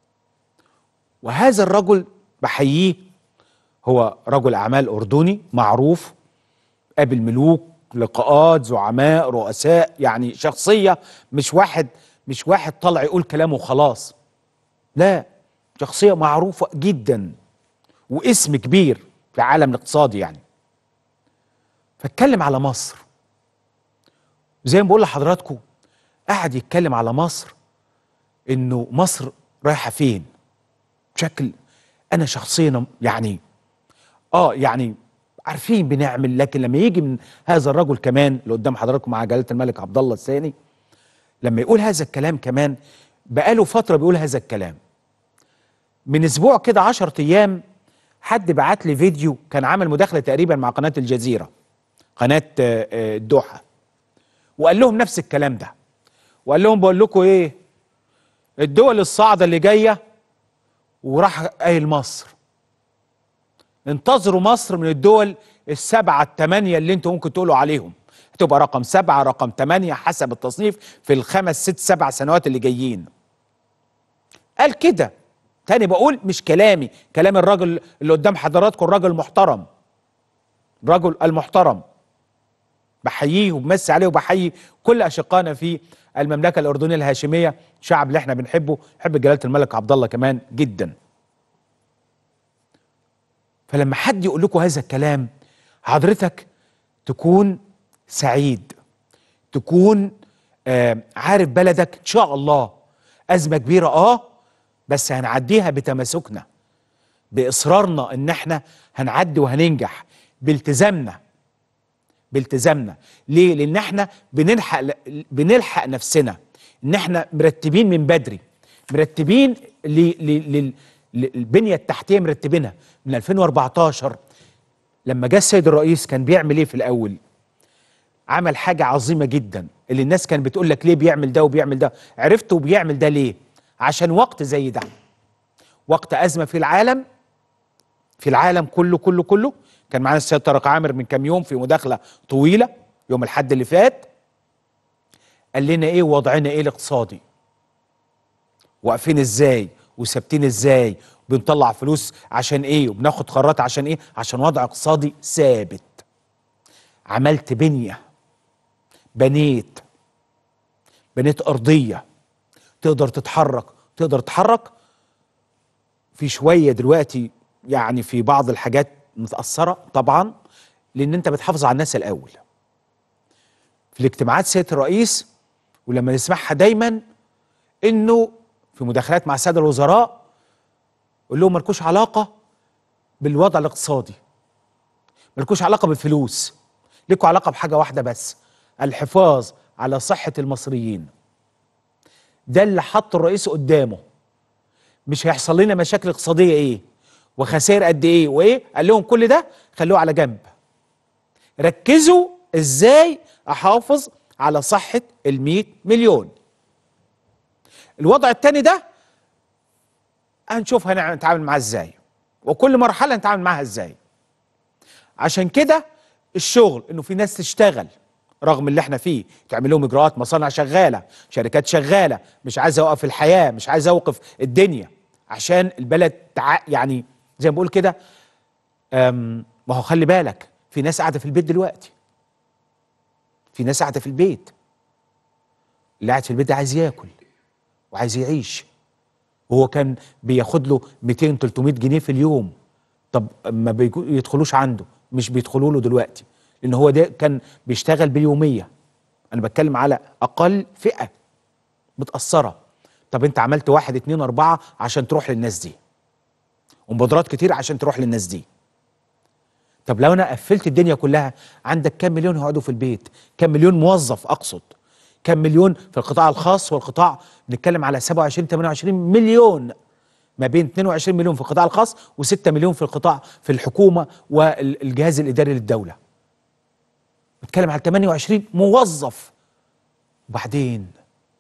وهذا الرجل بحييه، هو رجل أعمال أردني معروف، قابل ملوك، لقاءات، زعماء، رؤساء، يعني شخصية مش واحد طلع يقول كلامه وخلاص، لا، شخصية معروفة جدا واسم كبير في العالم الاقتصادي يعني. فاتكلم على مصر زي ما بقول لحضراتكم، قاعد يتكلم على مصر انه مصر رايحه فين بشكل انا شخصيا يعني يعني عارفين بنعمل، لكن لما يجي من هذا الرجل كمان اللي قدام حضراتكم مع جلاله الملك عبد الله الثاني، لما يقول هذا الكلام كمان، بقاله فتره بيقول هذا الكلام. من اسبوع كده 10 ايام حد بعت لي فيديو، كان عامل مداخله تقريبا مع قناه الجزيره، قناه الدوحه، وقال لهم نفس الكلام ده، وقال لهم بقول لكم ايه، الدول الصاعده اللي جايه، وراح قايل مصر. انتظروا مصر من الدول السبعة الثمانية اللي انتوا ممكن تقولوا عليهم، هتبقى رقم 7 رقم 8 حسب التصنيف في الخمس 6 7 سنوات اللي جايين. قال كده. تاني بقول مش كلامي، كلام الراجل اللي قدام حضراتكم، الراجل المحترم، الرجل المحترم، بحييه وبمسي عليه وبحيي كل اشقائنا في المملكه الاردنيه الهاشميه، شعب اللي احنا بنحبه، نحب جلاله الملك عبد الله كمان جدا. فلما حد يقول لكم هذا الكلام حضرتك تكون سعيد، تكون عارف بلدك ان شاء الله ازمه كبيره بس هنعديها بتماسكنا، باصرارنا ان احنا هنعدي وهننجح، بالتزامنا ليه؟ لان احنا بنلحق نفسنا، ان احنا مرتبين من بدري، مرتبين للبنيه التحتيه، مرتبينها من 2014. لما جه السيد الرئيس كان بيعمل ايه في الاول؟ عمل حاجه عظيمه جدا اللي الناس كانت بتقول لك ليه بيعمل ده وبيعمل ده، عرفتوا بيعمل ده ليه؟ عشان وقت زي ده، وقت ازمه في العالم كله. كان معانا السيد طارق عامر من كام يوم في مداخله طويله يوم الاحد اللي فات، قال لنا ايه وضعنا ايه الاقتصادي، واقفين ازاي وثابتين ازاي، بنطلع فلوس عشان ايه، وبناخد قرارات عشان ايه، عشان وضع اقتصادي ثابت. عملت بنيه، بنيت ارضيه تقدر تتحرك في شويه دلوقتي، يعني في بعض الحاجات متأثرة طبعا، لأن أنت بتحافظ على الناس الأول. في الاجتماعات سيادة الرئيس ولما نسمعها دايما إنه في مداخلات مع السادة الوزراء يقول لهم مالكوش علاقة بالوضع الاقتصادي، مالكوش علاقة بالفلوس، لكوا علاقة بحاجة واحدة بس، الحفاظ على صحة المصريين. ده اللي حط الرئيس قدامه. مش هيحصل لنا مشاكل اقتصادية إيه وخسائر قد ايه وايه، قال لهم كل ده خلوه على جنب، ركزوا ازاي احافظ على صحة ال100 مليون. الوضع التاني ده هنشوف هنتعامل معاه ازاي، وكل مرحلة هنتعامل معاها ازاي. عشان كده الشغل انه في ناس تشتغل رغم اللي احنا فيه، تعمل لهم اجراءات، مصانع شغالة، شركات شغالة، مش عايز اوقف الحياة، مش عايز اوقف الدنيا، عشان البلد يعني زي ما بقول كده. ما هو خلي بالك في ناس قاعده في البيت دلوقتي، في ناس قاعده في البيت، اللي قاعد في البيت ده عايز ياكل وعايز يعيش، وهو كان بياخد له 200 300 جنيه في اليوم، طب ما بيدخلوش عنده، مش بيدخلوا له دلوقتي، لان هو ده كان بيشتغل باليوميه. انا بتكلم على اقل فئه متاثره. طب انت عملت 1 2 4 عشان تروح للناس دي، ومبادرات كتير عشان تروح للناس دي. طب لو انا قفلت الدنيا كلها، عندك كام مليون هيقعدوا في البيت؟ كام مليون موظف اقصد؟ كام مليون في القطاع الخاص والقطاع، بنتكلم على 27 28 مليون، ما بين 22 مليون في القطاع الخاص و6 مليون في القطاع في الحكومه والجهاز الاداري للدوله. بنتكلم على 28 موظف. وبعدين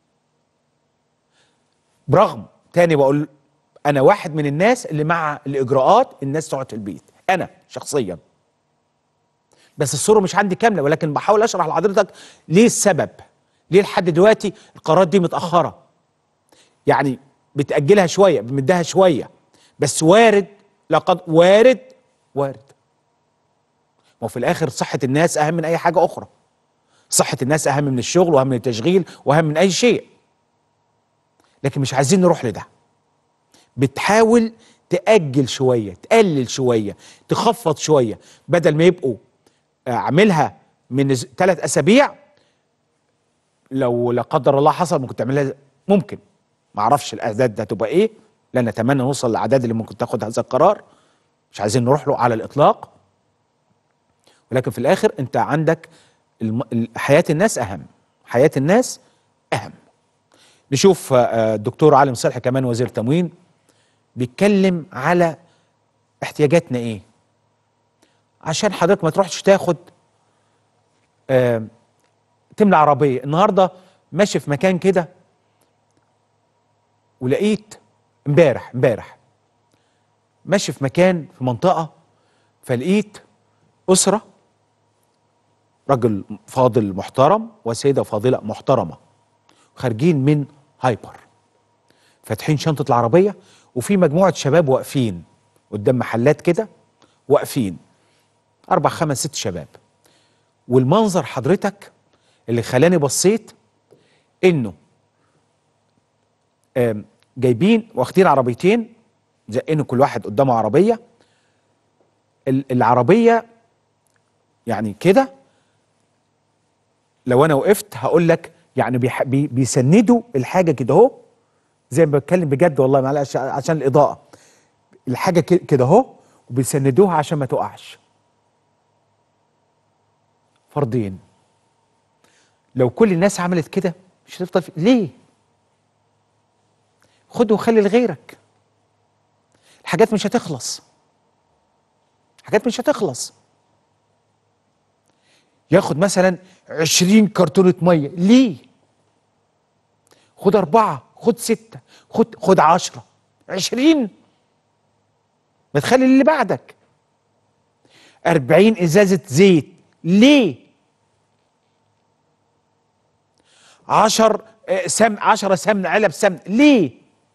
برغم تاني بقول انا واحد من الناس اللي مع الاجراءات، الناس تقعد في البيت، انا شخصيا، بس الصوره مش عندي كامله، ولكن بحاول اشرح لحضرتك ليه السبب، ليه لحد دلوقتي القرارات دي متاخره، يعني بتاجلها شويه، بمدها شويه، بس وارد، لقد وارد ما في الاخر صحه الناس اهم من اي حاجه اخرى، صحه الناس اهم من الشغل واهم من التشغيل واهم من اي شيء، لكن مش عايزين نروح لده. بتحاول تأجل شوية، تقلل شوية، تخفض شوية، بدل ما يبقوا عاملها من 3 أسابيع، لو لا قدر الله حصل ممكن تعملها، ممكن، ما اعرفش الاعداد ده هتبقى ايه، لا نتمنى نوصل للاعداد اللي ممكن تاخد هذا القرار، مش عايزين نروح له على الاطلاق، ولكن في الاخر انت عندك حياة الناس اهم، حياة الناس اهم. نشوف الدكتور عالم صالح كمان وزير تموين بيتكلم على احتياجاتنا ايه، عشان حضرتك ما تروحش تاخد تملى عربية. النهاردة ماشي في مكان كده ولقيت امبارح ماشي في مكان في منطقة فلقيت أسرة، رجل فاضل محترم وسيدة فاضلة محترمة، خارجين من هايبر، فاتحين شنطة العربية، وفي مجموعة شباب واقفين قدام محلات كده، واقفين 4 5 6 شباب. والمنظر حضرتك اللي خلاني بصيت انه جايبين واخدين عربيتين، زقين كل واحد قدامه عربية، العربية يعني كده لو انا وقفت هقول لك يعني بيسندوا الحاجة كده اهو، زي ما بتكلم بجد والله معلش عشان الإضاءة، الحاجة كده اهو، وبيسندوها عشان ما تقعش. فردين، لو كل الناس عملت كده مش هتفضل ليه؟ خد وخلي لغيرك. الحاجات مش هتخلص، حاجات مش هتخلص. ياخد مثلا 20 كرتونة مية، ليه؟ خد 4، خد 6، خد 10، 20، ما تخلي اللي بعدك. 40 ازازة زيت، ليه؟ 10 سمن، علب سمن، ليه؟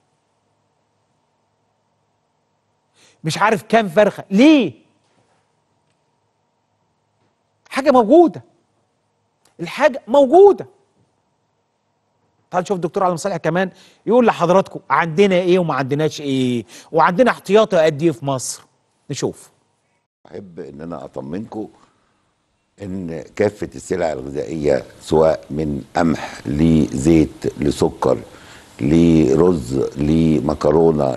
مش عارف كام فرخة، ليه؟ حاجة موجودة، الحاجة موجودة. تعال نشوف الدكتور علي مصالح كمان يقول لحضراتكم عندنا ايه وما عندناش ايه، وعندنا احتياطي قد ايه في مصر. نشوف. احب ان انا اطمنكم ان كافه السلع الغذائيه سواء من قمح لزيت لسكر لرز لمكرونه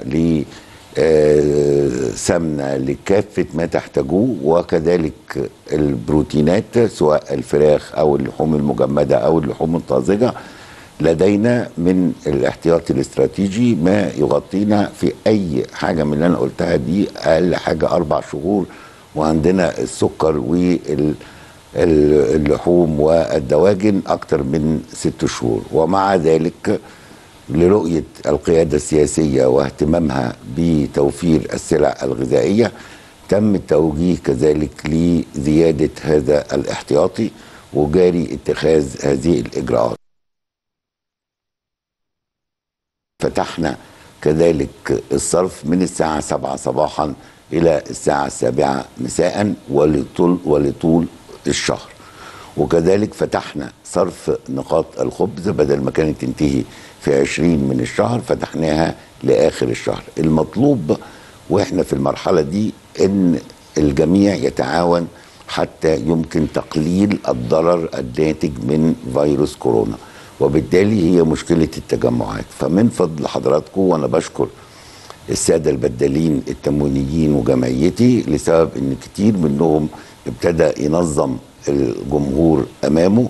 لسمنه لكافه ما تحتاجوه، وكذلك البروتينات سواء الفراخ او اللحوم المجمده او اللحوم الطازجه، لدينا من الاحتياطي الاستراتيجي ما يغطينا في اي حاجه من اللي انا قلتها دي، اقل حاجه 4 شهور. وعندنا السكر واللحوم والدواجن اكتر من 6 شهور. ومع ذلك لرؤيه القياده السياسيه واهتمامها بتوفير السلع الغذائيه، تم التوجيه كذلك لزياده هذا الاحتياطي، وجاري اتخاذ هذه الاجراءات. فتحنا كذلك الصرف من الساعة 7 صباحا إلى الساعة 7 مساء ولطول الشهر. وكذلك فتحنا صرف نقاط الخبز، بدل ما كانت تنتهي في 20 من الشهر فتحناها لآخر الشهر. المطلوب وإحنا في المرحلة دي إن الجميع يتعاون حتى يمكن تقليل الضرر الناتج من فيروس كورونا، وبالتالي هي مشكلة التجمعات. فمن فضل حضراتكم، وأنا بشكر السادة البدالين التموينيين وجمعيتي لسبب إن كتير منهم ابتدى ينظم الجمهور أمامه.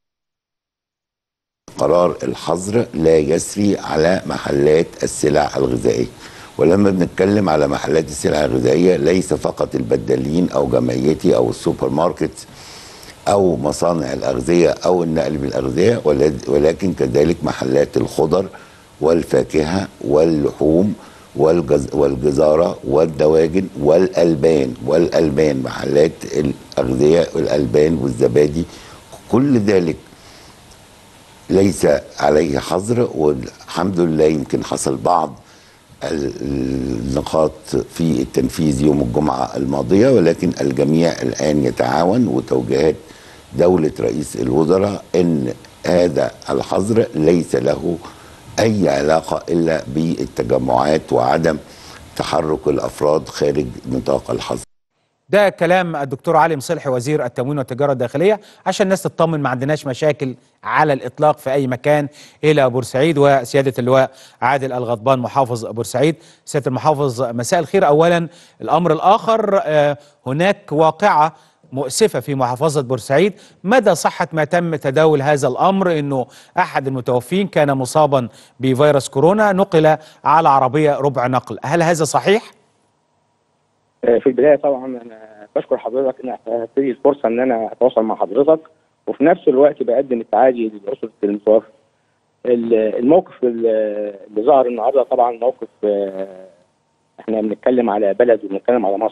قرار الحظر لا يسري على محلات السلع الغذائية. ولما بنتكلم على محلات السلع الغذائية ليس فقط البدالين أو جمعيتي أو السوبر ماركت أو مصانع الأغذية أو النقل بالأغذية، ولكن كذلك محلات الخضر والفاكهة واللحوم والجزارة والدواجن والألبان، محلات الأغذية والألبان والزبادي، كل ذلك ليس عليه حظر. والحمد لله يمكن حصل بعض النقاط في التنفيذ يوم الجمعة الماضية، ولكن الجميع الآن يتعاون، وتوجيهات دولة رئيس الوزراء ان هذا الحظر ليس له اي علاقة الا بالتجمعات وعدم تحرك الافراد خارج نطاق الحظر. ده كلام الدكتور علي مصلحي وزير التموين والتجارة الداخلية، عشان الناس تطمن ما عندناش مشاكل على الإطلاق في أي مكان إلى بورسعيد. وسيادة اللواء عادل الغضبان محافظ بورسعيد. سيادة المحافظ مساء الخير. أولا الأمر الآخر، هناك واقعة مؤسفة في محافظة بورسعيد، مدى صحة ما تم تداول هذا الأمر؟ إنه أحد المتوفين كان مصابا بفيروس كورونا، نقل على عربية ربع نقل، هل هذا صحيح؟ في البدايه طبعا انا بشكر حضرتك ان اعطيتني الفرصه ان انا اتواصل مع حضرتك، وفي نفس الوقت بقدم التعازي لاسره المتوفى. الموقف اللي ظهر النهارده طبعا موقف، احنا بنتكلم على بلد وبنتكلم على مصر،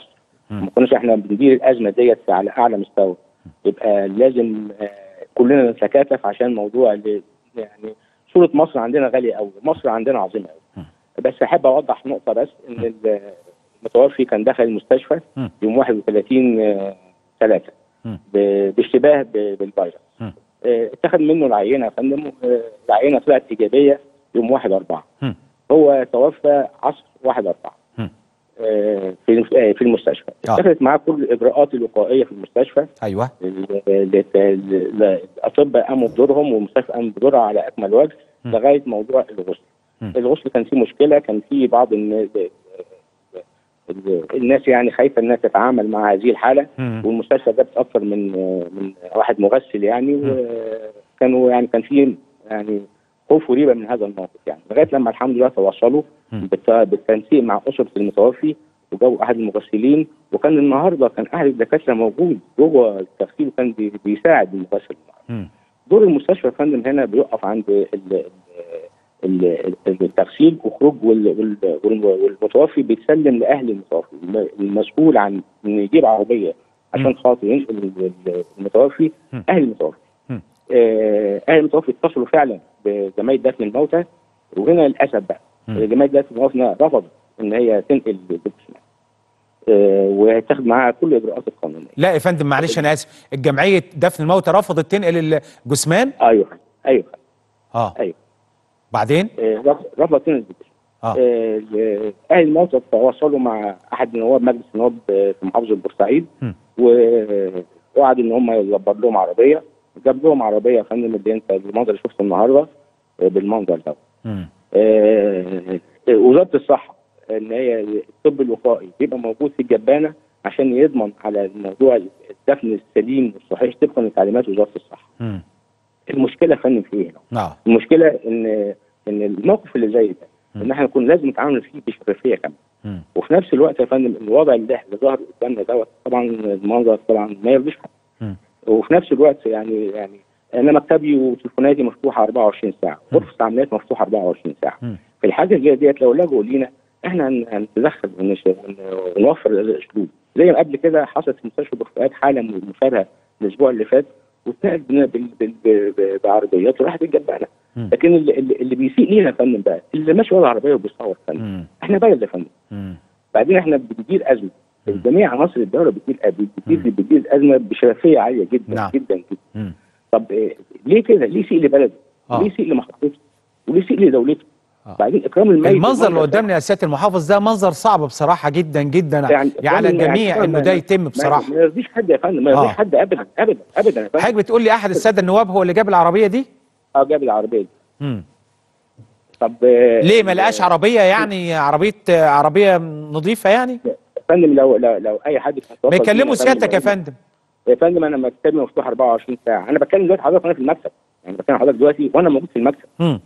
ما كناش احنا بندير الازمه ديت على اعلى مستوى. يبقى لازم كلنا نتكاتف عشان موضوع يعني صوره مصر عندنا غاليه قوي، مصر عندنا عظيمه قوي. بس احب اوضح نقطه بس، ان المتوفي كان دخل المستشفى يوم 31/3 باشتباه بالفيروس. اتخذ منه العينه يا فندم، العينه طلعت ايجابيه يوم 1/4. هو توفى عصر 1/4 في المستشفى. اتخذت معاه كل الاجراءات الوقائيه في المستشفى. ايوه. الاطباء قاموا بدورهم والمستشفى قام بدورها على اكمل وجه لغايه موضوع الغسل. الغسل كان فيه مشكله، كان فيه بعض الناس يعني خايفه انها تتعامل مع هذه الحاله، والمستشفى جابت اكثر من واحد مغسل يعني، وكانوا يعني كان فيه يعني خوف وريبه من هذا الموقف يعني، لغايه لما الحمد لله تواصلوا بالتنسيق مع اسره المتوفي وجابوا احد المغسلين. وكان النهارده كان احد الدكاتره موجود جوه التغسيل وكان بيساعد المغسل. دور المستشفى يا فندم هنا بيقف عند التغسيل وخروج، والمتوفي بيتسلم لاهل المتوفي. المسؤول عن انه يجيب عربيه عشان خاطر ينقل المتوفي اهل المتوفي. اهل المتوفي اتصلوا فعلا بجمعيه دفن الموتى، وهنا للاسف بقى جمعيه دفن الموتى رفضت ان هي تنقل الجثمان وهتاخد معاها كل الاجراءات القانونيه. لا يا فندم معلش انا اسف، الجمعيه دفن الموتى رفضت تنقل الجثمان؟ ايوه. ايوه. بعدين؟ رفضت تنقل الجثمان. اهل الموتى تواصلوا مع احد نواب مجلس النواب في محافظه بورسعيد، ووعد ان هم يدبر لهم عربيه. جاب لهم عربيه يا فندم، اللي انت المنظر اللي شفته النهارده بالمنظر ده. وزاره الصحه ان هي الطب الوقائي بيبقى موجود في الجبانه عشان يضمن على موضوع الدفن السليم والصحيح طبقا لتعليمات وزاره الصحه. المشكله يا فندم في ايه؟ المشكله ان الموقف اللي زي ده ان احنا كنا لازم نتعامل فيه بشفافيه كامله. وفي نفس الوقت يا فندم الوضع اللي ظهر قدامنا دوت طبعا المنظر طبعا ما يرضيش حد. وفي نفس الوقت يعني انا مكتبي وتليفوناتي مفتوحه 24 ساعه، غرفه العمليات مفتوحه 24 ساعه. في الحاجه اللي ديت لو لجوا لينا احنا هنتدخل ونوفر الاسلوب. زي ما قبل كده حصلت في مستشفى بورسعيد حاله مشابهه الاسبوع اللي فات، واتنقلت بعربيات وراحت الجبانه. لكن اللي بيسيء لينا يا فندم بقى اللي ماشي ورا العربيه وبيصور يا فندم. احنا بلد يا فندم. بعدين احنا بندير ازمه. جميع عناصر الدوله بتدير ازمه بشفافيه عاليه جدا جدا جدا. طب ليه كده؟ ليه يسيء لبلده؟ ليه يسيء لمحافظته؟ وليه يسيء لدولته؟ بعدين اكرام الميت. المنظر اللي قدامنا يا سياده المحافظ ده منظر صعب بصراحه جدا جدا يعني على الجميع انه ده يتم بصراحه. ما يرضيش حد يا فندم، ما يرضيش حد ابدا ابدا ابدا يا فندم. حضرتك بتقول لي احد الساده النواب هو اللي جاب العربيه دي؟ جاب العربيه دي. طب ليه ما لقاش عربيه يعني عربيه نظيفه يعني؟ يا فندم لو اي حد ما يكلموا سيادتك يا فندم. يا فندم انا مكتبي مفتوح 24 ساعه، انا بتكلم دلوقتي حضرتك وانا في المكتب، يعني بتكلم حضرتك دلوقتي وانا موجود في المكتب.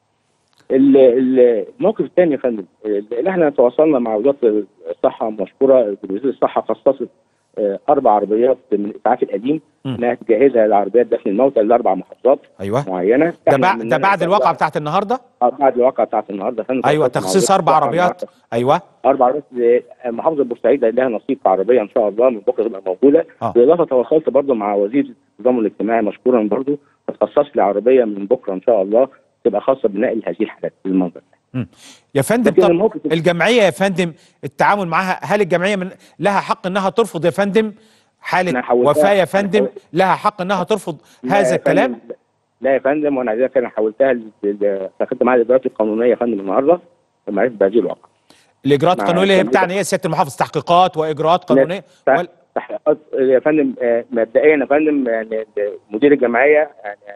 الموقف الثاني يا فندم اللي احنا تواصلنا مع وزاره الصحه، مشكوره وزاره الصحه خصصت 4 عربيات من الاسعاف القديم انها تجهزها لعربيات دفن الموتى ل4 محافظات معينه. ده بعد الواقعه بتاعت النهارده؟ بعد الواقعه بتاعت النهارده يا فندم. ايوه تخصيص 4 عربيات. ايوه 4 عربيات. محافظه بورسعيد لها نصيب في عربيه ان شاء الله من بكره تبقى موجوده. بالاضافه تواصلت برضه مع وزير النظام الاجتماعي مشكورا برضه تخصص لي عربيه من بكره ان شاء الله تبقى خاصه بنقل هذه الحالات بالمنظر ده. يا فندم طب الجمعيه يا فندم التعامل معها، هل الجمعيه لها حق انها ترفض يا فندم حاله وفاه يا فندم؟ لها حق انها ترفض هذا الكلام؟ لا يا فندم، وانا عايزك انا حولتها اخدت معايا الاجراءات القانونيه يا فندم النهارده لمعرفه بهذه الواقعه. الاجراءات القانونيه هي بتاعني ايه يا سياده المحافظ؟ تحقيقات واجراءات قانونيه؟ تحقيقات يا فندم. مبدئيا يا فندم يعني مدير الجمعيه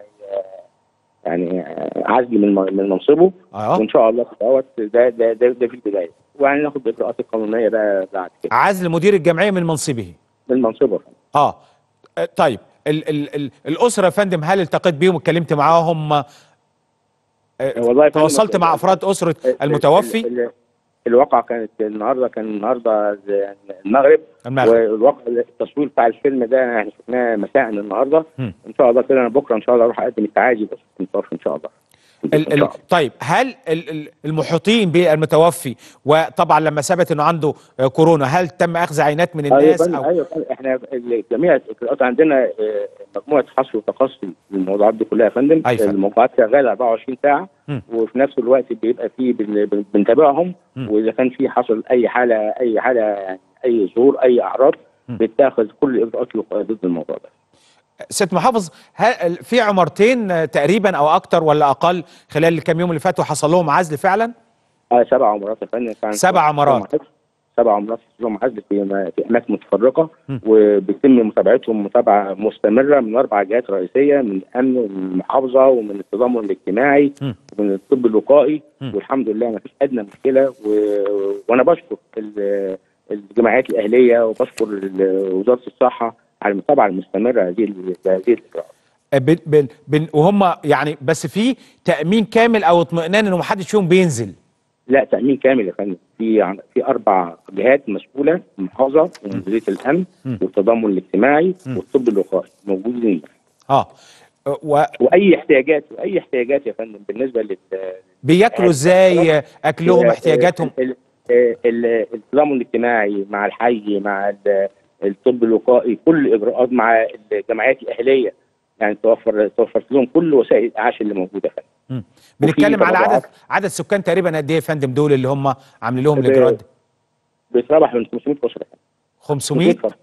يعني عزل من منصبه. وان شاء الله ده في البدايه، ويعني ناخد الاجراءات القانونيه بقى بعد كده. عزل مدير الجمعيه من منصبه؟ من منصبه. طيب الاسره يا فندم هل التقيت بيهم واتكلمت معاهم؟ والله تواصلت مع افراد اسره المتوفي؟ الواقعه كان النهارده المغرب. والواقع التصوير بتاع الفيلم ده احنا شفناه مساء النهارده. ان شاء الله كده انا بكره ان شاء الله اروح اقدم التعازي بس المتوفي ان شاء الله. إن شاء الله. طيب هل المحيطين بالمتوفي وطبعا لما ثبت انه عنده كورونا هل تم اخذ عينات من الناس؟ ايوه احنا جميع الاجراءات عندنا مجموعه حصر وتقصي للموضوعات دي كلها يا فندم. الموقعات شغاله 24 ساعه وفي نفس الوقت بيبقى فيه بنتابعهم، واذا كان في حصل اي حاله يعني اي ظهور اي اعراض بتاخذ كل الاجراءات ضد الموضوع ده. سيد محافظ، هل في عمارتين تقريبا او اكتر ولا اقل خلال الكام يوم اللي فاتوا حصل لهم عزل فعلا؟ 7 عمارات يا فندم. 7 عمارات. 7 عمارات لهم عزل في اماكن متفرقه، وبيتم متابعتهم متابعه مستمره من 4 جهات رئيسيه، من الامن ومن المحافظه ومن التضامن الاجتماعي ومن الطب الوقائي، والحمد لله ما فيش ادنى مشكله. وانا بشكر الجمعيات الاهليه وبشكر وزاره الصحه على المتابعه المستمره هذه الاجراءات. وهم يعني بس في تامين كامل او اطمئنان انه ما حدش فيهم بينزل؟ لا، تامين كامل يا فندم. في 4 جهات مسؤوله، المحافظه ومديريه الامن والتضامن الاجتماعي والطب الوقائي موجودين. واي احتياجات يا فندم بالنسبه بياكلوا ازاي؟ اكلهم احتياجاتهم؟ التضامن الاجتماعي مع الحي مع الطب الوقائي، كل الاجراءات مع الجمعيات الاهليه، يعني توفرت لهم كل وسائل الاعاش اللي موجوده يا فندم. بنتكلم على عدد سكان تقريبا قد ايه يا فندم دول اللي هم عاملين لهم الاجراءات دي؟ بيتراوح من 500 اسره. 500 فرد.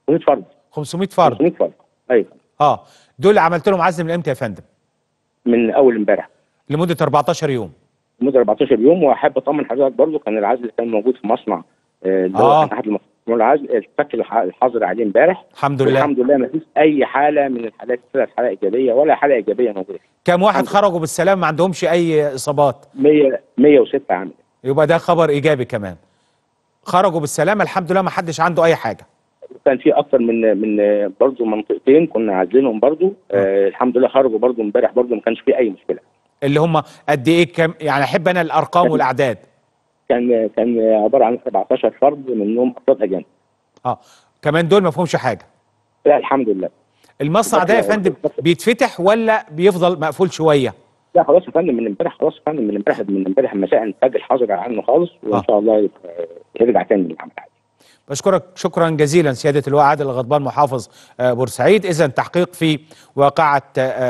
500 فرد. ايوه. دول عملت لهم عزل من امتى يا فندم؟ من اول امبارح. لمده 14 يوم. لمده 14 يوم. واحب اطمن حضرتك برضو كان العزل اللي كان موجود في مصنع اللي هو كان احد العزل اتفك الحظر عليه امبارح. الحمد لله. الحمد لله ما فيش اي حاله من الحالات 3 حالات ايجابيه ولا حاله ايجابيه موجوده. كم واحد خرجوا بالسلام ما عندهمش اي اصابات؟ 106 عامل. يبقى ده خبر ايجابي كمان. خرجوا بالسلامه الحمد لله، ما حدش عنده اي حاجه. كان في اكتر من برضه منطقتين كنا عازلينهم برضه. الحمد لله خرجوا برضه امبارح برضه، ما كانش في اي مشكله. اللي هم قد ايه؟ كم يعني؟ احب انا الارقام والاعداد. كان عباره عن 14 فرد منهم افراد اجانب. كمان دول ما فيهمش حاجه؟ لا الحمد لله. المصنع ده يا فندم بيتفتح ولا بيفضل مقفول شويه؟ لا خلاص يا فندم، من امبارح مساء انتاج الحظر عنه خالص، وان شاء الله يرجع تاني للعمل عادي. بشكرك شكرا جزيلا سيادة اللواء عادل الغضبان محافظ بورسعيد. إذا تحقيق في واقعة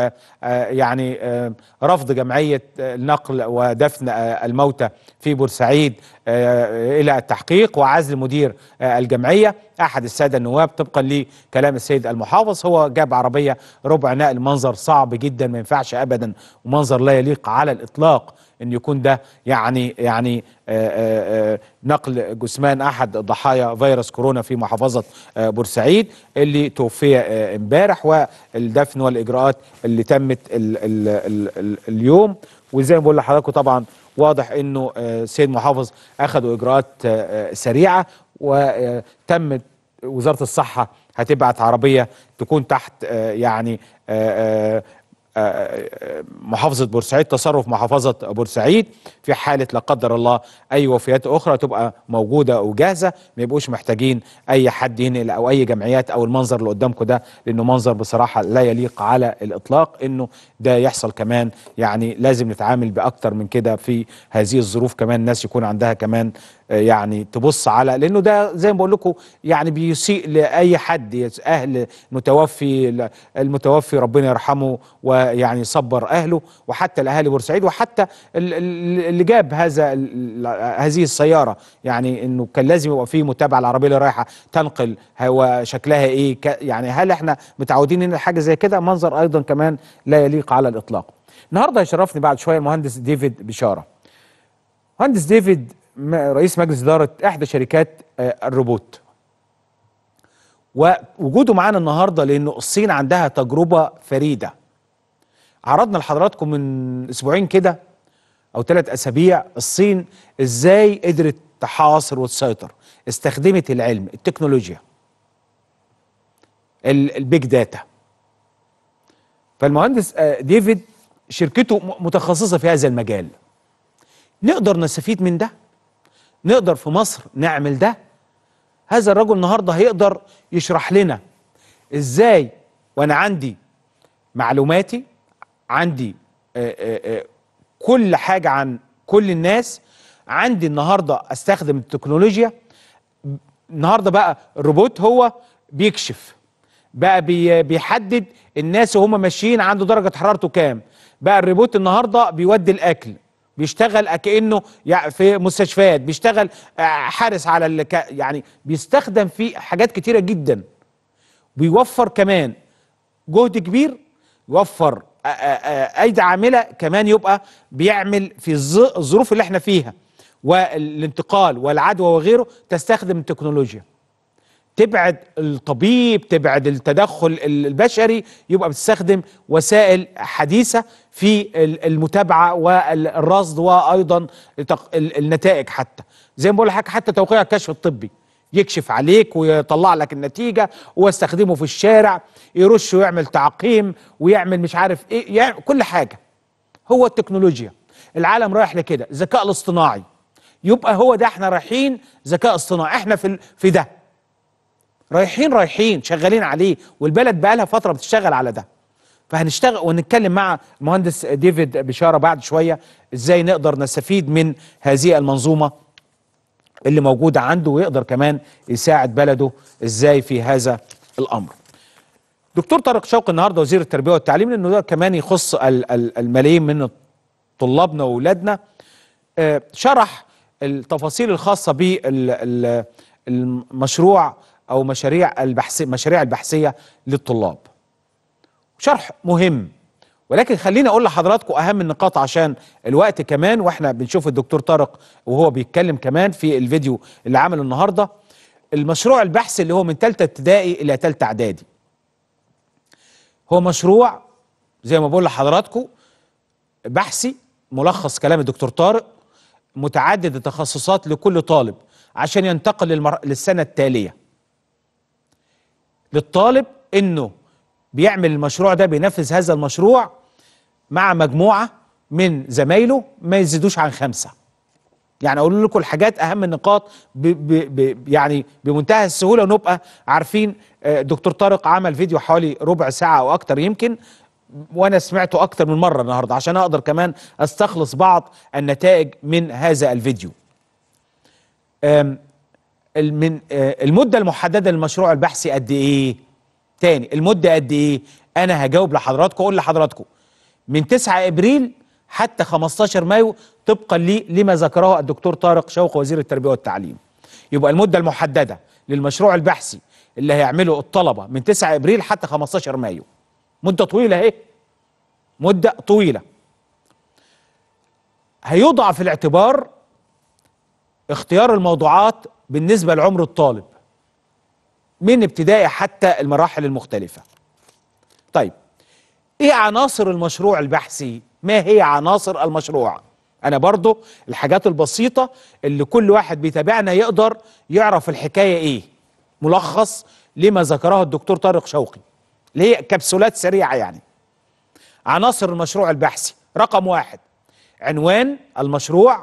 يعني رفض جمعية النقل ودفن الموتى في بورسعيد إلى التحقيق وعزل مدير الجمعية أحد السادة النواب طبقا لكلام السيد المحافظ. هو جاب عربية ربع نقل، منظر صعب جدا ما ينفعش أبدا ومنظر لا يليق على الإطلاق ان يكون ده يعني نقل جثمان احد ضحايا فيروس كورونا في محافظه بورسعيد اللي توفي امبارح، والدفن والاجراءات اللي تمت اليوم. وزي ما بقول لحضراتكم طبعا واضح انه السيد محافظ اخذوا اجراءات سريعه، وتمت وزاره الصحه هتبعت عربيه تكون تحت يعني محافظة بورسعيد، تصرف محافظة بورسعيد في حالة لا قدر الله أي وفيات أخرى تبقى موجودة وجاهزة، ما يبقوش محتاجين أي حد ينقل أو أي جمعيات أو المنظر اللي قدامكم ده، لأنه منظر بصراحة لا يليق على الإطلاق إنه ده يحصل. كمان يعني لازم نتعامل بأكتر من كده في هذه الظروف، كمان الناس يكون عندها كمان يعني تبص على، لأنه ده زي ما بقول لكم يعني بيسيء لأي حد، أهل المتوفي ربنا يرحمه ويعني يصبر أهله، وحتى الأهالي بورسعيد، وحتى اللي جاب هذه السيارة، يعني إنه كان لازم يبقى فيه متابعة العربية اللي رايحة تنقل هو شكلها إيه، يعني هل إحنا متعودين إن حاجة زي كده؟ منظر أيضا كمان لا يليق على الإطلاق. النهارده يشرفني بعد شوية المهندس ديفيد بشارة. مهندس ديفيد رئيس مجلس إدارة إحدى شركات الروبوت، ووجوده معانا النهارده لأنه الصين عندها تجربة فريدة. عرضنا لحضراتكم من أسبوعين كده أو 3 أسابيع الصين إزاي قدرت تحاصر وتسيطر، استخدمت العلم، التكنولوجيا، البيج داتا. فالمهندس ديفيد شركته متخصصة في هذا المجال. نقدر نستفيد من ده؟ نقدر في مصر نعمل ده؟ هذا الرجل النهارده هيقدر يشرح لنا ازاي وانا عندي معلوماتي، عندي كل حاجه عن كل الناس. عندي النهارده استخدم التكنولوجيا. النهارده بقى الروبوت هو بيكشف، بقى بيحدد الناس وهم ماشيين عنده درجه حرارته كام. بقى الروبوت النهارده بيودي الاكل، بيشتغل كأنه في مستشفيات، بيشتغل حارس على يعني بيستخدم في حاجات كتيره جدا. بيوفر كمان جهد كبير، يوفر ايدي عامله كمان، يبقى بيعمل في الظروف اللي احنا فيها والانتقال والعدوى وغيره تستخدم التكنولوجيا، تبعد الطبيب، تبعد التدخل البشري، يبقى بتستخدم وسائل حديثة في المتابعة والرصد وأيضا النتائج. حتى زي ما بقول لحضرتك، حتى توقيع الكشف الطبي يكشف عليك ويطلع لك النتيجة، ويستخدمه في الشارع، يرش ويعمل تعقيم ويعمل مش عارف ايه، يعني كل حاجة. هو التكنولوجيا، العالم رايح لكده، الذكاء الاصطناعي. يبقى هو ده، احنا رايحين ذكاء اصطناعي، احنا في ده رايحين شغالين عليه، والبلد بقى لها فتره بتشتغل على ده. فهنشتغل ونتكلم مع المهندس ديفيد بشاره بعد شويه ازاي نقدر نستفيد من هذه المنظومه اللي موجوده عنده، ويقدر كمان يساعد بلده ازاي في هذا الامر. دكتور طارق شوقي النهارده وزير التربيه والتعليم، لانه ده كمان يخص الملايين من طلابنا واولادنا، شرح التفاصيل الخاصه بالمشروع او مشاريع البحثيه للطلاب. شرح مهم، ولكن خليني اقول لحضراتكم اهم النقاط عشان الوقت كمان، واحنا بنشوف الدكتور طارق وهو بيتكلم كمان في الفيديو اللي عمله النهارده. المشروع البحثي اللي هو من ثالثه ابتدائي الى ثالثه اعدادي، هو مشروع زي ما بقول لحضراتكم بحثي، ملخص كلام الدكتور طارق، متعدد التخصصات لكل طالب عشان ينتقل للسنه التاليه. للطالب انه بيعمل المشروع ده، بينفذ هذا المشروع مع مجموعه من زمايله ما يزيدوش عن 5. يعني اقول لكم الحاجات، اهم النقاط يعني بمنتهى السهوله، ونبقى عارفين. دكتور طارق عمل فيديو حوالي ربع ساعه او اكتر يمكن، وانا سمعته اكتر من مره النهارده عشان اقدر كمان استخلص بعض النتائج من هذا الفيديو. من المده المحدده للمشروع البحثي قد ايه؟ تاني، المده قد ايه؟ انا هجاوب لحضراتكم، اقول لحضراتكم من 9 ابريل حتى 15 مايو طبقا لما ذكره الدكتور طارق شوقي وزير التربيه والتعليم. يبقى المده المحدده للمشروع البحثي اللي هيعمله الطلبه من 9 ابريل حتى 15 مايو. مده طويله اهي، مده طويله. هيوضع في الاعتبار اختيار الموضوعات بالنسبه لعمر الطالب من ابتدائي حتى المراحل المختلفه. طيب، ايه عناصر المشروع البحثي؟ ما هي عناصر المشروع؟ انا برضو الحاجات البسيطه اللي كل واحد بيتابعنا يقدر يعرف الحكايه ايه. ملخص لما ذكره الدكتور طارق شوقي، اللي هي كبسولات سريعه يعني. عناصر المشروع البحثي: رقم 1 عنوان المشروع،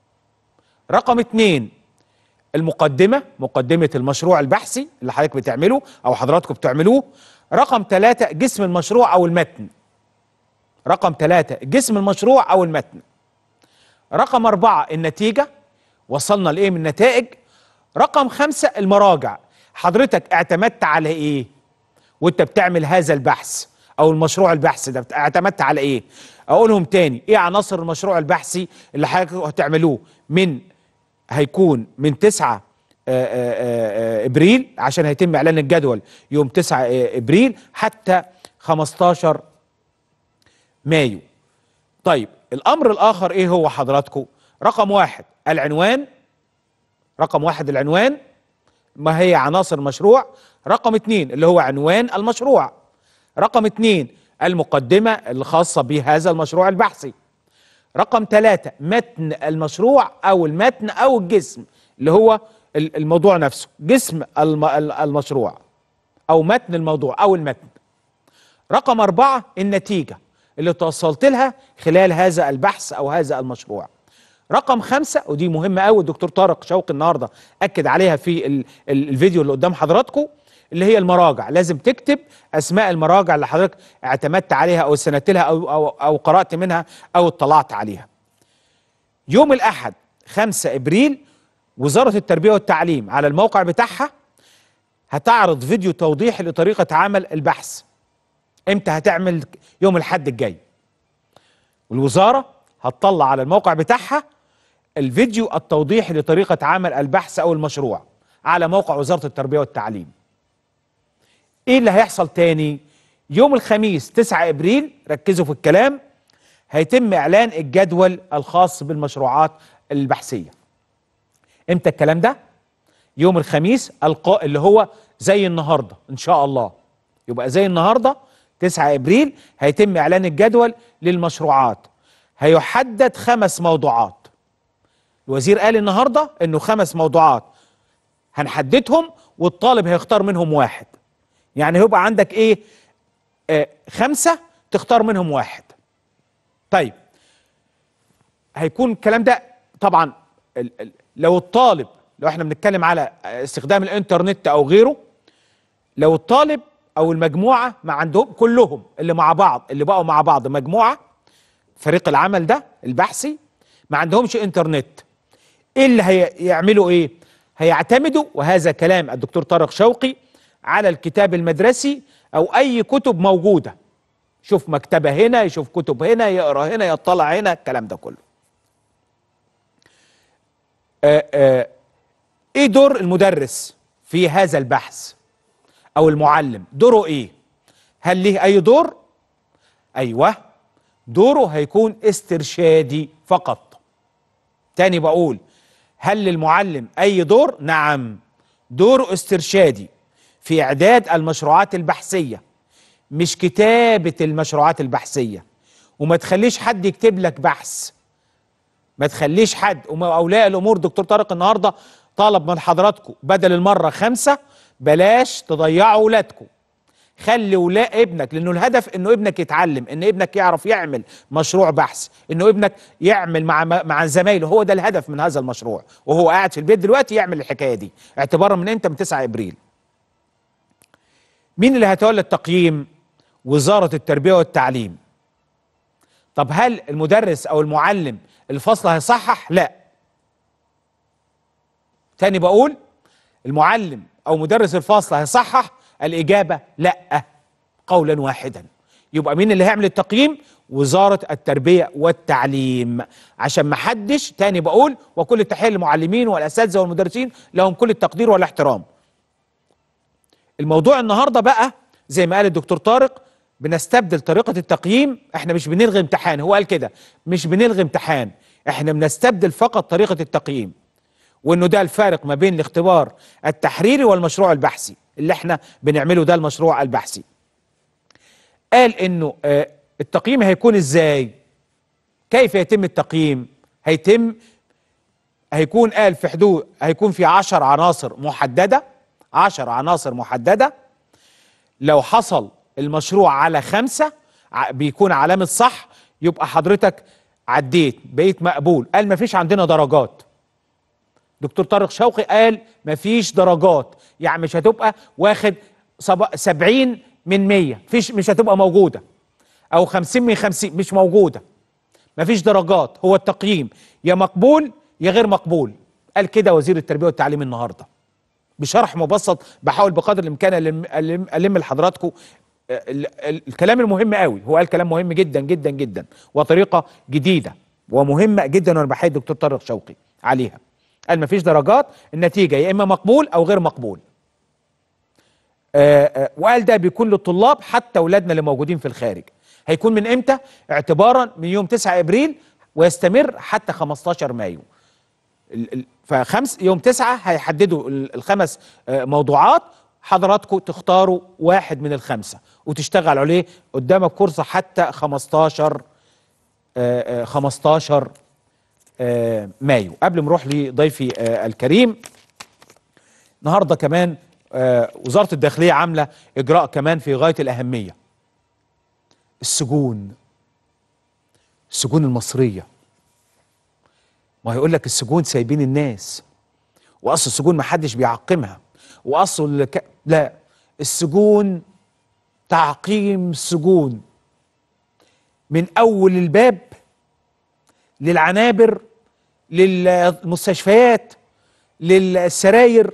رقم 2 المقدمة، مقدمة المشروع البحثي اللي حضرتك بتعمله أو حضراتكم بتعملوه، رقم 3 جسم المشروع أو المتن، رقم 3 جسم المشروع أو المتن، رقم 4 النتيجة، وصلنا لإيه من النتائج، رقم 5 المراجع، حضرتك اعتمدت على إيه وأنت بتعمل هذا البحث أو المشروع البحثي ده، اعتمدت على إيه؟ أقولهم تاني، إيه عناصر المشروع البحثي اللي حضرتك هتعملوه؟ هيكون من 9 ابريل عشان هيتم اعلان الجدول يوم 9 ابريل حتى 15 مايو. طيب، الامر الاخر ايه هو حضراتكم؟ رقم 1 العنوان، رقم 1 العنوان، ما هي عناصر المشروع، رقم 2 اللي هو عنوان المشروع، رقم 2 المقدمة الخاصة بهذا المشروع البحثي، رقم 3 متن المشروع أو المتن أو الجسم اللي هو الموضوع نفسه، جسم المشروع أو متن الموضوع أو المتن، رقم 4 النتيجة اللي توصلت لها خلال هذا البحث أو هذا المشروع، رقم 5 ودي مهمة قوي الدكتور طارق شوقي النهاردة أكد عليها في الفيديو اللي قدام حضراتكم، اللي هي المراجع. لازم تكتب أسماء المراجع اللي حضرتك اعتمدت عليها أو استندت لها أو قرأت منها أو اطلعت عليها. يوم الأحد 5 إبريل وزارة التربية والتعليم على الموقع بتاعها هتعرض فيديو توضيح لطريقة عمل البحث. امتى هتعمل؟ يوم الأحد الجاي. والوزارة هتطلع على الموقع بتاعها الفيديو التوضيحي لطريقة عمل البحث أو المشروع على موقع وزارة التربية والتعليم. ايه اللي هيحصل تاني؟ يوم الخميس 9 إبريل، ركزوا في الكلام، هيتم إعلان الجدول الخاص بالمشروعات البحثية. امتى الكلام ده؟ يوم الخميس اللي هو زي النهاردة إن شاء الله، يبقى زي النهاردة 9 إبريل هيتم إعلان الجدول للمشروعات. هيحدد 5 موضوعات. الوزير قال النهاردة إنه 5 موضوعات هنحددهم والطالب هيختار منهم واحد. يعني هيبقى عندك إيه؟ 5 تختار منهم واحد. طيب هيكون الكلام ده طبعا لو الطالب، لو احنا بنتكلم على استخدام الانترنت او غيره، لو الطالب او المجموعه ما عندهم كلهم اللي مع بعض، اللي بقوا مع بعض مجموعه فريق العمل ده البحثي، ما عندهمش انترنت، ايه اللي هيعملوا؟ ايه هيعتمدوا؟ وهذا كلام الدكتور طارق شوقي، على الكتاب المدرسي او اي كتب موجوده. يشوف مكتبه هنا، يشوف كتب هنا، يقرا هنا، يطلع هنا، الكلام ده كله. ايه دور المدرس في هذا البحث او المعلم؟ دوره ايه؟ هل ليه اي دور؟ ايوه، دوره هيكون استرشادي فقط. تاني بقول، هل للمعلم اي دور؟ نعم، دوره استرشادي في اعداد المشروعات البحثية، مش كتابة المشروعات البحثية. وما تخليش حد يكتب لك بحث، ما تخليش حد. وأولياء الأمور دكتور طارق النهاردة طالب من حضراتكم بدل المرة 5 بلاش تضيعوا ولادكم. خلي ابنك، لأنه الهدف إنه ابنك يتعلم، إن ابنك يعرف يعمل مشروع بحث، إنه ابنك يعمل مع زمايله. هو ده الهدف من هذا المشروع، وهو قاعد في البيت دلوقتي يعمل الحكاية دي اعتبارا من إمتى؟ من 9 إبريل. مين اللي هيتولى التقييم؟ وزارة التربية والتعليم. طب هل المدرس أو المعلم الفصل هيصحح؟ لا. تاني بقول، المعلم أو مدرس الفصل هيصحح؟ الإجابة لا، قولا واحدا. يبقى مين اللي هيعمل التقييم؟ وزارة التربية والتعليم. عشان ما حدش، تاني بقول، وكل التحية للمعلمين والأساتذة والمدرسين، لهم كل التقدير والاحترام. الموضوع النهاردة بقى زي ما قال الدكتور طارق، بنستبدل طريقة التقييم. احنا مش بنلغي امتحان، هو قال كده، مش بنلغي امتحان، احنا بنستبدل فقط طريقة التقييم. وانه ده الفارق ما بين الاختبار التحريري والمشروع البحثي اللي احنا بنعمله، ده المشروع البحثي. قال انه التقييم هيكون ازاي؟ كيف يتم التقييم؟ هيكون قال في حدود، هيكون في 10 عناصر محددة، 10 عناصر محددة. لو حصل المشروع على 5 بيكون علامة صح، يبقى حضرتك عديت، بقيت مقبول. قال مفيش عندنا درجات. دكتور طارق شوقي قال مفيش درجات، يعني مش هتبقى واخد 70 من 100، مش هتبقى موجودة، أو 50 من 50، مش موجودة. مفيش درجات، هو التقييم يا مقبول يا غير مقبول. قال كده وزير التربية والتعليم النهاردة بشرح مبسط. بحاول بقدر الإمكان ألم لحضراتكم الكلام المهم قوي. هو قال كلام مهم جدا جدا جدا، وطريقة جديدة ومهمة جدا، وأنا بحيي الدكتور طارق شوقي عليها. قال مفيش درجات، النتيجة يا إما مقبول أو غير مقبول. وقال ده بيكون للطلاب حتى أولادنا اللي موجودين في الخارج. هيكون من إمتى؟ اعتبارا من يوم 9 إبريل ويستمر حتى 15 مايو. يوم 9 هيحددوا ال5 موضوعات، حضراتكم تختاروا واحد من ال5 وتشتغلوا عليه. قدامك فرصة حتى 15 مايو. قبل ما نروح لضيفي الكريم، النهارده كمان وزارة الداخلية عاملة إجراء كمان في غاية الأهمية. السجون المصرية. ما هيقول لك السجون سايبين الناس، وأصل السجون ما حدش بيعقمها، وأصل لا، السجون تعقيم السجون من أول الباب للعنابر للمستشفيات، للسراير،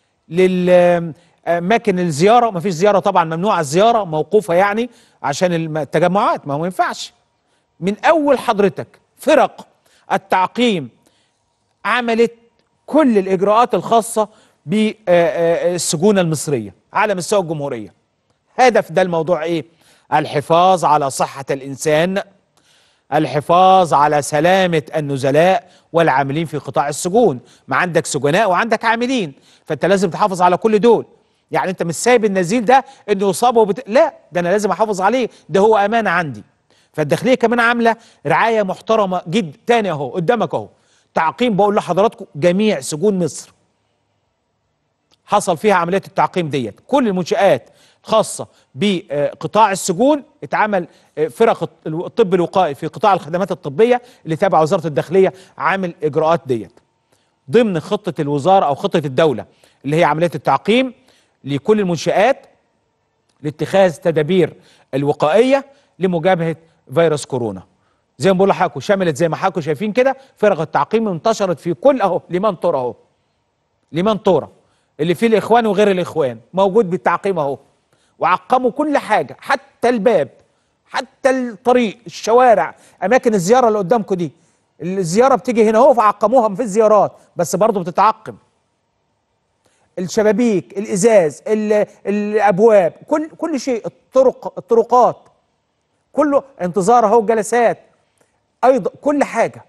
للأماكن الزيارة. ما فيش زيارة طبعا، ممنوع الزيارة، موقوفة يعني عشان التجمعات، ما هو ينفعش. من أول حضرتك فرق التعقيم عملت كل الإجراءات الخاصة بالسجون المصرية على مستوى الجمهورية. هدف ده الموضوع إيه؟ الحفاظ على صحة الإنسان، الحفاظ على سلامة النزلاء والعاملين في قطاع السجون. ما عندك سجناء وعندك عاملين، فأنت لازم تحافظ على كل دول. يعني أنت مش سايب النزيل ده إنه يصاب لا، ده أنا لازم أحافظ عليه، ده هو أمانة عندي. فالداخلية كمان عاملة رعاية محترمة جدا. تاني أهو قدامك أهو تعقيم، بقول لحضراتكم جميع سجون مصر حصل فيها عمليات التعقيم ديت. كل المنشآت خاصة بقطاع السجون اتعمل فرق الطب الوقائي في قطاع الخدمات الطبية اللي تابع وزارة الداخلية، عامل إجراءات ديت ضمن خطة الوزارة أو خطة الدولة اللي هي عمليات التعقيم لكل المنشآت لاتخاذ تدابير الوقائية لمجابهة فيروس كورونا. زي ما بقول لحضراتكم شملت زي ما حضراتكم شايفين كده فرق التعقيم انتشرت في كل اهو لمنطورة اهو، لمنطورة اللي فيه الإخوان وغير الإخوان موجود بالتعقيم اهو، وعقموا كل حاجة حتى الباب حتى الطريق الشوارع أماكن الزيارة اللي قدامكم دي. الزيارة بتيجي هنا اهو فعقموها، مفيش زيارات بس برضه بتتعقم. الشبابيك، الإزاز، الأبواب، كل شيء، الطرقات كله انتظار اهو، جلسات ايضا، كل حاجه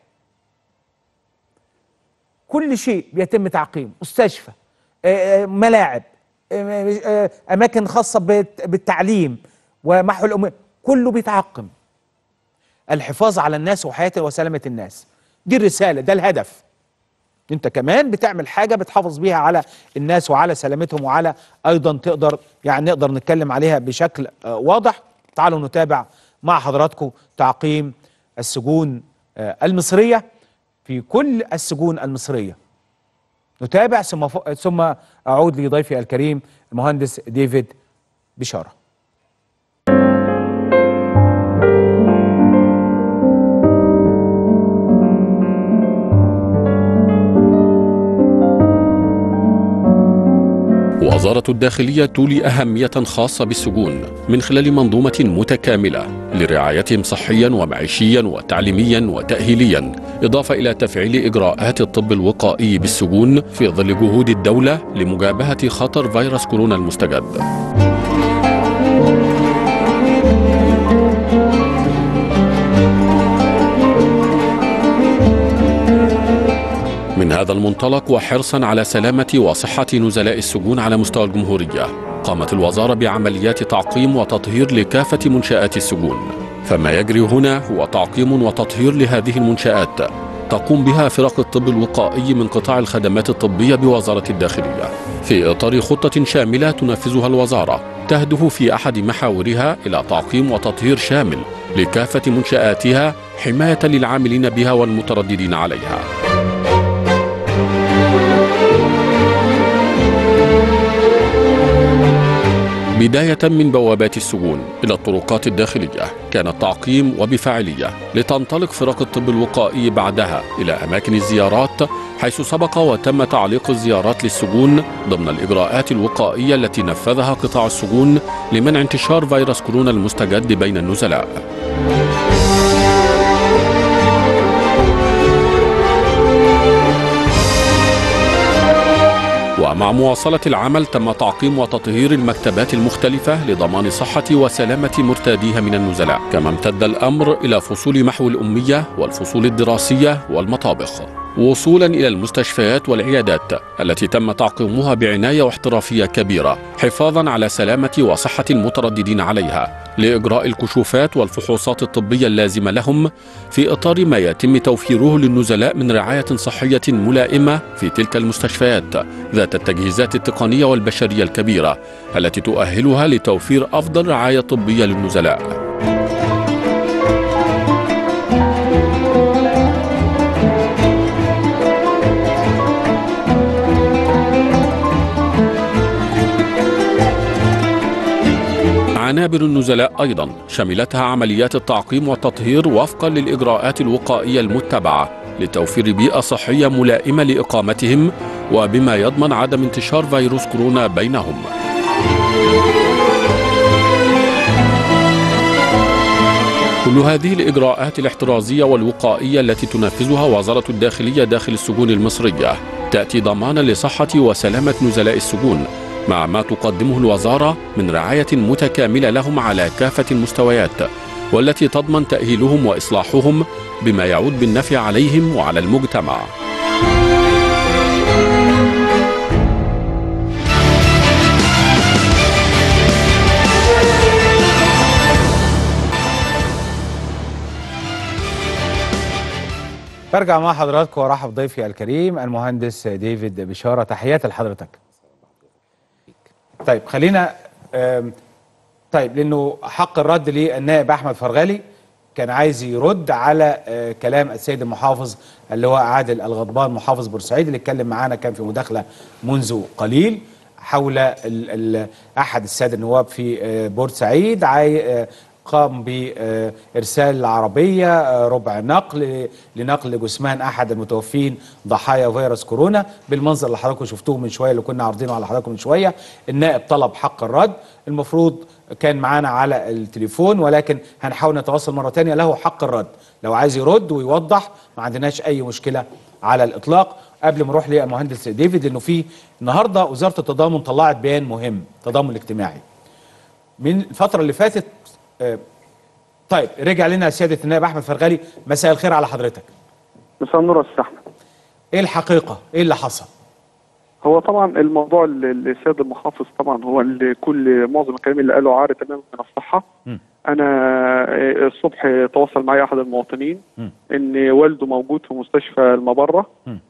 كل شيء بيتم تعقيم. مستشفى، ملاعب، اماكن خاصه بالتعليم ومحو الاموال، كله بيتعقم. الحفاظ على الناس وحياه وسلامه الناس، دي الرساله، ده الهدف. انت كمان بتعمل حاجه بتحافظ بيها على الناس وعلى سلامتهم، وعلى ايضا تقدر يعني نقدر نتكلم عليها بشكل واضح. تعالوا نتابع مع حضراتكم تعقيم السجون المصرية في كل السجون المصرية. نتابع ثم أعود لضيفي الكريم المهندس ديفيد بشارة. وزارة الداخلية تولي أهمية خاصة بالسجون من خلال منظومة متكاملة لرعايتهم صحيا ومعيشيا وتعليميا وتأهيليا، إضافة إلى تفعيل إجراءات الطب الوقائي بالسجون في ظل جهود الدولة لمجابهة خطر فيروس كورونا المستجد. من هذا المنطلق وحرصا على سلامة وصحة نزلاء السجون على مستوى الجمهورية، قامت الوزارة بعمليات تعقيم وتطهير لكافة منشآت السجون. فما يجري هنا هو تعقيم وتطهير لهذه المنشآت تقوم بها فرق الطب الوقائي من قطاع الخدمات الطبية بوزارة الداخلية في إطار خطة شاملة تنفذها الوزارة تهدف في أحد محاورها إلى تعقيم وتطهير شامل لكافة منشآتها حماية للعاملين بها والمترددين عليها. بداية من بوابات السجون إلى الطرقات الداخلية كان التعقيم وبفاعلية، لتنطلق فرق الطب الوقائي بعدها إلى أماكن الزيارات، حيث سبق وتم تعليق الزيارات للسجون ضمن الإجراءات الوقائية التي نفذها قطاع السجون لمنع انتشار فيروس كورونا المستجد بين النزلاء. ومع مواصلة العمل تم تعقيم وتطهير المكتبات المختلفة لضمان صحة وسلامة مرتاديها من النزلاء، كما امتد الأمر إلى فصول محو الأمية والفصول الدراسية والمطابخ، وصولا إلى المستشفيات والعيادات التي تم تعقيمها بعناية واحترافية كبيرة حفاظا على سلامة وصحة المترددين عليها لإجراء الكشوفات والفحوصات الطبية اللازمة لهم في إطار ما يتم توفيره للنزلاء من رعاية صحية ملائمة في تلك المستشفيات ذات التجهيزات التقنية والبشرية الكبيرة التي تؤهلها لتوفير أفضل رعاية طبية للنزلاء. عنابر النزلاء أيضا شملتها عمليات التعقيم والتطهير وفقا للإجراءات الوقائية المتبعة لتوفير بيئة صحية ملائمة لإقامتهم وبما يضمن عدم انتشار فيروس كورونا بينهم. كل هذه الإجراءات الاحترازية والوقائية التي تنفذها وزارة الداخلية داخل السجون المصرية تأتي ضمانا لصحة وسلامة نزلاء السجون، مع ما تقدمه الوزارة من رعاية متكاملة لهم على كافة المستويات، والتي تضمن تأهيلهم وإصلاحهم بما يعود بالنفع عليهم وعلى المجتمع. برجع مع حضراتكم وارحب ضيفي الكريم المهندس ديفيد بشارة. تحياتي لحضرتك. طيب خلينا طيب لانه حق الرد للنائب احمد فرغلي كان عايز يرد على كلام السيد المحافظ اللي هو عادل الغضبان محافظ بورسعيد اللي اتكلم معانا، كان في مداخله منذ قليل حول احد الساده النواب في بورسعيد قام بإرسال العربية ربع نقل لنقل جثمان أحد المتوفين ضحايا فيروس كورونا بالمنظر اللي حضراتكم شفتوه من شوية اللي كنا عارضينه على حضراتكم من شوية. النائب طلب حق الرد، المفروض كان معانا على التليفون ولكن هنحاول نتواصل مرة تانية. له حق الرد لو عايز يرد ويوضح، ما عندناش أي مشكلة على الإطلاق. قبل ما نروح للمهندس ديفيد، لأنه في النهاردة وزارة التضامن طلعت بيان مهم، التضامن الاجتماعي من الفترة اللي فاتت. طيب رجع لنا سيادة النائب أحمد فرغلي، مساء الخير على حضرتك. مساء النور يا أستاذ أحمد. إيه الحقيقة؟ إيه اللي حصل؟ هو طبعا الموضوع اللي السيد المحافظ طبعا هو اللي معظم الكلام اللي قاله عاري تماما من الصحة. أنا الصبح تواصل معي أحد المواطنين إن والده موجود في مستشفى المبرة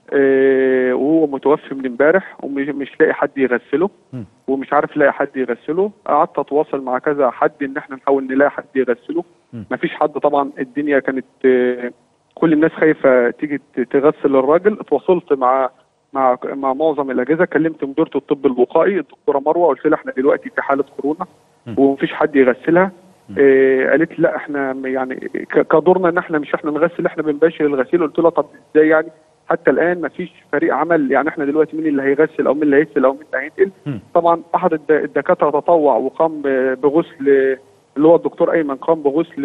وهو متوفي من امبارح ومش لاقي حد يغسله ومش عارف لاقي حد يغسله. قعدت أتواصل مع كذا حد إن إحنا نحاول نلاقي حد يغسله، مفيش حد طبعا. الدنيا كانت كل الناس خايفة تيجي تغسل الراجل. اتواصلت مع معظم الأجهزة، كلمت مديرة الطب الوقائي الدكتورة مروة، قلت لها إحنا دلوقتي في حالة كورونا ومفيش حد يغسلها. قالت لا احنا يعني كدورنا ان احنا مش احنا نغسل، احنا بنباشر الغسيل. قلت لها طب ازاي يعني؟ حتى الان مفيش فريق عمل، يعني احنا دلوقتي مين اللي هيغسل او مين اللي هيغسل او مين اللي هينقل؟ طبعا احد الدكاتره تطوع وقام بغسل، اللي هو الدكتور ايمن، قام بغسل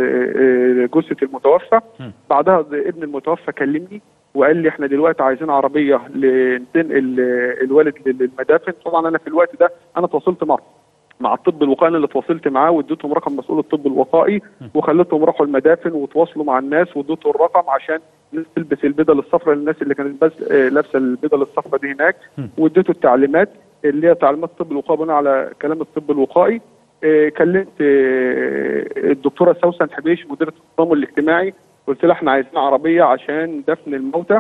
جثه المتوفى. بعدها ابن المتوفى كلمني وقال لي احنا دلوقتي عايزين عربيه لننقل الوالد للمدافن. طبعا انا في الوقت ده انا تواصلت مع الطب الوقائي اللي تواصلت معاه واديتهم رقم مسؤول الطب الوقائي وخليتهم راحوا المدافن وتواصلوا مع الناس واديتهم الرقم عشان الناس تلبس البدل الصفراء للناس اللي كانت بس لابسه البدل الصفراء دي هناك، واديته التعليمات اللي هي تعليمات الطب الوقائي بناء على كلام الطب الوقائي. كلمت الدكتوره سوسن حبيش مديره التضامن الاجتماعي، قلت لها احنا عايزين عربيه عشان دفن الموتى.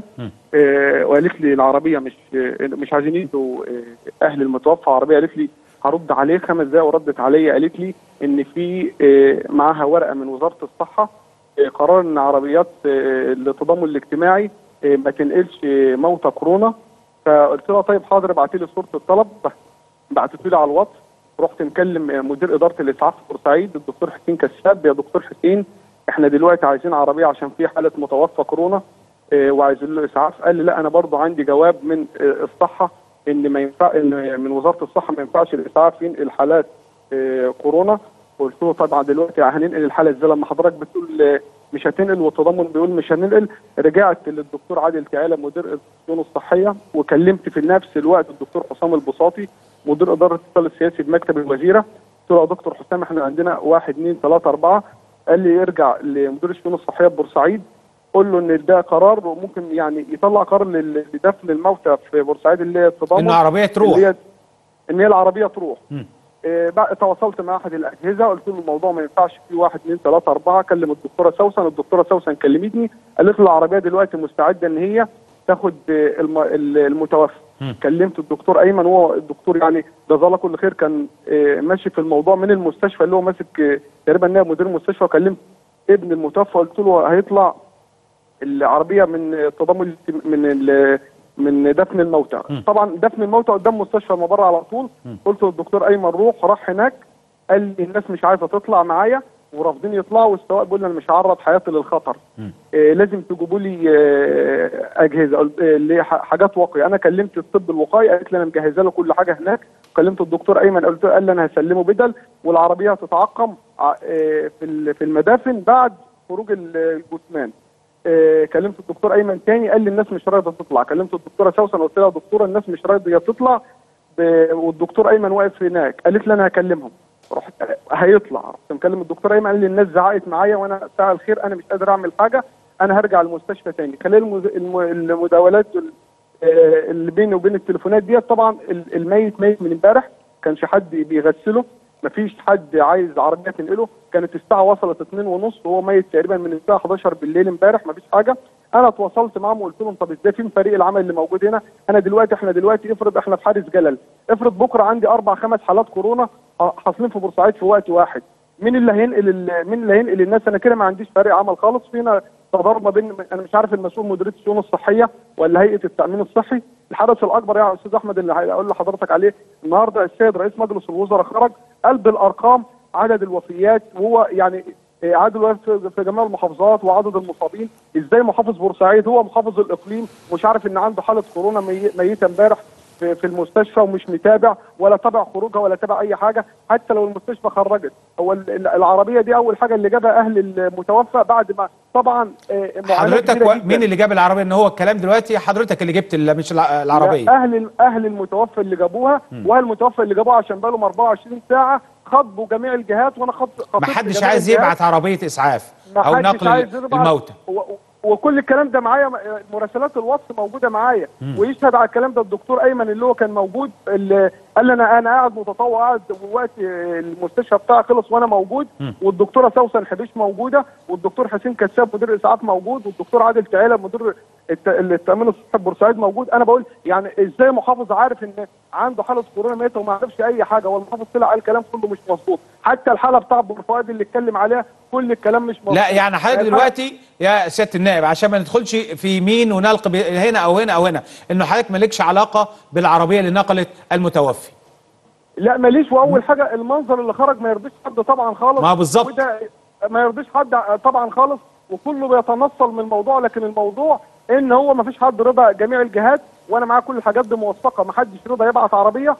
وقالت لي العربيه مش عايزين يدوا اهل المتوفى عربيه. قالت لي هرد عليه 5 دقايق، وردت عليا قالت لي ان في معاها ورقه من وزاره الصحه قرار ان عربيات التضامن الاجتماعي ما تنقلش موتى كورونا. فقلت لها طيب حاضر، ابعتي لي صوره الطلب. بعتت لي على الواتس، رحت مكلم مدير اداره الاسعاف في بورسعيد الدكتور حسين كساب. يا دكتور حسين احنا دلوقتي عايزين عربيه عشان في حاله متوفى كورونا وعايزين له اسعاف. قال لي لا انا برضو عندي جواب من الصحه ان ما ينفع، ان من وزاره الصحه ما ينفعش الاسعاف ينقل حالات كورونا. قلت له طبعا دلوقتي هننقل الحاله ازاي لما حضرتك بتقول مش هتنقل والتضامن بيقول مش هننقل؟ رجعت للدكتور عادل تعالى مدير الشؤون الصحيه وكلمت في نفس الوقت الدكتور حسام البساطي مدير اداره الاتصال السياسي بمكتب الوزيره. قلت له يا دكتور حسام احنا عندنا 1 2 3 4. قال لي ارجع لمدير الشؤون الصحيه ببورسعيد قول له ان ده قرار وممكن يعني يطلع قرار لدفن الموتى في بورسعيد اللي هي التضامن، ان العربيه تروح، ان هي العربيه تروح. بقى تواصلت مع احد الاجهزه قلت له الموضوع ما ينفعش فيه 1 2 3 4. كلم الدكتوره سوسن، الدكتوره سوسن كلمتني قالت له العربيه دلوقتي مستعده ان هي تاخد المتوفى. كلمت الدكتور ايمن، وهو الدكتور يعني جزاه الله كل خير كان ماشي في الموضوع من المستشفى اللي هو ماسك تقريبا نائب مدير المستشفى. كلمت ابن المتوفى قلت له هيطلع العربيه من التضامن من دفن الموتى. طبعا دفن الموتى قدام مستشفى المبرة على طول. قلت للدكتور ايمن روح، راح هناك قال لي الناس مش عايزه تطلع معايا ورافضين يطلعوا، والسواق بيقول انا مش هعرض حياتي للخطر. لازم تجيبوا لي اجهزه اللي هي حاجات واقيه. انا كلمت الطب الوقائي، قالت لي انا مجهزه له كل حاجه هناك. كلمت الدكتور ايمن، قال لي انا هسلمه بدل، والعربيه هتتعقم في المدافن بعد خروج الجثمان. كلمت الدكتور ايمن تاني، قال لي الناس مش راضيه تطلع. كلمت الدكتوره سوسن، قلت لها يا دكتوره الناس مش راضيه تطلع، والدكتور ايمن واقف هناك. قالت لي انا هكلمهم. رحت هيطلع، رحت مكلم الدكتور ايمن، قال لي الناس زعقت معايا وانا ساعه الخير انا مش قادر اعمل حاجه، انا هرجع المستشفى تاني. خلال المداولات اللي بيني وبين التليفونات ديت، طبعا الميت ميت من امبارح، كانش حد بيغسله، مفيش حد عايز عربيه تنقله. كانت الساعه وصلت 2:30 وهو ميت تقريبا من الساعه 11 بالليل امبارح، مفيش حاجه. انا اتواصلت معاهم وقلت لهم طب ازاي، فين فريق العمل اللي موجود هنا؟ احنا دلوقتي افرض احنا في حارس جلل، افرض بكره عندي 4-5 حالات كورونا حاصلين في بورسعيد في وقت واحد، مين اللي هينقل الناس؟ انا كده ما عنديش فريق عمل خالص. فينا تضارب ما بين، انا مش عارف المسؤول مديريه الشؤون الصحيه ولا هيئه التامين الصحي. الحدث الاكبر يا استاذ احمد اللي هقول لحضرتك عليه، النهارده السيد رئيس مجلس الوزراء خرج قال بالارقام عدد الوفيات، وهو يعني عدد الوفيات في جميع المحافظات وعدد المصابين. ازاي محافظ بورسعيد هو محافظ الاقليم مش عارف ان عنده حاله كورونا ميته امبارح في المستشفى ومش متابع ولا تابع خروجها ولا تابع اي حاجه؟ حتى لو المستشفى خرجت، هو العربيه دي اول حاجه اللي جابها اهل المتوفى بعد ما طبعا حضرتك مين اللي جاب العربيه؟ ان هو الكلام دلوقتي حضرتك اللي جبت مش العربيه؟ اهل المتوفى اللي جابوها، واهل المتوفى اللي جابوها عشان بقالهم 24 ساعه خطبوا جميع الجهات، وانا ما حدش عايز يبعت عربيه اسعاف او نقل الموتى، وكل الكلام ده معايا، مراسلات الوصف موجوده معايا، ويشهد على الكلام ده الدكتور ايمن اللي هو كان موجود، اللي قال لي انا قاعد متطوع، قاعد وقت المستشفى بتاعي خلص وانا موجود، والدكتوره سوسن حبيش موجوده، والدكتور حسين كساب مدير الاسعاف موجود، والدكتور عادل تعالى مدير التامين الصحي بورسعيد موجود. انا بقول يعني ازاي محافظ عارف ان عنده حاله كورونا ميته وما عرفش اي حاجه؟ والمحافظ طلع قال كلام كله مش مظبوط، حتى الحاله بتاع بورفؤاد اللي اتكلم عليها كل الكلام مش مظبوط. لا يعني حضرتك دلوقتي يا سياده النائب، عشان ما ندخلش في مين ونلقي هنا او هنا او هنا، انه حضرتك مالكش علاقه بالعربيه اللي نقلت المتوفي. لا ماليش، واول حاجه المنظر اللي خرج ما يرضيش حد طبعا خالص، ما بالظبط ما يرضيش حد طبعا خالص، وكله بيتنصل من الموضوع، لكن الموضوع ان هو ما فيش حد رضى جميع الجهات، وانا معاه كل الحاجات دي موثقه، ما حدش رضى يبعت عربيه.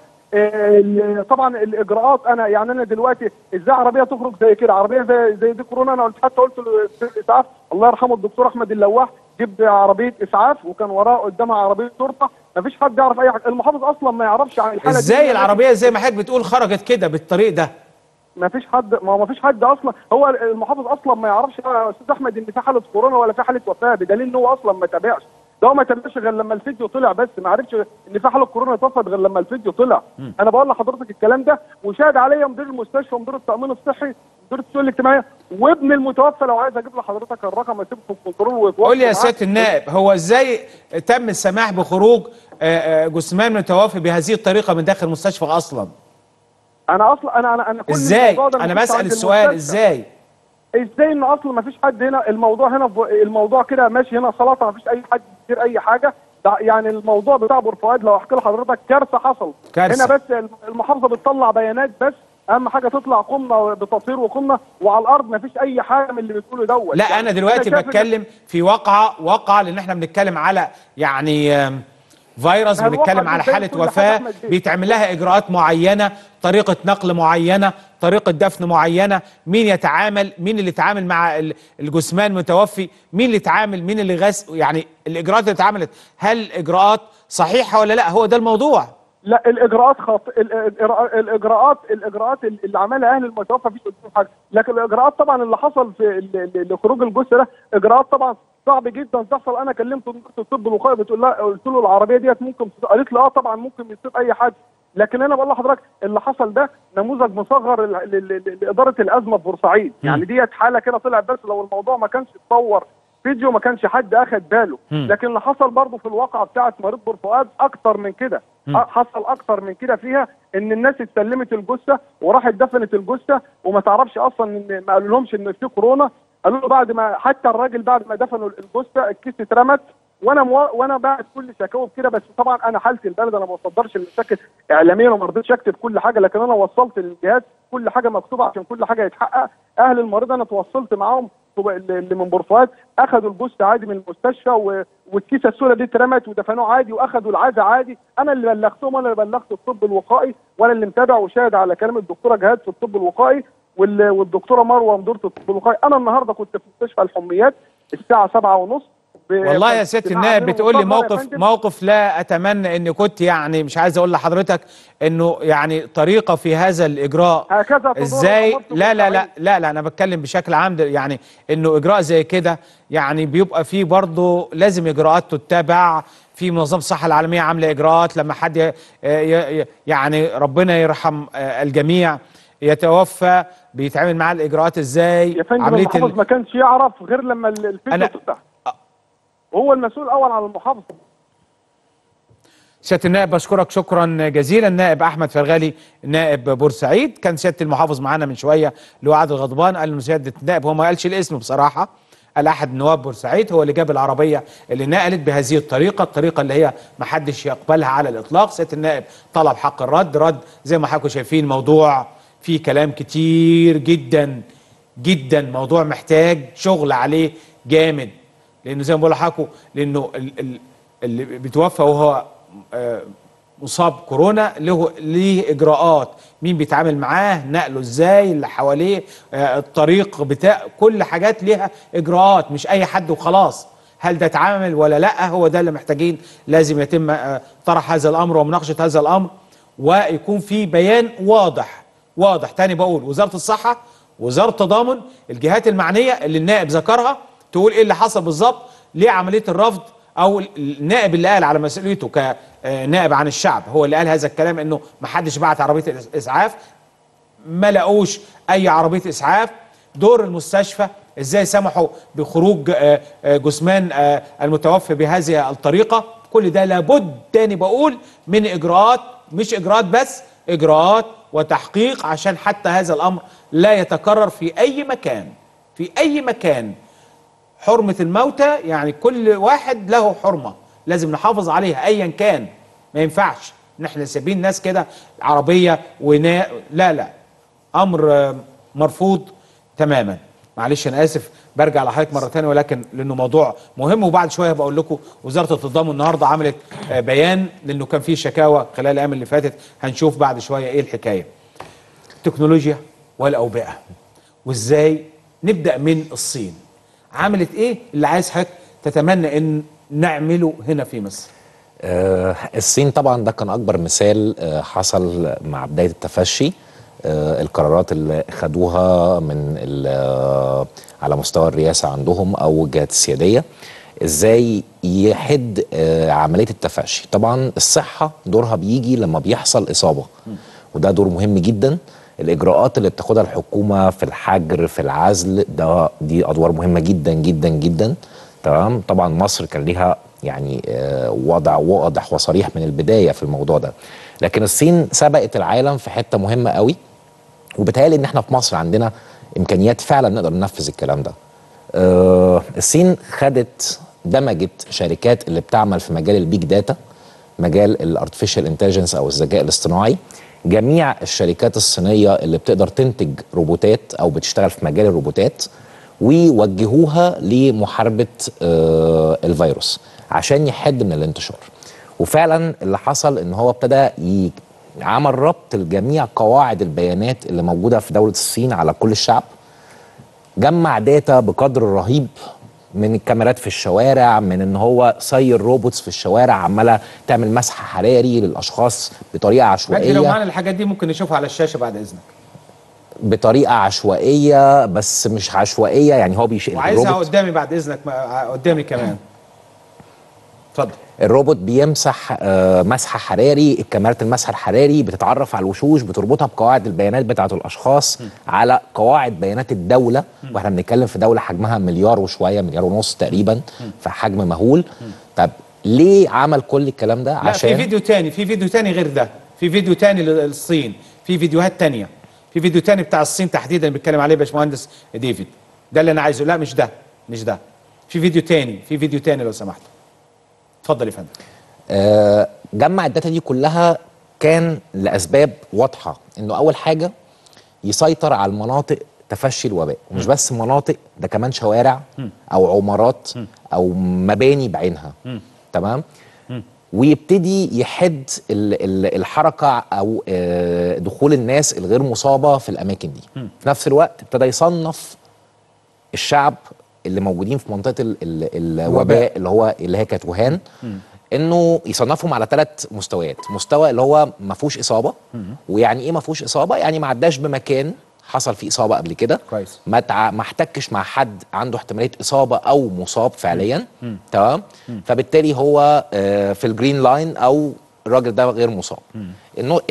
طبعا الاجراءات، انا دلوقتي ازاي عربيه تخرج زي كده، عربيه زي دي كورونا؟ انا قلت للاسعاف الله يرحمه الدكتور احمد اللواح، جيب عربيه اسعاف وكان وراه قدامها عربيه شرطه، ما فيش حد يعرف اي حاجه، المحافظ اصلا ما يعرفش عن الحاله ازاي دي. العربيه زي ما حضرتك بتقول خرجت كده بالطريق ده؟ ما فيش حد اصلا، هو المحافظ اصلا ما يعرفش يا استاذ احمد ان في حاله كورونا ولا في حاله وفاه، بدليل ان هو اصلا ما تابعش، ده هو ما تابعش غير لما الفيديو طلع، بس ما عرفش ان في حاله كورونا اتوفت غير لما الفيديو طلع. انا بقول لحضرتك الكلام ده، وشاهد عليا مدير المستشفى ومدير التامين الصحي ومدير الشؤون الاجتماعيه وابن المتوفى، لو عايز اجيب لحضرتك الرقم اسيبه في الكنترول ويتواصل. قول لي يا سياده النائب، هو ازاي تم السماح بخروج جثمان متوفي بهذه الطريقه من داخل المستشفى اصلا؟ انا كل ازاي؟ انا بسال السؤال ازاي ان اصلا ما فيش حد هنا، الموضوع كده ماشي هنا خلاص، ما فيش اي حد يصير اي حاجه، يعني الموضوع بتاع بورفؤاد لو احكي لحضرتك كارثه حصل هنا، بس المحافظه بتطلع بيانات، بس اهم حاجه تطلع قمنا بتصوير وقمنا، وعلى الارض ما فيش اي حاجه من اللي بتقوله دوت. لا يعني انا دلوقتي بتكلم في واقعه لان احنا بنتكلم على يعني فيروس، بنتكلم على حالة وفاة بيتعمل لها إجراءات معينة، طريقة نقل معينة، طريقة دفن معينة، مين اللي يتعامل مع الجثمان المتوفي، مين اللي يتعامل، مين اللي غسل، يعني الإجراءات اللي اتعملت هل إجراءات صحيحة ولا لا؟ هو ده الموضوع. لا الإجراءات الإجراءات اللي عملها أهل المتوفى مفيش قدام حاجة، لكن الإجراءات طبعا اللي حصل في لخروج الجثة ده إجراءات طبعا صعب جدا تحصل. انا كلمت الطب الوقائي قلت له العربيه ديت ممكن، قالت لي طبعا ممكن يصير اي حاجه، لكن انا بقول لحضرتك اللي حصل ده نموذج مصغر لاداره الازمه في بورسعيد، يعني ديت حاله كده طلعت، بس لو الموضوع ما كانش اتصور فيديو ما كانش حد اخد باله، لكن اللي حصل برضه في الواقعه بتاعه مريض بورفؤاد اكتر من كده، حصل اكتر من كده فيها ان الناس استلمت الجثه وراحت دفنت الجثه وما تعرفش اصلا، ان ما قالولهمش ان في كورونا، قالوا له بعد ما حتى الراجل بعد ما دفنوا الجثه الكيس اترمت وانا باعت كل شكاوى كده. بس طبعا انا حالتي البلد انا ما بصدرش المشاكل اعلاميا وما رضيتش اكتب كل حاجه، لكن انا وصلت للجهات كل حاجه مكتوبه عشان كل حاجه يتحقق. اهل المريض انا تواصلت معاهم اللي من بورفؤاد اخذوا الجثه عادي من المستشفى والكيسه السوداء دي اترمت ودفنوه عادي واخذوا العزاء عادي. انا اللي بلغتهم، انا اللي بلغت الطب الوقائي، وانا اللي متابع وشاهد على كلام الدكتوره جهاد في الطب الوقائي والدكتوره مروه مديره الطب الوقائي. انا النهارده كنت في مستشفى الحميات الساعه 7:30. والله يا سياده النائب بتقول لي موقف لا اتمنى ان كنت يعني مش عايز اقول لحضرتك انه يعني طريقه في هذا الاجراء هكذا ازاي. لا انا بتكلم بشكل عام، يعني انه اجراء زي كده يعني بيبقى فيه برضه لازم اجراءات تتبع. في منظمه الصحه العالميه عامله اجراءات لما حد يعني ربنا يرحم الجميع يتوفى بيتعمل معاه الاجراءات ازاي. يا فندم المحافظ ما كانش يعرف غير لما الفيديو تفتح، هو المسؤول الاول على المحافظه. سياده النائب بشكرك شكرا جزيلا. النائب احمد فرغالي نائب بورسعيد. كان سياده المحافظ معانا من شويه اللي هو عادل غضبان قال انه سياده النائب هو ما قالش الاسم بصراحه، قال احد نواب بورسعيد هو اللي جاب العربيه اللي نقلت بهذه الطريقه اللي هي ما حدش يقبلها على الاطلاق. سياده النائب طلب حق الرد زي ما حضراتكم شايفين. موضوع فيه كلام كتير جدا جدا، موضوع محتاج شغل عليه جامد، لانه زي ما بقول لحضراتكم لانه اللي بيتوفى وهو مصاب كورونا ليه اجراءات، مين بيتعامل معاه، نقله ازاي، اللي حواليه، الطريق بتاع كل حاجات ليها اجراءات، مش اي حد وخلاص. هل ده اتعامل ولا لا؟ هو ده اللي محتاجين، لازم يتم طرح هذا الامر ومناقشه هذا الامر ويكون في بيان واضح. تاني بقول وزاره الصحه، وزاره التضامن، الجهات المعنيه اللي النائب ذكرها تقول ايه اللي حصل بالظبط، ليه عمليه الرفض، او النائب اللي قال على مسؤوليته كنائب عن الشعب هو اللي قال هذا الكلام انه ما حدش بعت عربيه اسعاف، ما لقوش اي عربيه اسعاف. دور المستشفى ازاي سمحوا بخروج جثمان المتوفي بهذه الطريقه. كل ده لابد تاني بقول من اجراءات، مش اجراءات بس، اجراءات وتحقيق عشان حتى هذا الامر لا يتكرر في اي مكان. حرمة الموتى يعني كل واحد له حرمة لازم نحافظ عليها ايا كان. ما ينفعش ان احنا سايبين ناس كده عربية لا امر مرفوض تماما. معلش انا اسف برجع لحضرتك مرة ثانيه، ولكن لانه موضوع مهم. وبعد شوية بقول لكم وزارة التضامن النهاردة عملت بيان لانه كان في شكاوى خلال الايام اللي فاتت. هنشوف بعد شوية ايه الحكاية. التكنولوجيا والاوبئة وازاي نبدأ من الصين عملت ايه اللي عايز حضرتك تتمنى ان نعمله هنا في مصر؟ الصين طبعا ده كان اكبر مثال حصل مع بدايه التفشي. القرارات اللي خدوها من على مستوى الرئاسه عندهم او الجهات السياديه ازاي يحد عمليه التفشي. طبعا الصحه دورها بيجي لما بيحصل اصابه، وده دور مهم جدا. الاجراءات اللي بتاخدها الحكومه في الحجر في العزل دي ادوار مهمه جدا جدا جدا. تمام. طبعا مصر كان ليها يعني وضع واضح وصريح من البدايه في الموضوع ده، لكن الصين سبقت العالم في حته مهمه قوي، وبالتالي ان احنا في مصر عندنا امكانيات فعلا نقدر ننفذ الكلام ده. الصين دمجت شركات اللي بتعمل في مجال البيج داتا، مجال الارتفيشال انتليجنس او الذكاء الاصطناعي. جميع الشركات الصينيه اللي بتقدر تنتج روبوتات او بتشتغل في مجال الروبوتات ووجهوها لمحاربه الفيروس عشان يحد من الانتشار. وفعلا اللي حصل ان هو ابتدى عمل ربط لجميع قواعد البيانات اللي موجوده في دوله الصين على كل الشعب. جمع داتا بقدر رهيب من الكاميرات في الشوارع، من ان هو سير روبوتس في الشوارع عماله تعمل مسح حراري للاشخاص بطريقه عشوائيه. لو معانا الحاجات دي ممكن نشوفها على الشاشه بعد اذنك. بطريقه عشوائيه، بس مش عشوائيه يعني هو وعايزها قدامي بعد اذنك، قدامي كمان. اتفضل. الروبوت بيمسح مسح حراري. الكاميرات المسح الحراري بتتعرف على الوشوش، بتربطها بقواعد البيانات بتاعه الاشخاص على قواعد بيانات الدوله. واحنا بنتكلم في دوله حجمها مليار وشويه، مليار ونص تقريبا، في حجم مهول. طب ليه عمل كل الكلام ده؟ عشان في فيديو تاني غير ده، في فيديو تاني للصين، في فيديوهات تانيه، في فيديو تاني بتاع الصين تحديدا بيتكلم عليه باشمهندس ديفيد. ده اللي انا عايزه. لا مش ده، في فيديو تاني لو سمحت. اتفضل يا فندم. جمع الداتا دي كلها كان لاسباب واضحه، انه اول حاجه يسيطر على المناطق تفشي الوباء، ومش بس مناطق، ده كمان شوارع او عمارات او مباني بعينها. تمام. ويبتدي يحد الحركه او دخول الناس الغير مصابه في الاماكن دي. في نفس الوقت ابتدى يصنف الشعب اللي موجودين في منطقه الوباء اللي هي كانت ووهان، انه يصنفهم على 3 مستويات. مستوى اللي هو ما فيهوش اصابه. ويعني ايه ما فيهوش اصابه؟ يعني ما عداش بمكان حصل فيه اصابه قبل كده، كويس، ما احتكش مع حد عنده احتماليه اصابه او مصاب فعليا. تمام. فبالتالي هو في الجرين لاين او الراجل ده غير مصاب. انه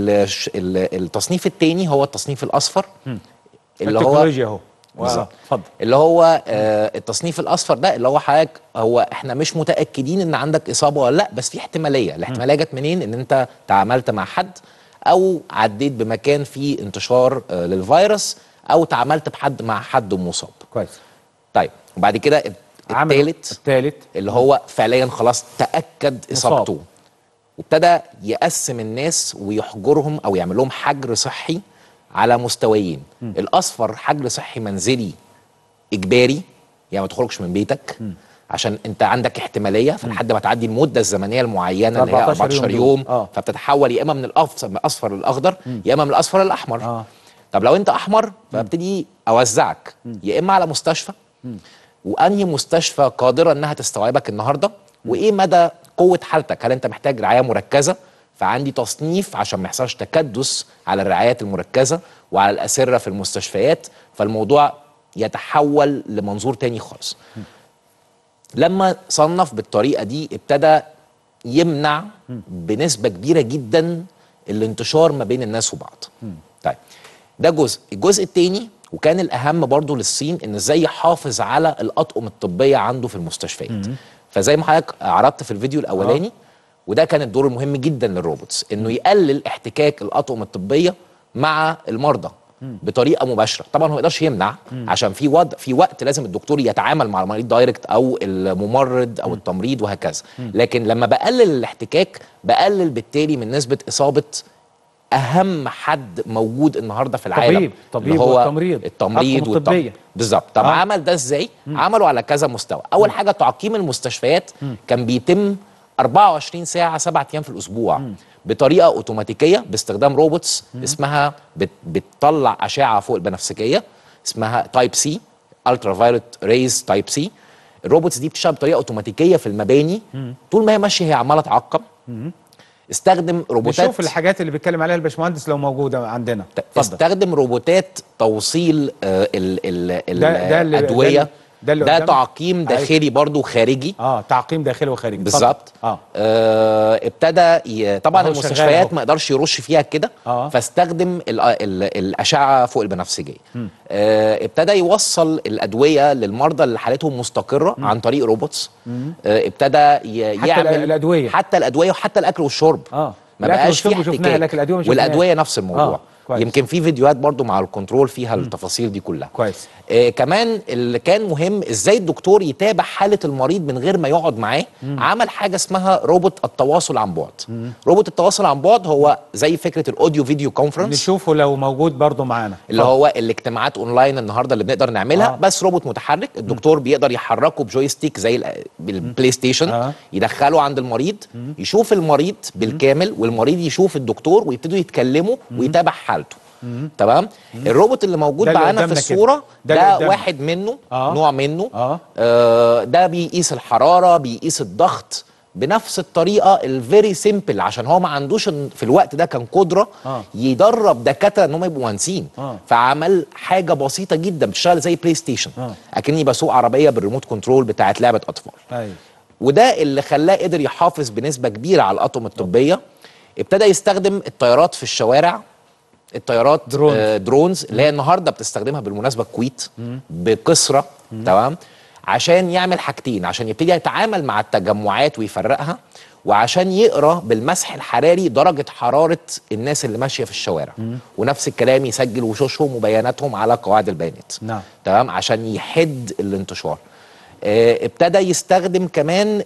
التصنيف الثاني هو التصنيف الاصفر، اللي هو التكنولوجيا اهو. اتفضل. اللي هو التصنيف الاصفر ده اللي هو حضرتك هو احنا مش متاكدين ان عندك اصابه ولا لا، بس في احتماليه. الاحتماليه جت منين؟ ان انت تعاملت مع حد او عديت بمكان فيه انتشار للفيروس او تعاملت مع حد مصاب. كويس. طيب وبعد كده الثالث اللي هو فعليا خلاص تاكد اصابته، وابتدى يقسم الناس ويحجرهم او يعمل لهم حجر صحي على مستويين. الاصفر حجر صحي منزلي اجباري، يعني ما تخرجش من بيتك عشان انت عندك احتماليه فلحد ما تعدي المده الزمنيه المعينه اللي هي 14 يوم فبتتحول يا اما من الاصفر للاخضر يا اما من الاصفر للاحمر. طب لو انت احمر فابتدي اوزعك يا اما على مستشفى، وانهي مستشفى قادره انها تستوعبك النهارده، وايه مدى قوه حالتك، هل انت محتاج رعايه مركزه؟ فعندي تصنيف عشان ما يحصلش تكدس على الرعايات المركزه وعلى الاسره في المستشفيات، فالموضوع يتحول لمنظور تاني خالص. لما صنف بالطريقه دي ابتدى يمنع بنسبه كبيره جدا الانتشار ما بين الناس وبعض. طيب ده الجزء الثاني وكان الاهم برضو للصين ان ازاي يحافظ على الاطقم الطبيه عنده في المستشفيات. فزي ما حضرتك عرضت في الفيديو الاولاني وده كان الدور المهم جدا للروبوتس، انه يقلل احتكاك الاطقم الطبيه مع المرضى بطريقه مباشره. طبعا هو ما يقدرش يمنع عشان في وقت لازم الدكتور يتعامل مع المريض دايركت او الممرض او التمريض وهكذا. لكن لما بقلل الاحتكاك بقلل بالتالي من نسبه اصابه اهم حد موجود النهارده في العالم، طبيب اللي هو التمريض والطبيه بالظبط. طب عمل ده ازاي؟ عملوا على كذا مستوى. اول حاجه تعقيم المستشفيات كان بيتم 24 ساعه 7 ايام في الاسبوع بطريقه اوتوماتيكيه باستخدام روبوتس اسمها بتطلع اشعه فوق البنفسجيه اسمها تايب سي، الترا فايولت ريز تايب سي. الروبوتس دي بتشتغل بطريقه اوتوماتيكيه في المباني، طول ما هي ماشيه هي عماله تعقم. استخدم روبوتات، نشوف الحاجات اللي بيتكلم عليها الباشمهندس لو موجوده عندنا. استخدم روبوتات توصيل الادويه. ده تعقيم داخلي برضو خارجي. تعقيم داخلي وخارجي بالظبط. ابتدى طبعا المستشفيات ما يقدرش يرش فيها كده، فاستخدم الاشعه فوق البنفسجيه. ابتدى يوصل الادويه للمرضى اللي حالتهم مستقره عن طريق روبوتس. ابتدى يعمل حتى الادويه وحتى الاكل والشرب. ما بقاش فيه احتكاك، والادويه نفس الموضوع. يمكن في فيديوهات برضو مع الكنترول فيها التفاصيل دي كلها. كويس. كمان اللي كان مهم ازاي الدكتور يتابع حالة المريض من غير ما يقعد معاه. عمل حاجة اسمها روبوت التواصل عن بعد. روبوت التواصل عن بعد هو زي فكرة الاوديو فيديو كونفرنس، نشوفه لو موجود برضو معانا، اللي هو الاجتماعات اونلاين النهارده اللي بنقدر نعملها. بس روبوت متحرك الدكتور بيقدر يحركه بجويستيك زي البلاي ستيشن. يدخله عند المريض يشوف المريض بالكامل والمريض يشوف الدكتور ويبتدوا يتكلموا ويتابع حالته. تمام. الروبوت اللي موجود معانا في الصوره ده واحد منه، نوع منه. ده بيقيس الحراره، بيقيس الضغط بنفس الطريقه الفيري سيمبل، عشان هو ما عندوش في الوقت ده كان قدره يدرب دكاتره ان هم يبقوا مهندسين. فعمل حاجه بسيطه جدا بتشتغل زي بلاي ستيشن، اكني بسوق عربيه بالريموت كنترول بتاعت لعبه اطفال. وده اللي خلاه قدر يحافظ بنسبه كبيره على الاطقم الطبيه. ابتدى يستخدم الطيارات في الشوارع، الطيارات درونز اللي هي النهارده بتستخدمها بالمناسبه الكويت بكثره. تمام. عشان يعمل حاجتين، عشان يبتدي يتعامل مع التجمعات ويفرقها، وعشان يقرا بالمسح الحراري درجه حراره الناس اللي ماشيه في الشوارع. ونفس الكلام يسجل وشوشهم وبياناتهم على قواعد البيانات. تمام. عشان يحد الانتشار. ابتدى يستخدم كمان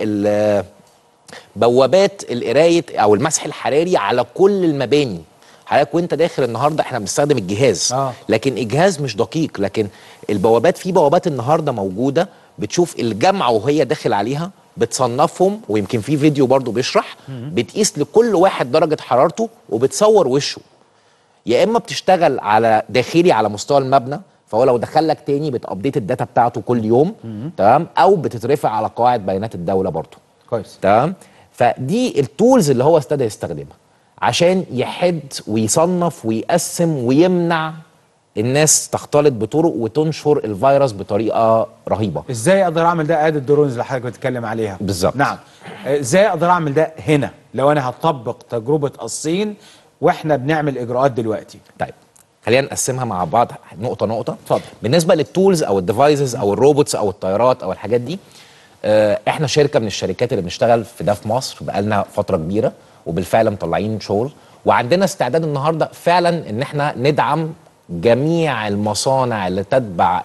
بوابات القرايه او المسح الحراري على كل المباني. حضرتك وانت داخل النهارده احنا بنستخدم الجهاز، لكن الجهاز مش دقيق، لكن البوابات، في بوابات النهارده موجوده بتشوف الجامعه وهي داخل عليها، بتصنفهم، ويمكن في فيديو برضو بيشرح، بتقيس لكل واحد درجه حرارته وبتصور وشه. يا اما بتشتغل على داخلي على مستوى المبنى، فهو لو دخل لك تاني بتابديت الداتا بتاعته كل يوم، تمام، او بتترفع على قواعد بيانات الدوله برضو. كويس. تمام. فدي التولز اللي هو ابتدى يستخدمها عشان يحد ويصنف ويقسم ويمنع الناس تختلط بطرق وتنشر الفيروس بطريقه رهيبه. ازاي اقدر اعمل ده؟ ادي الدرونز اللي حضرتك بتتكلم عليها. بالظبط. نعم. ازاي اقدر اعمل ده هنا لو انا هطبق تجربه الصين واحنا بنعمل اجراءات دلوقتي؟ طيب خلينا نقسمها مع بعض نقطه نقطه. اتفضل. بالنسبه للتولز او الديفايسز او الروبوتس او الطيارات او الحاجات دي، احنا شركه من الشركات اللي بنشتغل في ده في مصر بقالنا فتره كبيره، وبالفعل مطلعين شغل، وعندنا استعداد النهارده فعلا ان احنا ندعم جميع المصانع اللي تتبع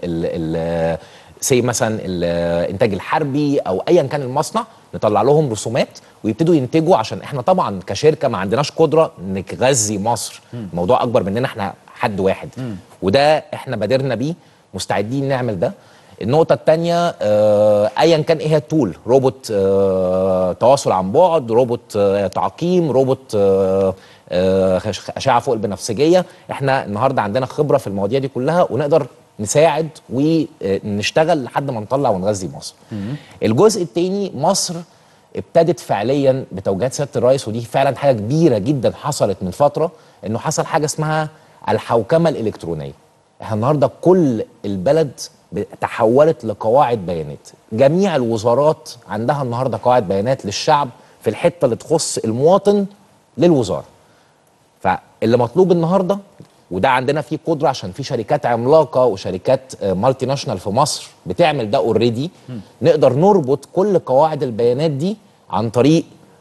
مثلا الانتاج الحربي او ايا كان المصنع، نطلع لهم رسومات ويبتدوا ينتجوا، عشان احنا طبعا كشركه ما عندناش قدره نغذي مصر. الموضوع اكبر مننا، احنا حد واحد، وده احنا بادرنا بيه، مستعدين نعمل ده. النقطة الثانية ايا كان ايه هي التول، روبوت تواصل عن بعد، روبوت تعقيم، روبوت اشعة فوق البنفسجية، احنا النهارده عندنا خبرة في المواضيع دي كلها، ونقدر نساعد ونشتغل لحد ما نطلع ونغذي مصر. الجزء الثاني، مصر ابتدت فعليا بتوجيهات سيادة الرئيس، ودي فعلا حاجة كبيرة جدا حصلت من فترة، انه حصل حاجة اسمها الحوكمة الإلكترونية. احنا النهارده كل البلد تحولت لقواعد بيانات، جميع الوزارات عندها النهارده قواعد بيانات للشعب في الحته اللي تخص المواطن للوزاره. فاللي مطلوب النهارده، وده عندنا فيه قدره عشان في شركات عملاقه وشركات مالتي ناشونال في مصر بتعمل ده اوريدي، نقدر نربط كل قواعد البيانات دي عن طريق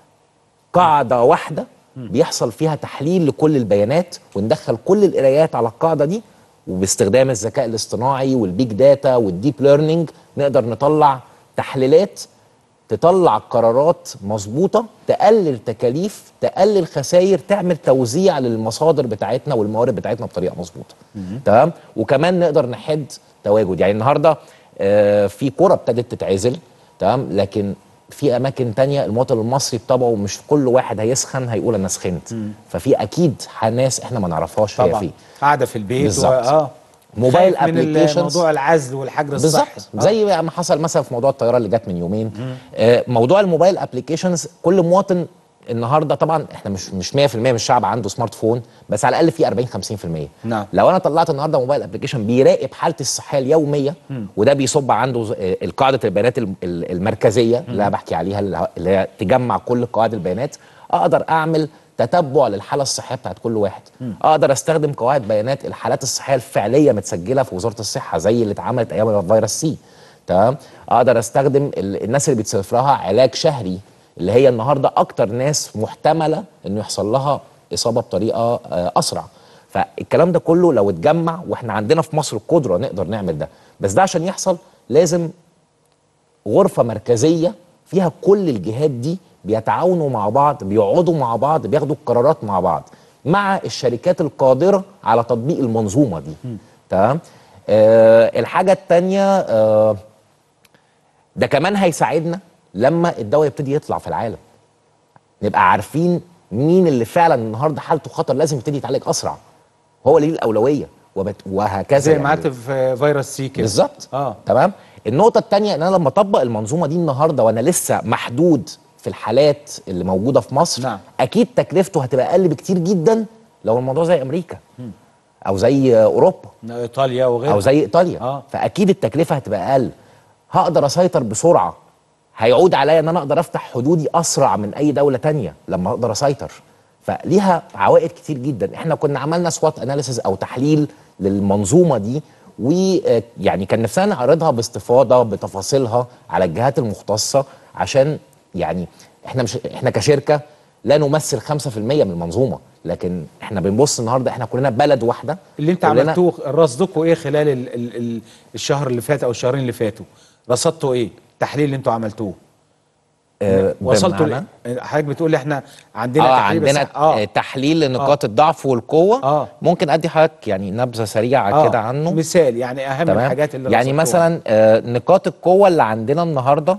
قاعده واحده بيحصل فيها تحليل لكل البيانات، وندخل كل القرايات على القاعده دي، وباستخدام الذكاء الاصطناعي والبيج داتا والديب ليرنينج نقدر نطلع تحليلات تطلع قرارات مظبوطه، تقلل تكاليف، تقلل خسائر، تعمل توزيع للمصادر بتاعتنا والموارد بتاعتنا بطريقه مظبوطه. تمام. وكمان نقدر نحد تواجد، يعني النهارده في قرى ابتدت تتعزل، تمام، لكن في اماكن تانية المواطن المصري بطبعه مش كل واحد هيسخن هيقول انا سخنت، ففي اكيد ناس احنا ما نعرفهاش هي فيه قاعده في البيت بالظبط. موبايل ابلكيشنز، موضوع العزل والحجر الصحي زي ما حصل مثلا في موضوع الطياره اللي جت من يومين. موضوع الموبايل ابلكيشنز، كل مواطن النهارده طبعا احنا مش 100% من الشعب عنده سمارت فون، بس على الاقل في 40-50%. نعم. لو انا طلعت النهارده موبايل ابلكيشن بيراقب حالتي الصحيه اليوميه، وده بيصب عنده القاعده البيانات المركزيه اللي انا بحكي عليها، اللي هي تجمع كل قواعد البيانات، اقدر اعمل تتبع للحاله الصحيه بتاعت كل واحد. اقدر استخدم قواعد بيانات الحالات الصحيه الفعليه متسجله في وزاره الصحه زي اللي اتعملت ايام فيروس سي. تمام. اقدر استخدم الناس اللي بيتصرف لها علاج شهري، اللي هي النهارده اكتر ناس محتمله انه يحصل لها اصابه بطريقه اسرع. فالكلام ده كله لو اتجمع، واحنا عندنا في مصر القدره نقدر نعمل ده، بس ده عشان يحصل لازم غرفه مركزيه فيها كل الجهات دي بيتعاونوا مع بعض، بيقعدوا مع بعض، بياخدوا القرارات مع بعض مع الشركات القادره على تطبيق المنظومه دي. تمام. الحاجه الثانيه، ده كمان هيساعدنا لما الدواء يبتدي يطلع في العالم، نبقى عارفين مين اللي فعلا النهارده حالته خطر لازم يبتدي يتعالج اسرع، هو اللي ليه الاولويه، وهكذا زي ما عملت في فيروس سي كده بالظبط. تمام. النقطه الثانيه، ان انا لما اطبق المنظومه دي النهارده وانا لسه محدود في الحالات اللي موجوده في مصر، نعم، اكيد تكلفته هتبقى اقل بكتير جدا لو الموضوع زي امريكا او زي اوروبا، ايطاليا وغيرها، او زي ايطاليا. فاكيد التكلفه هتبقى اقل، هقدر اسيطر بسرعه، هيعود عليا ان انا اقدر افتح حدودي اسرع من اي دوله تانية لما اقدر اسيطر. فليها عوائد كتير جدا. احنا كنا عملنا سوات اناليسيز او تحليل للمنظومه دي، ويعني كان نفسنا نعرضها باستفاضه بتفاصيلها على الجهات المختصه، عشان يعني احنا كشركه لا نمثل 5% من المنظومه، لكن احنا بنبص النهارده احنا كلنا بلد واحده. اللي انت عملتوه رصدكم ايه خلال الشهر اللي فات او الشهرين اللي فاتوا؟ رصدتوا ايه التحليل اللي انتوا عملتوه؟ وصلتوا حضرتك بتقول لي احنا عندنا تحليل عندنا تحليل لنقاط الضعف والقوه. ممكن ادي حضرتك يعني نبذه سريعه كده عنه، مثال يعني اهم الحاجات اللي يعني مثلا نقاط القوه اللي عندنا النهارده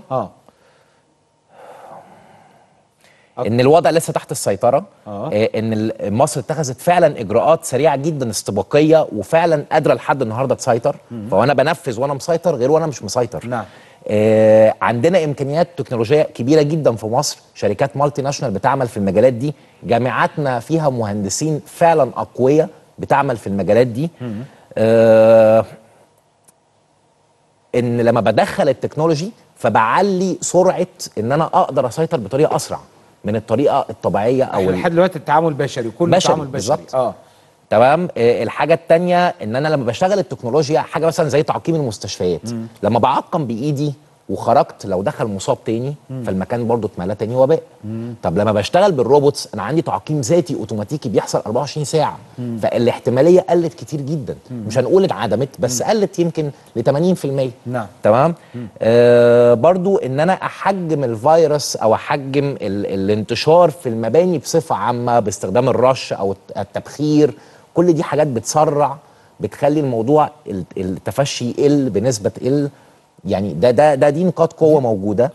ان الوضع لسه تحت السيطره، ان مصر اتخذت فعلا اجراءات سريعه جدا استباقيه وفعلا قادره لحد النهارده تسيطر. فانا بنفذ وانا مسيطر غير وانا مش مسيطر. نعم. عندنا امكانيات تكنولوجيه كبيره جدا في مصر، شركات مالتي ناشونال بتعمل في المجالات دي، جامعاتنا فيها مهندسين فعلا اقوياء بتعمل في المجالات دي. ان لما بدخل التكنولوجي فبعلي سرعه ان انا اقدر اسيطر بطريقه اسرع من الطريقه الطبيعيه او لحد دلوقتي التعامل بشري، كله تعامل بشري. تمام. الحاجه الثانيه ان انا لما بشتغل التكنولوجيا حاجه مثلا زي تعقيم المستشفيات، لما بعقم بايدي وخرجت لو دخل مصاب تاني فالمكان برضه اتملى تاني وباء. طب لما بشتغل بالروبوتس انا عندي تعقيم ذاتي اوتوماتيكي بيحصل 24 ساعه، فالاحتماليه قلت كتير جدا. مش هنقول اتعدمت بس قلت يمكن ل 80%. نعم. تمام. برضو ان انا احجم الفيروس او احجم الانتشار في المباني بصفه عامه باستخدام الرش او التبخير، كل دي حاجات بتسرع، بتخلي الموضوع التفشي يقل بنسبه تقل. يعني دي نقاط قوه موجوده.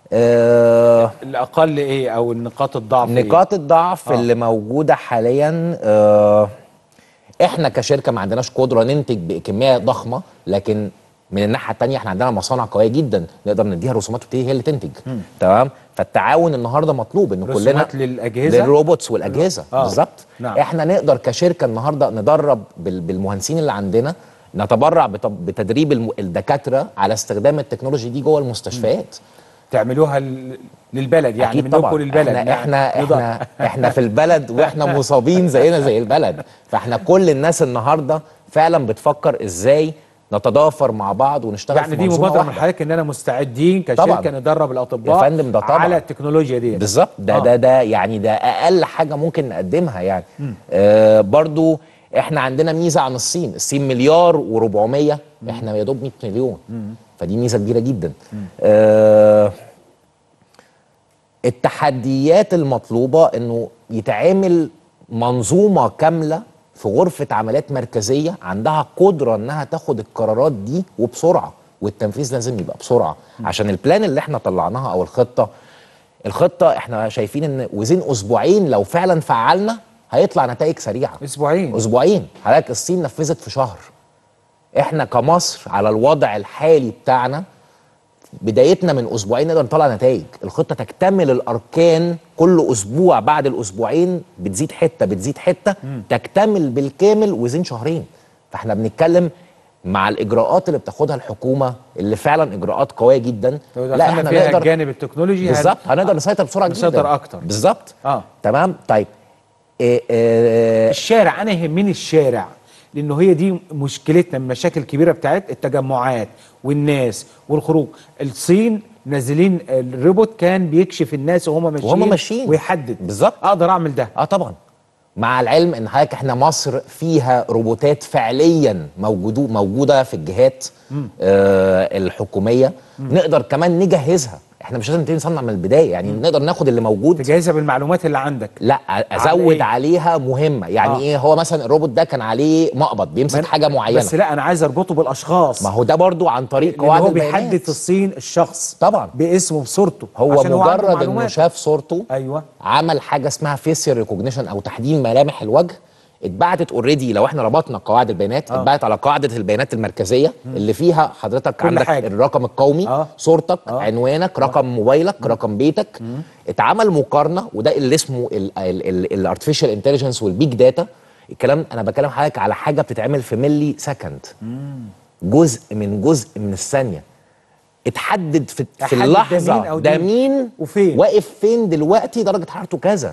الاقل ايه او النقاط الضعف؟ نقاط الضعف اللي موجوده حاليا، احنا كشركه ما عندناش قدره ننتج بكميه ضخمه، لكن من الناحيه الثانيه احنا عندنا مصانع قويه جدا نقدر نديها رسومات وتبتدي هي اللي تنتج. تمام. فالتعاون النهارده مطلوب ان كلنا رسومات للاجهزه، للروبوتس والاجهزه. بالظبط. نعم. احنا نقدر كشركه النهارده ندرب بالمهندسين اللي عندنا، نتبرع بتدريب الدكاتره على استخدام التكنولوجي دي جوه المستشفيات. تعملوها للبلد يعني، منكم للبلد. احنا في البلد واحنا مصابين زينا زي البلد، فاحنا كل الناس النهارده فعلا بتفكر ازاي نتضافر مع بعض ونشتغل يعني في منظومه دي مبادره واحدة. من حضرتك اننا مستعدين كشركه ندرب الاطباء يا فندم، ده طبعا على التكنولوجيا دي. بالظبط. ده يعني ده اقل حاجه ممكن نقدمها يعني. برضو احنا عندنا ميزه عن الصين 1 مليار و400، احنا يا دوب 100 مليون. فدي ميزه كبيره جدا. التحديات المطلوبه انه يتعمل منظومه كامله في غرفه عمليات مركزيه عندها قدره انها تاخد القرارات دي وبسرعه، والتنفيذ لازم يبقى بسرعه. عشان البلان اللي احنا طلعناها او الخطه احنا شايفين ان وزين اسبوعين لو فعلا فعلنا هيطلع نتائج سريعه. اسبوعين. حضرتك الصين نفذت في شهر. احنا كمصر على الوضع الحالي بتاعنا بدايتنا من اسبوعين نقدر نطلع نتائج. الخطه تكتمل الاركان كل اسبوع، بعد الاسبوعين بتزيد حته تكتمل بالكامل وزين شهرين. فاحنا بنتكلم مع الاجراءات اللي بتاخدها الحكومه اللي فعلا اجراءات قويه جدا. لا احنا نقدر الجانب التكنولوجي بالظبط هنقدر نسيطر بسرعه جدا، نسيطر اكتر. بالظبط. تمام. طيب الشارع، انا يهمني الشارع لانه هي دي مشكلتنا من المشاكل الكبيره بتاعت التجمعات والناس والخروج. الصين نازلين الروبوت كان بيكشف الناس وهم ماشيين ويحدد. بالظبط. اقدر اعمل ده. طبعا. مع العلم ان حضرتك احنا مصر فيها روبوتات فعليا موجوده في الجهات الحكوميه. نقدر كمان نجهزها. احنا مش لازم نبتدي نصنع من البدايه يعني. نقدر ناخد اللي موجود تجهزها بالمعلومات اللي عندك. لا ازود عليها مهمه يعني. ايه هو مثلا الروبوت ده كان عليه مقبض بيمسك حاجه معينه، بس لا انا عايز اربطه بالاشخاص. ما هو ده برضو عن طريق قواعد البيانات. هو بيحدد في الصين الشخص طبعا باسمه بصورته. هو مجرد انه شاف صورته عمل حاجه اسمها فيسيال ريكوجنيشن او تحديد ملامح الوجه. اتبعتت اوريدي لو احنا ربطنا قواعد البيانات اتبعت على قاعده البيانات المركزيه اللي فيها حضرتك عندك حاجة. الرقم القومي، صورتك، عنوانك، رقم موبايلك، رقم بيتك. اتعمل مقارنه وده اللي اسمه الارتفيشال انتليجنس والبيج داتا. الكلام انا بكلم حضرتك على حاجه بتتعمل في ملي سكند، جزء من الثانيه. اتحدد في اللحظه ده مين وفين، واقف فين دلوقتي، درجه حرارته كذا.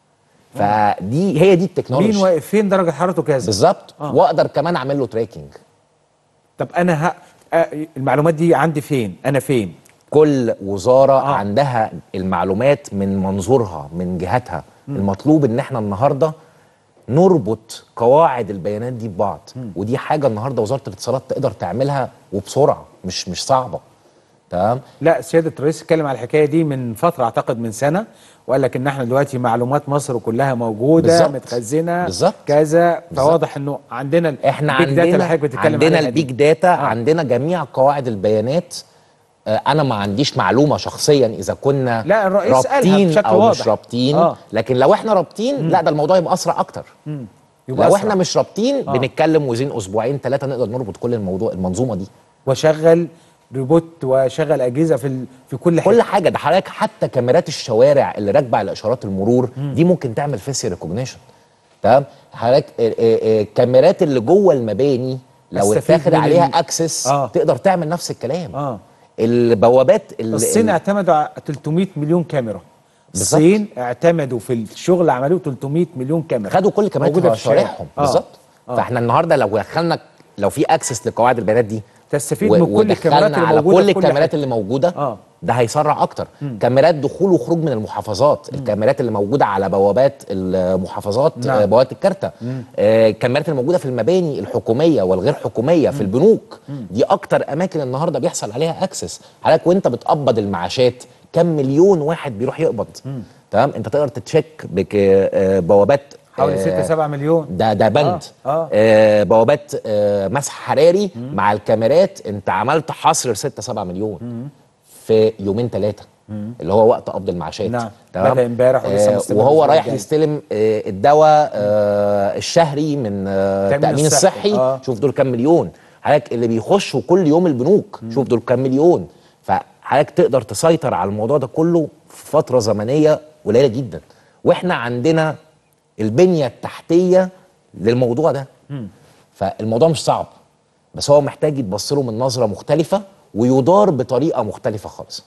فدي هي دي التكنولوجيا. مين واقف فين، درجه حرارته كذا بالظبط. واقدر كمان اعمل له تراكنج. طب انا المعلومات دي عندي فين؟ انا فين؟ كل وزاره عندها المعلومات من منظورها من جهتها. المطلوب ان احنا النهارده نربط قواعد البيانات دي ببعض. ودي حاجه النهارده وزاره الاتصالات تقدر تعملها وبسرعه، مش صعبه. تمام. لا سياده الرئيس اتكلم على الحكايه دي من فتره، اعتقد من سنه، وقال لك ان احنا دلوقتي معلومات مصر كلها موجوده بالزبط. متخزنه بالظبط كذا، فواضح انه عندنا احنا البيج داتا اللي حضرتك بتتكلم عندنا عليها البيج داتا، عندنا جميع قواعد البيانات. انا ما عنديش معلومه شخصيا اذا كنا لا الرئيس قالها رابطين بشكل او واضح. مش رابطين، لكن لو احنا رابطين لا ده الموضوع يبقى اسرع اكتر. لو احنا مش رابطين بنتكلم وزين اسبوعين 3 نقدر نربط كل المنظومه دي، وشغل روبوت وشغل اجهزه في كل حاجه. كل حاجه. ده حضرتك حتى كاميرات الشوارع اللي راكبه على اشارات المرور دي ممكن تعمل فيس ريكوجنيشن. تمام. حضرتك الكاميرات اللي جوه المباني لو اتاخد عليها اكسس تقدر تعمل نفس الكلام. البوابات الصين اعتمدوا على 300 مليون كاميرا. الصين اعتمدوا في الشغل عملوا 300 مليون كاميرا، خدوا كل كاميرات في شوارعهم. بالظبط. فاحنا النهارده لو دخلنا، لو في اكسس لقواعد البيانات دي تستفيد من كل الكاميرات اللي موجوده، كل الكاميرات اللي موجوده ده هيسرع اكتر. كاميرات دخول وخروج من المحافظات، الكاميرات اللي موجوده على بوابات المحافظات، بوابات الكارته، الكاميرات اللي موجوده في المباني الحكوميه والغير حكوميه في البنوك، دي اكتر اماكن النهارده بيحصل عليها اكسس. حضرتك وانت بتقبض المعاشات كم مليون واحد بيروح يقبض. تمام. انت تقدر تتشيك بوابات حوالي 6-7 مليون. ده بند. بوابات مسح حراري مع الكاميرات انت عملت حصر 6-7 مليون في يومين 3 اللي هو وقت قبض المعاشات. نعم. بدأ امبارح ولسه مستمر، وهو رايح يستلم الدواء الشهري من التأمين الصحي. شوف دول كام مليون. حضرتك اللي بيخشوا كل يوم البنوك شوف دول كام مليون. فحضرتك تقدر تسيطر على الموضوع ده كله في فترة زمنية قليلة جدا، واحنا عندنا البنية التحتية للموضوع ده. فالموضوع مش صعب، بس هو محتاج يتبص له من نظرة مختلفة ويدار بطريقة مختلفة خالص.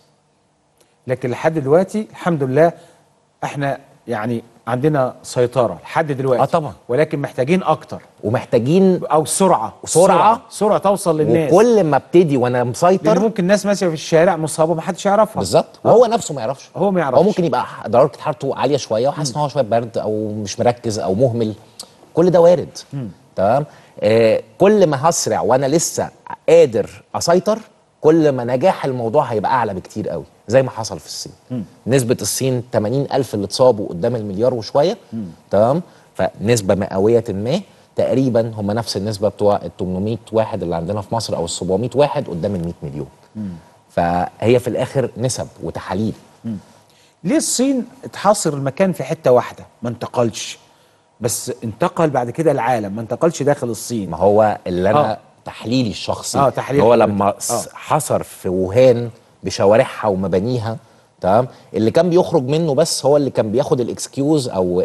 لكن لحد دلوقتي الحمد لله احنا يعني عندنا سيطرة لحد دلوقتي. طبعا. ولكن محتاجين اكتر، ومحتاجين او سرعة توصل للناس. وكل ما ابتدي وانا مسيطر، لان ممكن ناس ماشيه في الشارع مصابه ما حدش يعرفها. بالظبط. وهو نفسه ما يعرفش. هو ممكن يبقى درجه حرارته عاليه شويه وحاسس ان هو شويه برد او مش مركز او مهمل. كل ده وارد. تمام. كل ما هسرع وانا لسه قادر اسيطر كل ما نجاح الموضوع هيبقى اعلى بكتير قوي، زي ما حصل في الصين. نسبه الصين 80,000 اللي اتصابوا قدام المليار وشويه. تمام. فنسبه مئويه ما تقريبا هم نفس النسبه بتوع ال 800 واحد اللي عندنا في مصر او ال 700 واحد قدام ال 100 مليون. فهي في الاخر نسب وتحاليل. ليه الصين اتحاصر المكان في حته واحده ما انتقلش، بس انتقل بعد كده العالم، ما انتقلش داخل الصين؟ ما هو اللي انا تحليلي الشخصي تحليل هو لما حصر في ووهان بشوارعها ومبانيها. تمام. اللي كان بيخرج منه بس هو اللي كان بياخد الاكسكيوز او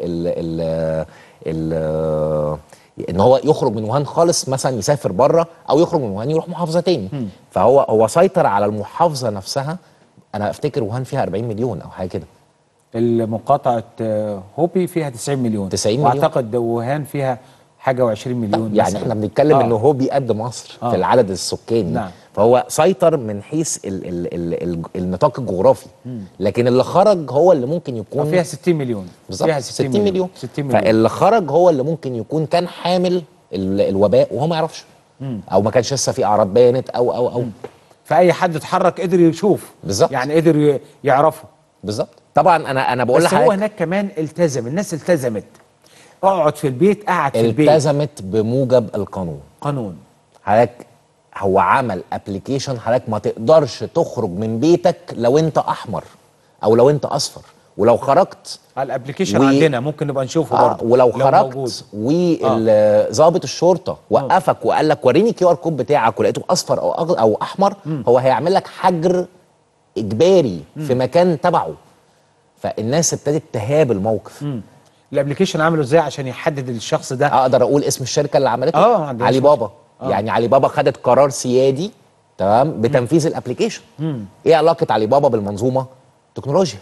ان هو يخرج من ووهان خالص، مثلا يسافر بره او يخرج من ووهان يروح محافظه تاني. فهو سيطر على المحافظه نفسها. انا افتكر ووهان فيها 40 مليون او حاجه كده. المقاطعه هوبي فيها 90 مليون. واعتقد ووهان فيها حاجه و20 مليون. يعني احنا بنتكلم انه هوبي قد مصر في العدد السكاني. نعم. فهو سيطر من حيث النطاق الجغرافي. لكن اللي خرج هو اللي ممكن يكون فيها 60 مليون. بالظبط. 60 مليون. فاللي خرج هو اللي ممكن يكون كان حامل الوباء وهو ما يعرفش، او ما كانش لسه في اعراض بانت او فاي حد اتحرك قدر يشوف. بالظبط. يعني قدر يعرفه. بالظبط. طبعا انا بقول لحضرتك بس هو هناك كمان التزم، الناس التزمت. اقعد في البيت، قاعد في البيت، التزمت بموجب القانون. قانون حضرتك هو عمل ابلكيشن، حضرتك ما تقدرش تخرج من بيتك لو انت احمر او لو انت اصفر، ولو خرجت الابلكيشن عندنا ممكن نبقى نشوفه برضه. ولو خرجت وظابط الشرطه وقفك وقال لك وريني كيو ار كود بتاعك ولقيته اصفر او احمر، هو هيعمل لك حجر اجباري في مكان تبعه. فالناس ابتدت تهاب الموقف. الابلكيشن عمله ازاي عشان يحدد الشخص ده؟ اقدر اقول اسم الشركه اللي عملته؟ علي بابا. يعني علي بابا خدت قرار سيادي تمام بتنفيذ الابلكيشن. ايه علاقه علي بابا بالمنظومه؟ تكنولوجيا.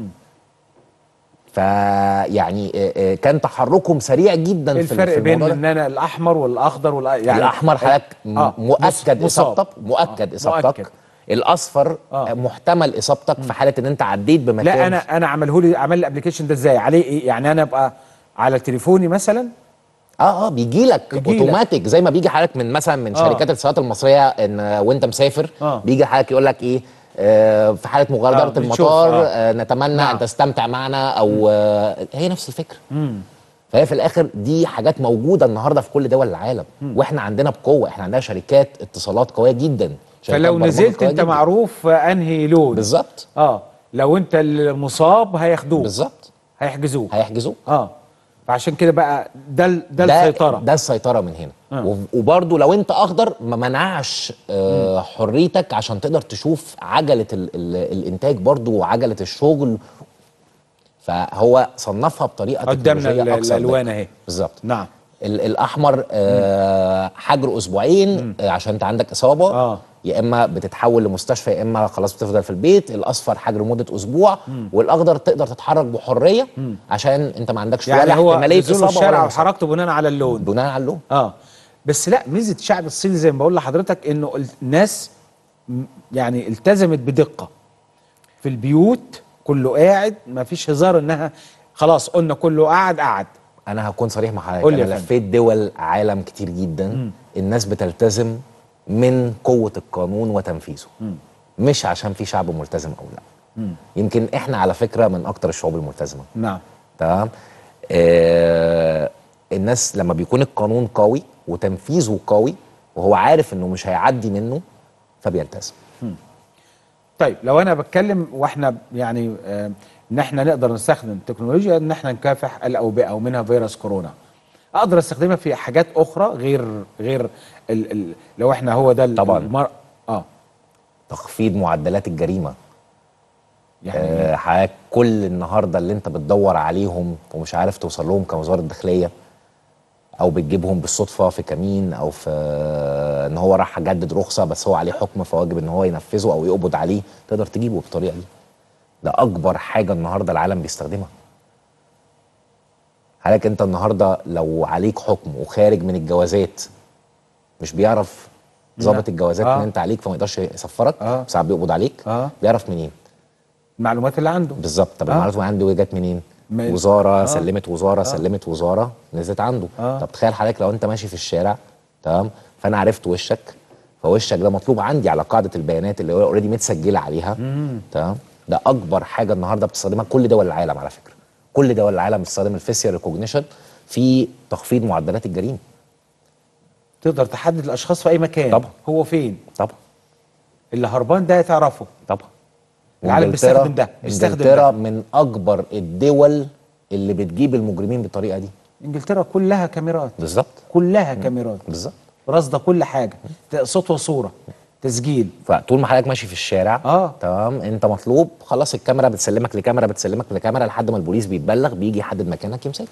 فيعني كان تحركهم سريع جدا في الفرق بين ان انا الاحمر والاخضر يعني الاحمر حضرتك مؤكد اصابتك، مؤكد اصابتك. الاصفر محتمل اصابتك في حاله ان انت عديت بمكان. لا انا عمل الابلكيشن ده ازاي عليه ايه؟ يعني انا ابقى على تليفوني مثلا بيجي لك اوتوماتيك زي ما بيجي حضرتك من مثلا من شركات الاتصالات المصريه ان وانت مسافر بيجي حضرتك يقول لك ايه في حاله مغادره بنشوف، المطار نتمنى نعم. ان تستمتع معنا، او هي نفس الفكره. فهي في الاخر دي حاجات موجوده النهارده في كل دول العالم، واحنا عندنا بقوه، احنا عندنا شركات اتصالات قويه جدا، شركات فلو برمجة نزلت قوية انت جداً. معروف انهي لون بالظبط. لو انت المصاب هياخدوك بالظبط، هيحجزوك فعشان كده بقى ده السيطره. ده السيطره من هنا. وبرضه لو انت اخضر ما منعش حريتك عشان تقدر تشوف عجله الانتاج برضه وعجله الشغل. فهو صنفها بطريقه قدامنا تكنولوجيه اكثر الالوان اهي. بالظبط. نعم. الاحمر حجر اسبوعين عشان انت عندك اصابه، يا اما بتتحول لمستشفى يا اما خلاص بتفضل في البيت. الاصفر حجر مده اسبوع، والاخضر تقدر تتحرك بحريه عشان انت ما عندكش يعني ولا هو احتماليه نزول اصابه الشارع ولا وحركته بناء على اللون. بناء على اللون. بس لا، ميزه الشعب الصيني زي ما بقول لحضرتك انه الناس يعني التزمت بدقه في البيوت، كله قاعد، ما فيش هزار انها خلاص قلنا كله قعد. انا هكون صريح مع حضرتك، قول لي انا يا فندم. لفيت دول عالم كتير جدا. الناس بتلتزم من قوه القانون وتنفيذه، مش عشان في شعب ملتزم او لا. يمكن احنا على فكره من اكتر الشعوب الملتزمه. نعم. تمام. الناس لما بيكون القانون قوي وتنفيذه قوي وهو عارف انه مش هيعدي منه فبيلتزم. طيب لو انا بتكلم واحنا يعني ان احنا نقدر نستخدم تكنولوجيا ان احنا نكافح الاوبئه ومنها فيروس كورونا، اقدر استخدمها في حاجات اخرى غير لو احنا هو ده طبعا. تخفيض معدلات الجريمه. يعني حضرتك كل النهارده اللي انت بتدور عليهم ومش عارف توصل لهم كوزاره الداخليه، او بتجيبهم بالصدفه في كمين او في ان هو راح يجدد رخصه بس هو عليه حكم فواجب ان هو ينفذه او يقبض عليه، تقدر تجيبه بالطريقه دي. ده اكبر حاجه النهارده العالم بيستخدمها. حضرتك انت النهارده لو عليك حكم وخارج من الجوازات مش بيعرف ضابط الجوازات ان انت عليك فما يقدرش يسفرك، ساعات بيقبض عليك. بيعرف منين؟ المعلومات اللي عنده. بالظبط. طب المعلومات اللي عنده جت منين؟ وزاره سلمت وزاره سلمت وزاره نزلت عنده. طب تخيل حضرتك لو انت ماشي في الشارع، تمام، فانا عرفت وشك، فوشك ده مطلوب عندي على قاعده البيانات اللي هو اوريدي متسجله عليها. تمام. ده اكبر حاجه النهارده بتستخدمها كل دول العالم على فكره. كل دول العالم بتستخدم الفيسيال ريكوجنيشن في تخفيض معدلات الجريمه. تقدر تحدد الاشخاص في اي مكان. طبعا. هو فين؟ طبعا. اللي هربان ده تعرفه. طبعا. العالم بيستخدم ده. انجلترا من اكبر الدول اللي بتجيب المجرمين بالطريقه دي. انجلترا كلها كاميرات. بالظبط. كلها كاميرات. بالظبط. راصده كل حاجه، صوت وصوره، تسجيل. فطول ما حضرتك ماشي في الشارع تمام انت مطلوب، خلاص الكاميرا بتسلمك لكاميرا لحد ما البوليس بيتبلغ بيجي يحدد مكانك يمسك.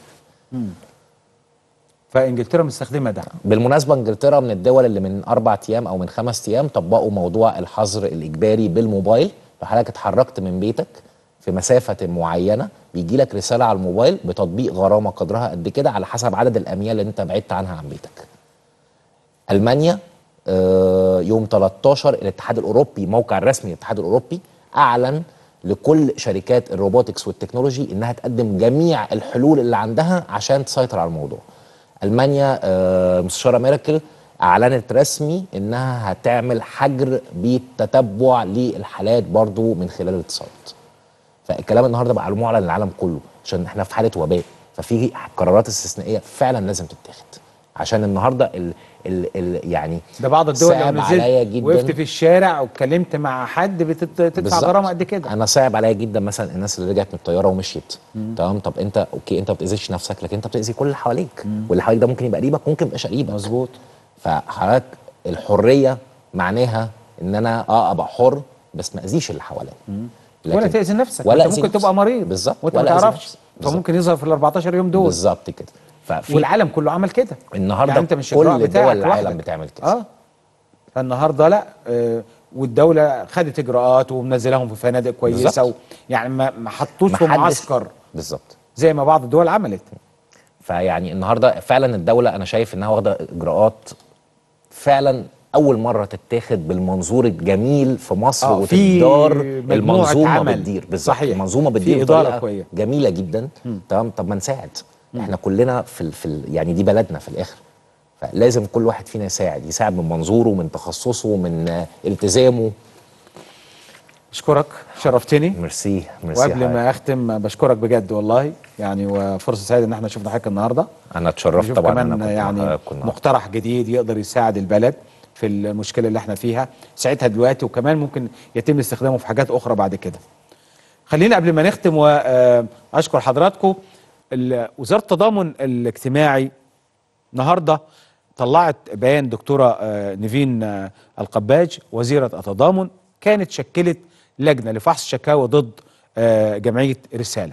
فانجلترا مستخدمه ده. بالمناسبه انجلترا من الدول اللي من 4 ايام او من 5 ايام طبقوا موضوع الحظر الاجباري بالموبايل. لو حضرتك اتحركت من بيتك في مسافه معينه بيجي لك رساله على الموبايل بتطبيق غرامه قدرها قد كده على حسب عدد الاميال اللي انت بعدت عنها عن بيتك. المانيا يوم 13 الاتحاد الاوروبي، موقع الرسمي للاتحاد الاوروبي اعلن لكل شركات الروبوتكس والتكنولوجي انها تقدم جميع الحلول اللي عندها عشان تسيطر على الموضوع. المانيا مستشاره ميركل اعلنت رسمي انها هتعمل حجر بالتتبع للحالات برضو من خلال الاتصالات. فالكلام النهارده بقى معلن للعالم كله عشان احنا في حاله وباء، ففي قرارات استثنائيه فعلا لازم تتاخد عشان النهارده يعني ده بعض الدول لو نزلت وقفت في الشارع واتكلمت مع حد بتدفع غرامه قد كده. انا صعب عليا جدا مثلا الناس اللي رجعت من الطياره ومشيت. تمام. طب انت اوكي انت ما بتاذيش نفسك لكن انت بتاذي كل اللي حواليك، واللي حواليك ده ممكن يبقى قريبك ممكن ما يبقاش قريبك. مظبوط. فحضرتك الحريه معناها ان انا ابقى حر بس ما اذيش اللي حواليا ولا تاذي نفسك. ولا انت ممكن تبقى مريض بالظبط وانت ما تعرفش، فممكن يظهر في ال 14 يوم دول. بالظبط كده. والعالم كله عمل كده النهارده. يعني انت مش كل دول العالم بتعمل كده. فالنهارده لا والدوله خدت اجراءات ومنزلاهم في فنادق كويسه يعني ما حطوش في معسكر. بالظبط. زي ما بعض الدول عملت. فيعني النهارده فعلا الدوله انا شايف انها واخده اجراءات فعلا اول مره تتاخد بالمنظور الجميل في مصر وتدار المنظومه بتدير. بالظبط. صحيح. المنظومه بتدير اداره كويسه جميله جدا. تمام. طب ما نساعد. احنا كلنا في يعني دي بلدنا في الاخر، فلازم كل واحد فينا يساعد من منظوره من تخصصه من التزامه. اشكرك، شرفتني. ميرسي وقبل ما اختم بشكرك بجد والله، يعني وفرصه سعيده ان احنا شفنا حضرتك النهارده. انا اتشرفت طبعا. كمان انا يعني مقترح جديد يقدر يساعد البلد في المشكله اللي احنا فيها، ساعتها دلوقتي وكمان ممكن يتم استخدامه في حاجات اخرى بعد كده. خلينا قبل ما نختم واشكر حضراتكم. وزاره التضامن الاجتماعي النهارده طلعت بيان دكتوره نيفين القباج وزيره التضامن، كانت شكلت لجنه لفحص شكاوى ضد جمعيه رساله.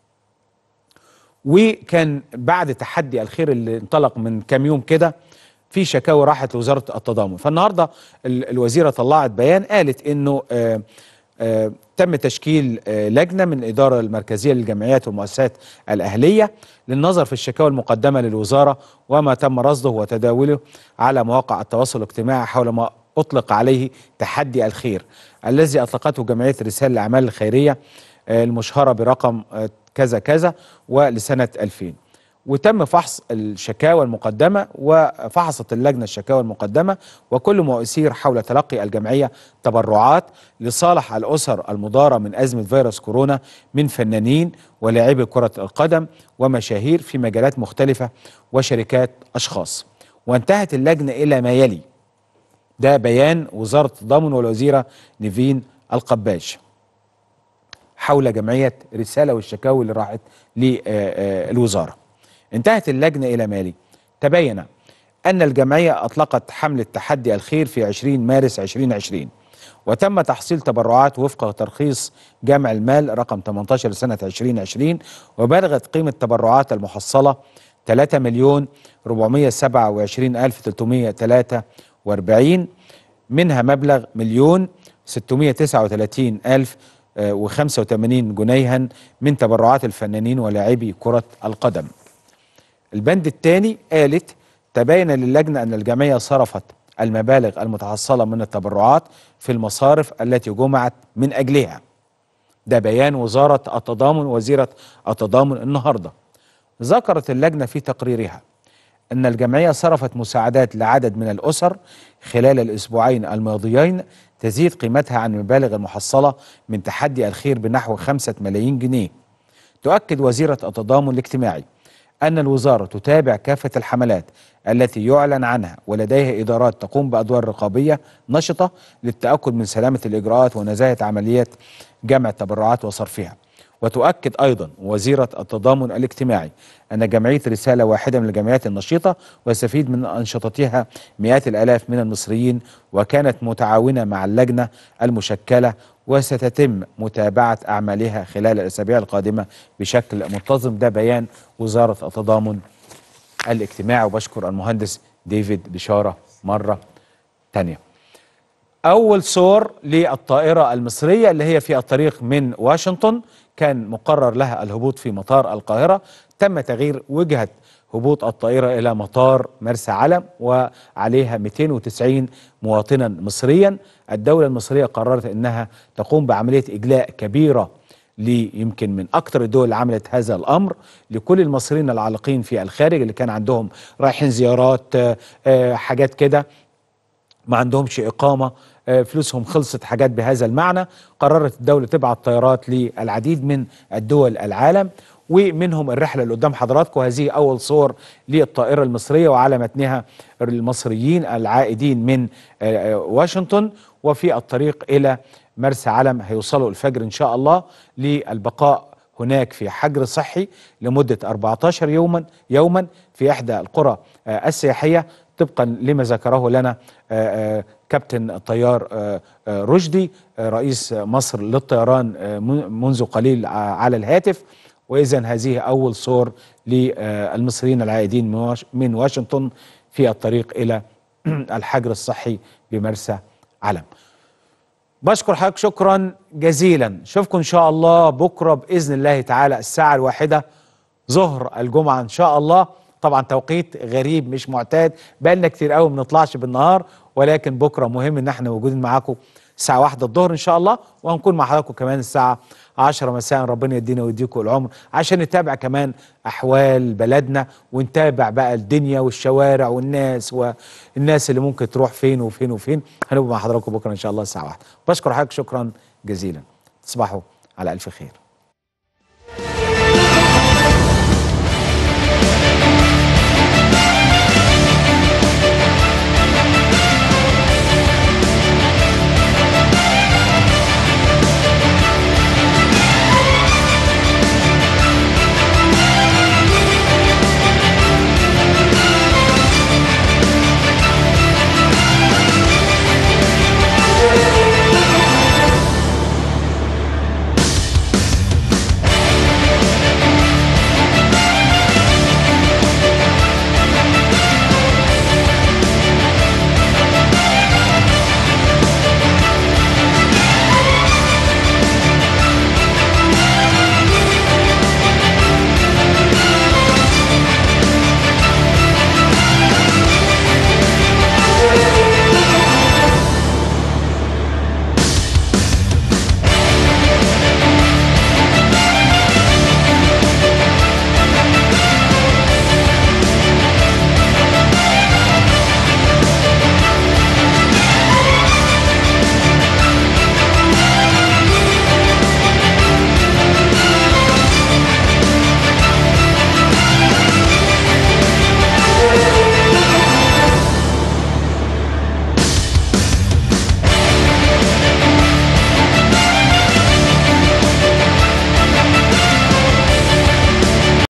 وكان بعد تحدي الخير اللي انطلق من كام يوم كده في شكاوى راحت لوزاره التضامن، فالنهارده الوزيره طلعت بيان قالت انه تم تشكيل لجنه من الاداره المركزيه للجمعيات والمؤسسات الاهليه للنظر في الشكاوى المقدمه للوزاره وما تم رصده وتداوله على مواقع التواصل الاجتماعي حول ما اطلق عليه تحدي الخير الذي اطلقته جمعيه رساله للاعمال الخيريه المشهره برقم كذا كذا ولسنه 2000. وتم فحص الشكاوى المقدمة، وفحصت اللجنة الشكاوى المقدمة وكل ما أثير حول تلقي الجمعية تبرعات لصالح الأسر المضارة من أزمة فيروس كورونا من فنانين ولاعبي كرة القدم ومشاهير في مجالات مختلفة وشركات أشخاص. وانتهت اللجنة إلى ما يلي. ده بيان وزارة التضامن والوزيرة نيفين القباج حول جمعية رسالة والشكاوى اللي راحت للوزارة. انتهت اللجنة إلى مالي. تبين أن الجمعية أطلقت حملة تحدي الخير في 20 مارس 2020 وتم تحصيل تبرعات وفق ترخيص جمع المال رقم 18 لسنة 2020، وبلغت قيمة التبرعات المحصلة 3,427,343، منها مبلغ 1,639,085 جنيها من تبرعات الفنانين ولاعبي كرة القدم. البند الثاني قالت تبين للجنة أن الجمعية صرفت المبالغ المتحصلة من التبرعات في المصارف التي جمعت من أجلها. ده بيان وزارة التضامن وزيرة التضامن النهاردة. ذكرت اللجنة في تقريرها أن الجمعية صرفت مساعدات لعدد من الأسر خلال الأسبوعين الماضيين تزيد قيمتها عن المبالغ المحصلة من تحدي الخير بنحو 5 ملايين جنيه. تؤكد وزيرة التضامن الاجتماعي أن الوزارة تتابع كافة الحملات التي يعلن عنها ولديها إدارات تقوم بأدوار رقابية نشطة للتأكد من سلامة الإجراءات ونزاهة عمليات جمع التبرعات وصرفها. وتؤكد أيضا وزيرة التضامن الاجتماعي أن جمعية رسالة واحدة من الجمعيات النشيطة ويستفيد من أنشطتها مئات الآلاف من المصريين، وكانت متعاونة مع اللجنة المشكلة وستتم متابعة أعمالها خلال الأسابيع القادمة بشكل منتظم. ده بيان وزارة التضامن الاجتماعي. وبشكر المهندس ديفيد بشارة مرة تانية. أول صور للطائرة المصرية اللي هي في الطريق من واشنطن كان مقرر لها الهبوط في مطار القاهرة، تم تغيير وجهة هبوط الطائرة إلى مطار مرسى علم وعليها 290 مواطنا مصريا. الدولة المصرية قررت أنها تقوم بعملية إجلاء كبيرة يمكن من أكثر الدول اللي عملت هذا الأمر لكل المصريين العالقين في الخارج اللي كان عندهم رايحين زيارات حاجات كده ما عندهمش إقامة فلوسهم خلصت حاجات بهذا المعنى. قررت الدولة تبعت طيارات للعديد من الدول العالم ومنهم الرحلة اللي قدام حضراتكم. هذه أول صور للطائرة المصرية وعلى متنها المصريين العائدين من واشنطن وفي الطريق إلى مرسى علم. هيوصلوا الفجر إن شاء الله للبقاء هناك في حجر صحي لمدة 14 يوما في إحدى القرى السياحية طبقا لما ذكره لنا كابتن الطيار رشدي رئيس مصر للطيران منذ قليل على الهاتف. وإذن هذه أول صور للمصريين العائدين من واشنطن في الطريق إلى الحجر الصحي بمرسى علم. بشكر حضرتك شكرا جزيلا. نشوفكم إن شاء الله بكرة بإذن الله تعالى الساعة 1 ظهر الجمعة إن شاء الله. طبعا توقيت غريب مش معتاد، بقالنا كتير قوي ما بنطلعش بالنهار، ولكن بكره مهم ان احنا موجودين معاكم الساعه 1 الظهر ان شاء الله، وهنكون مع حضراتكم كمان الساعه 10 مساء. ربنا يدينا ويديكم العمر عشان نتابع كمان احوال بلدنا ونتابع بقى الدنيا والشوارع والناس اللي ممكن تروح فين وفين وفين. هنبقى مع حضراتكم بكره ان شاء الله الساعه 1. بشكر حضرتك شكرا جزيلا. تصبحوا على ألف خير.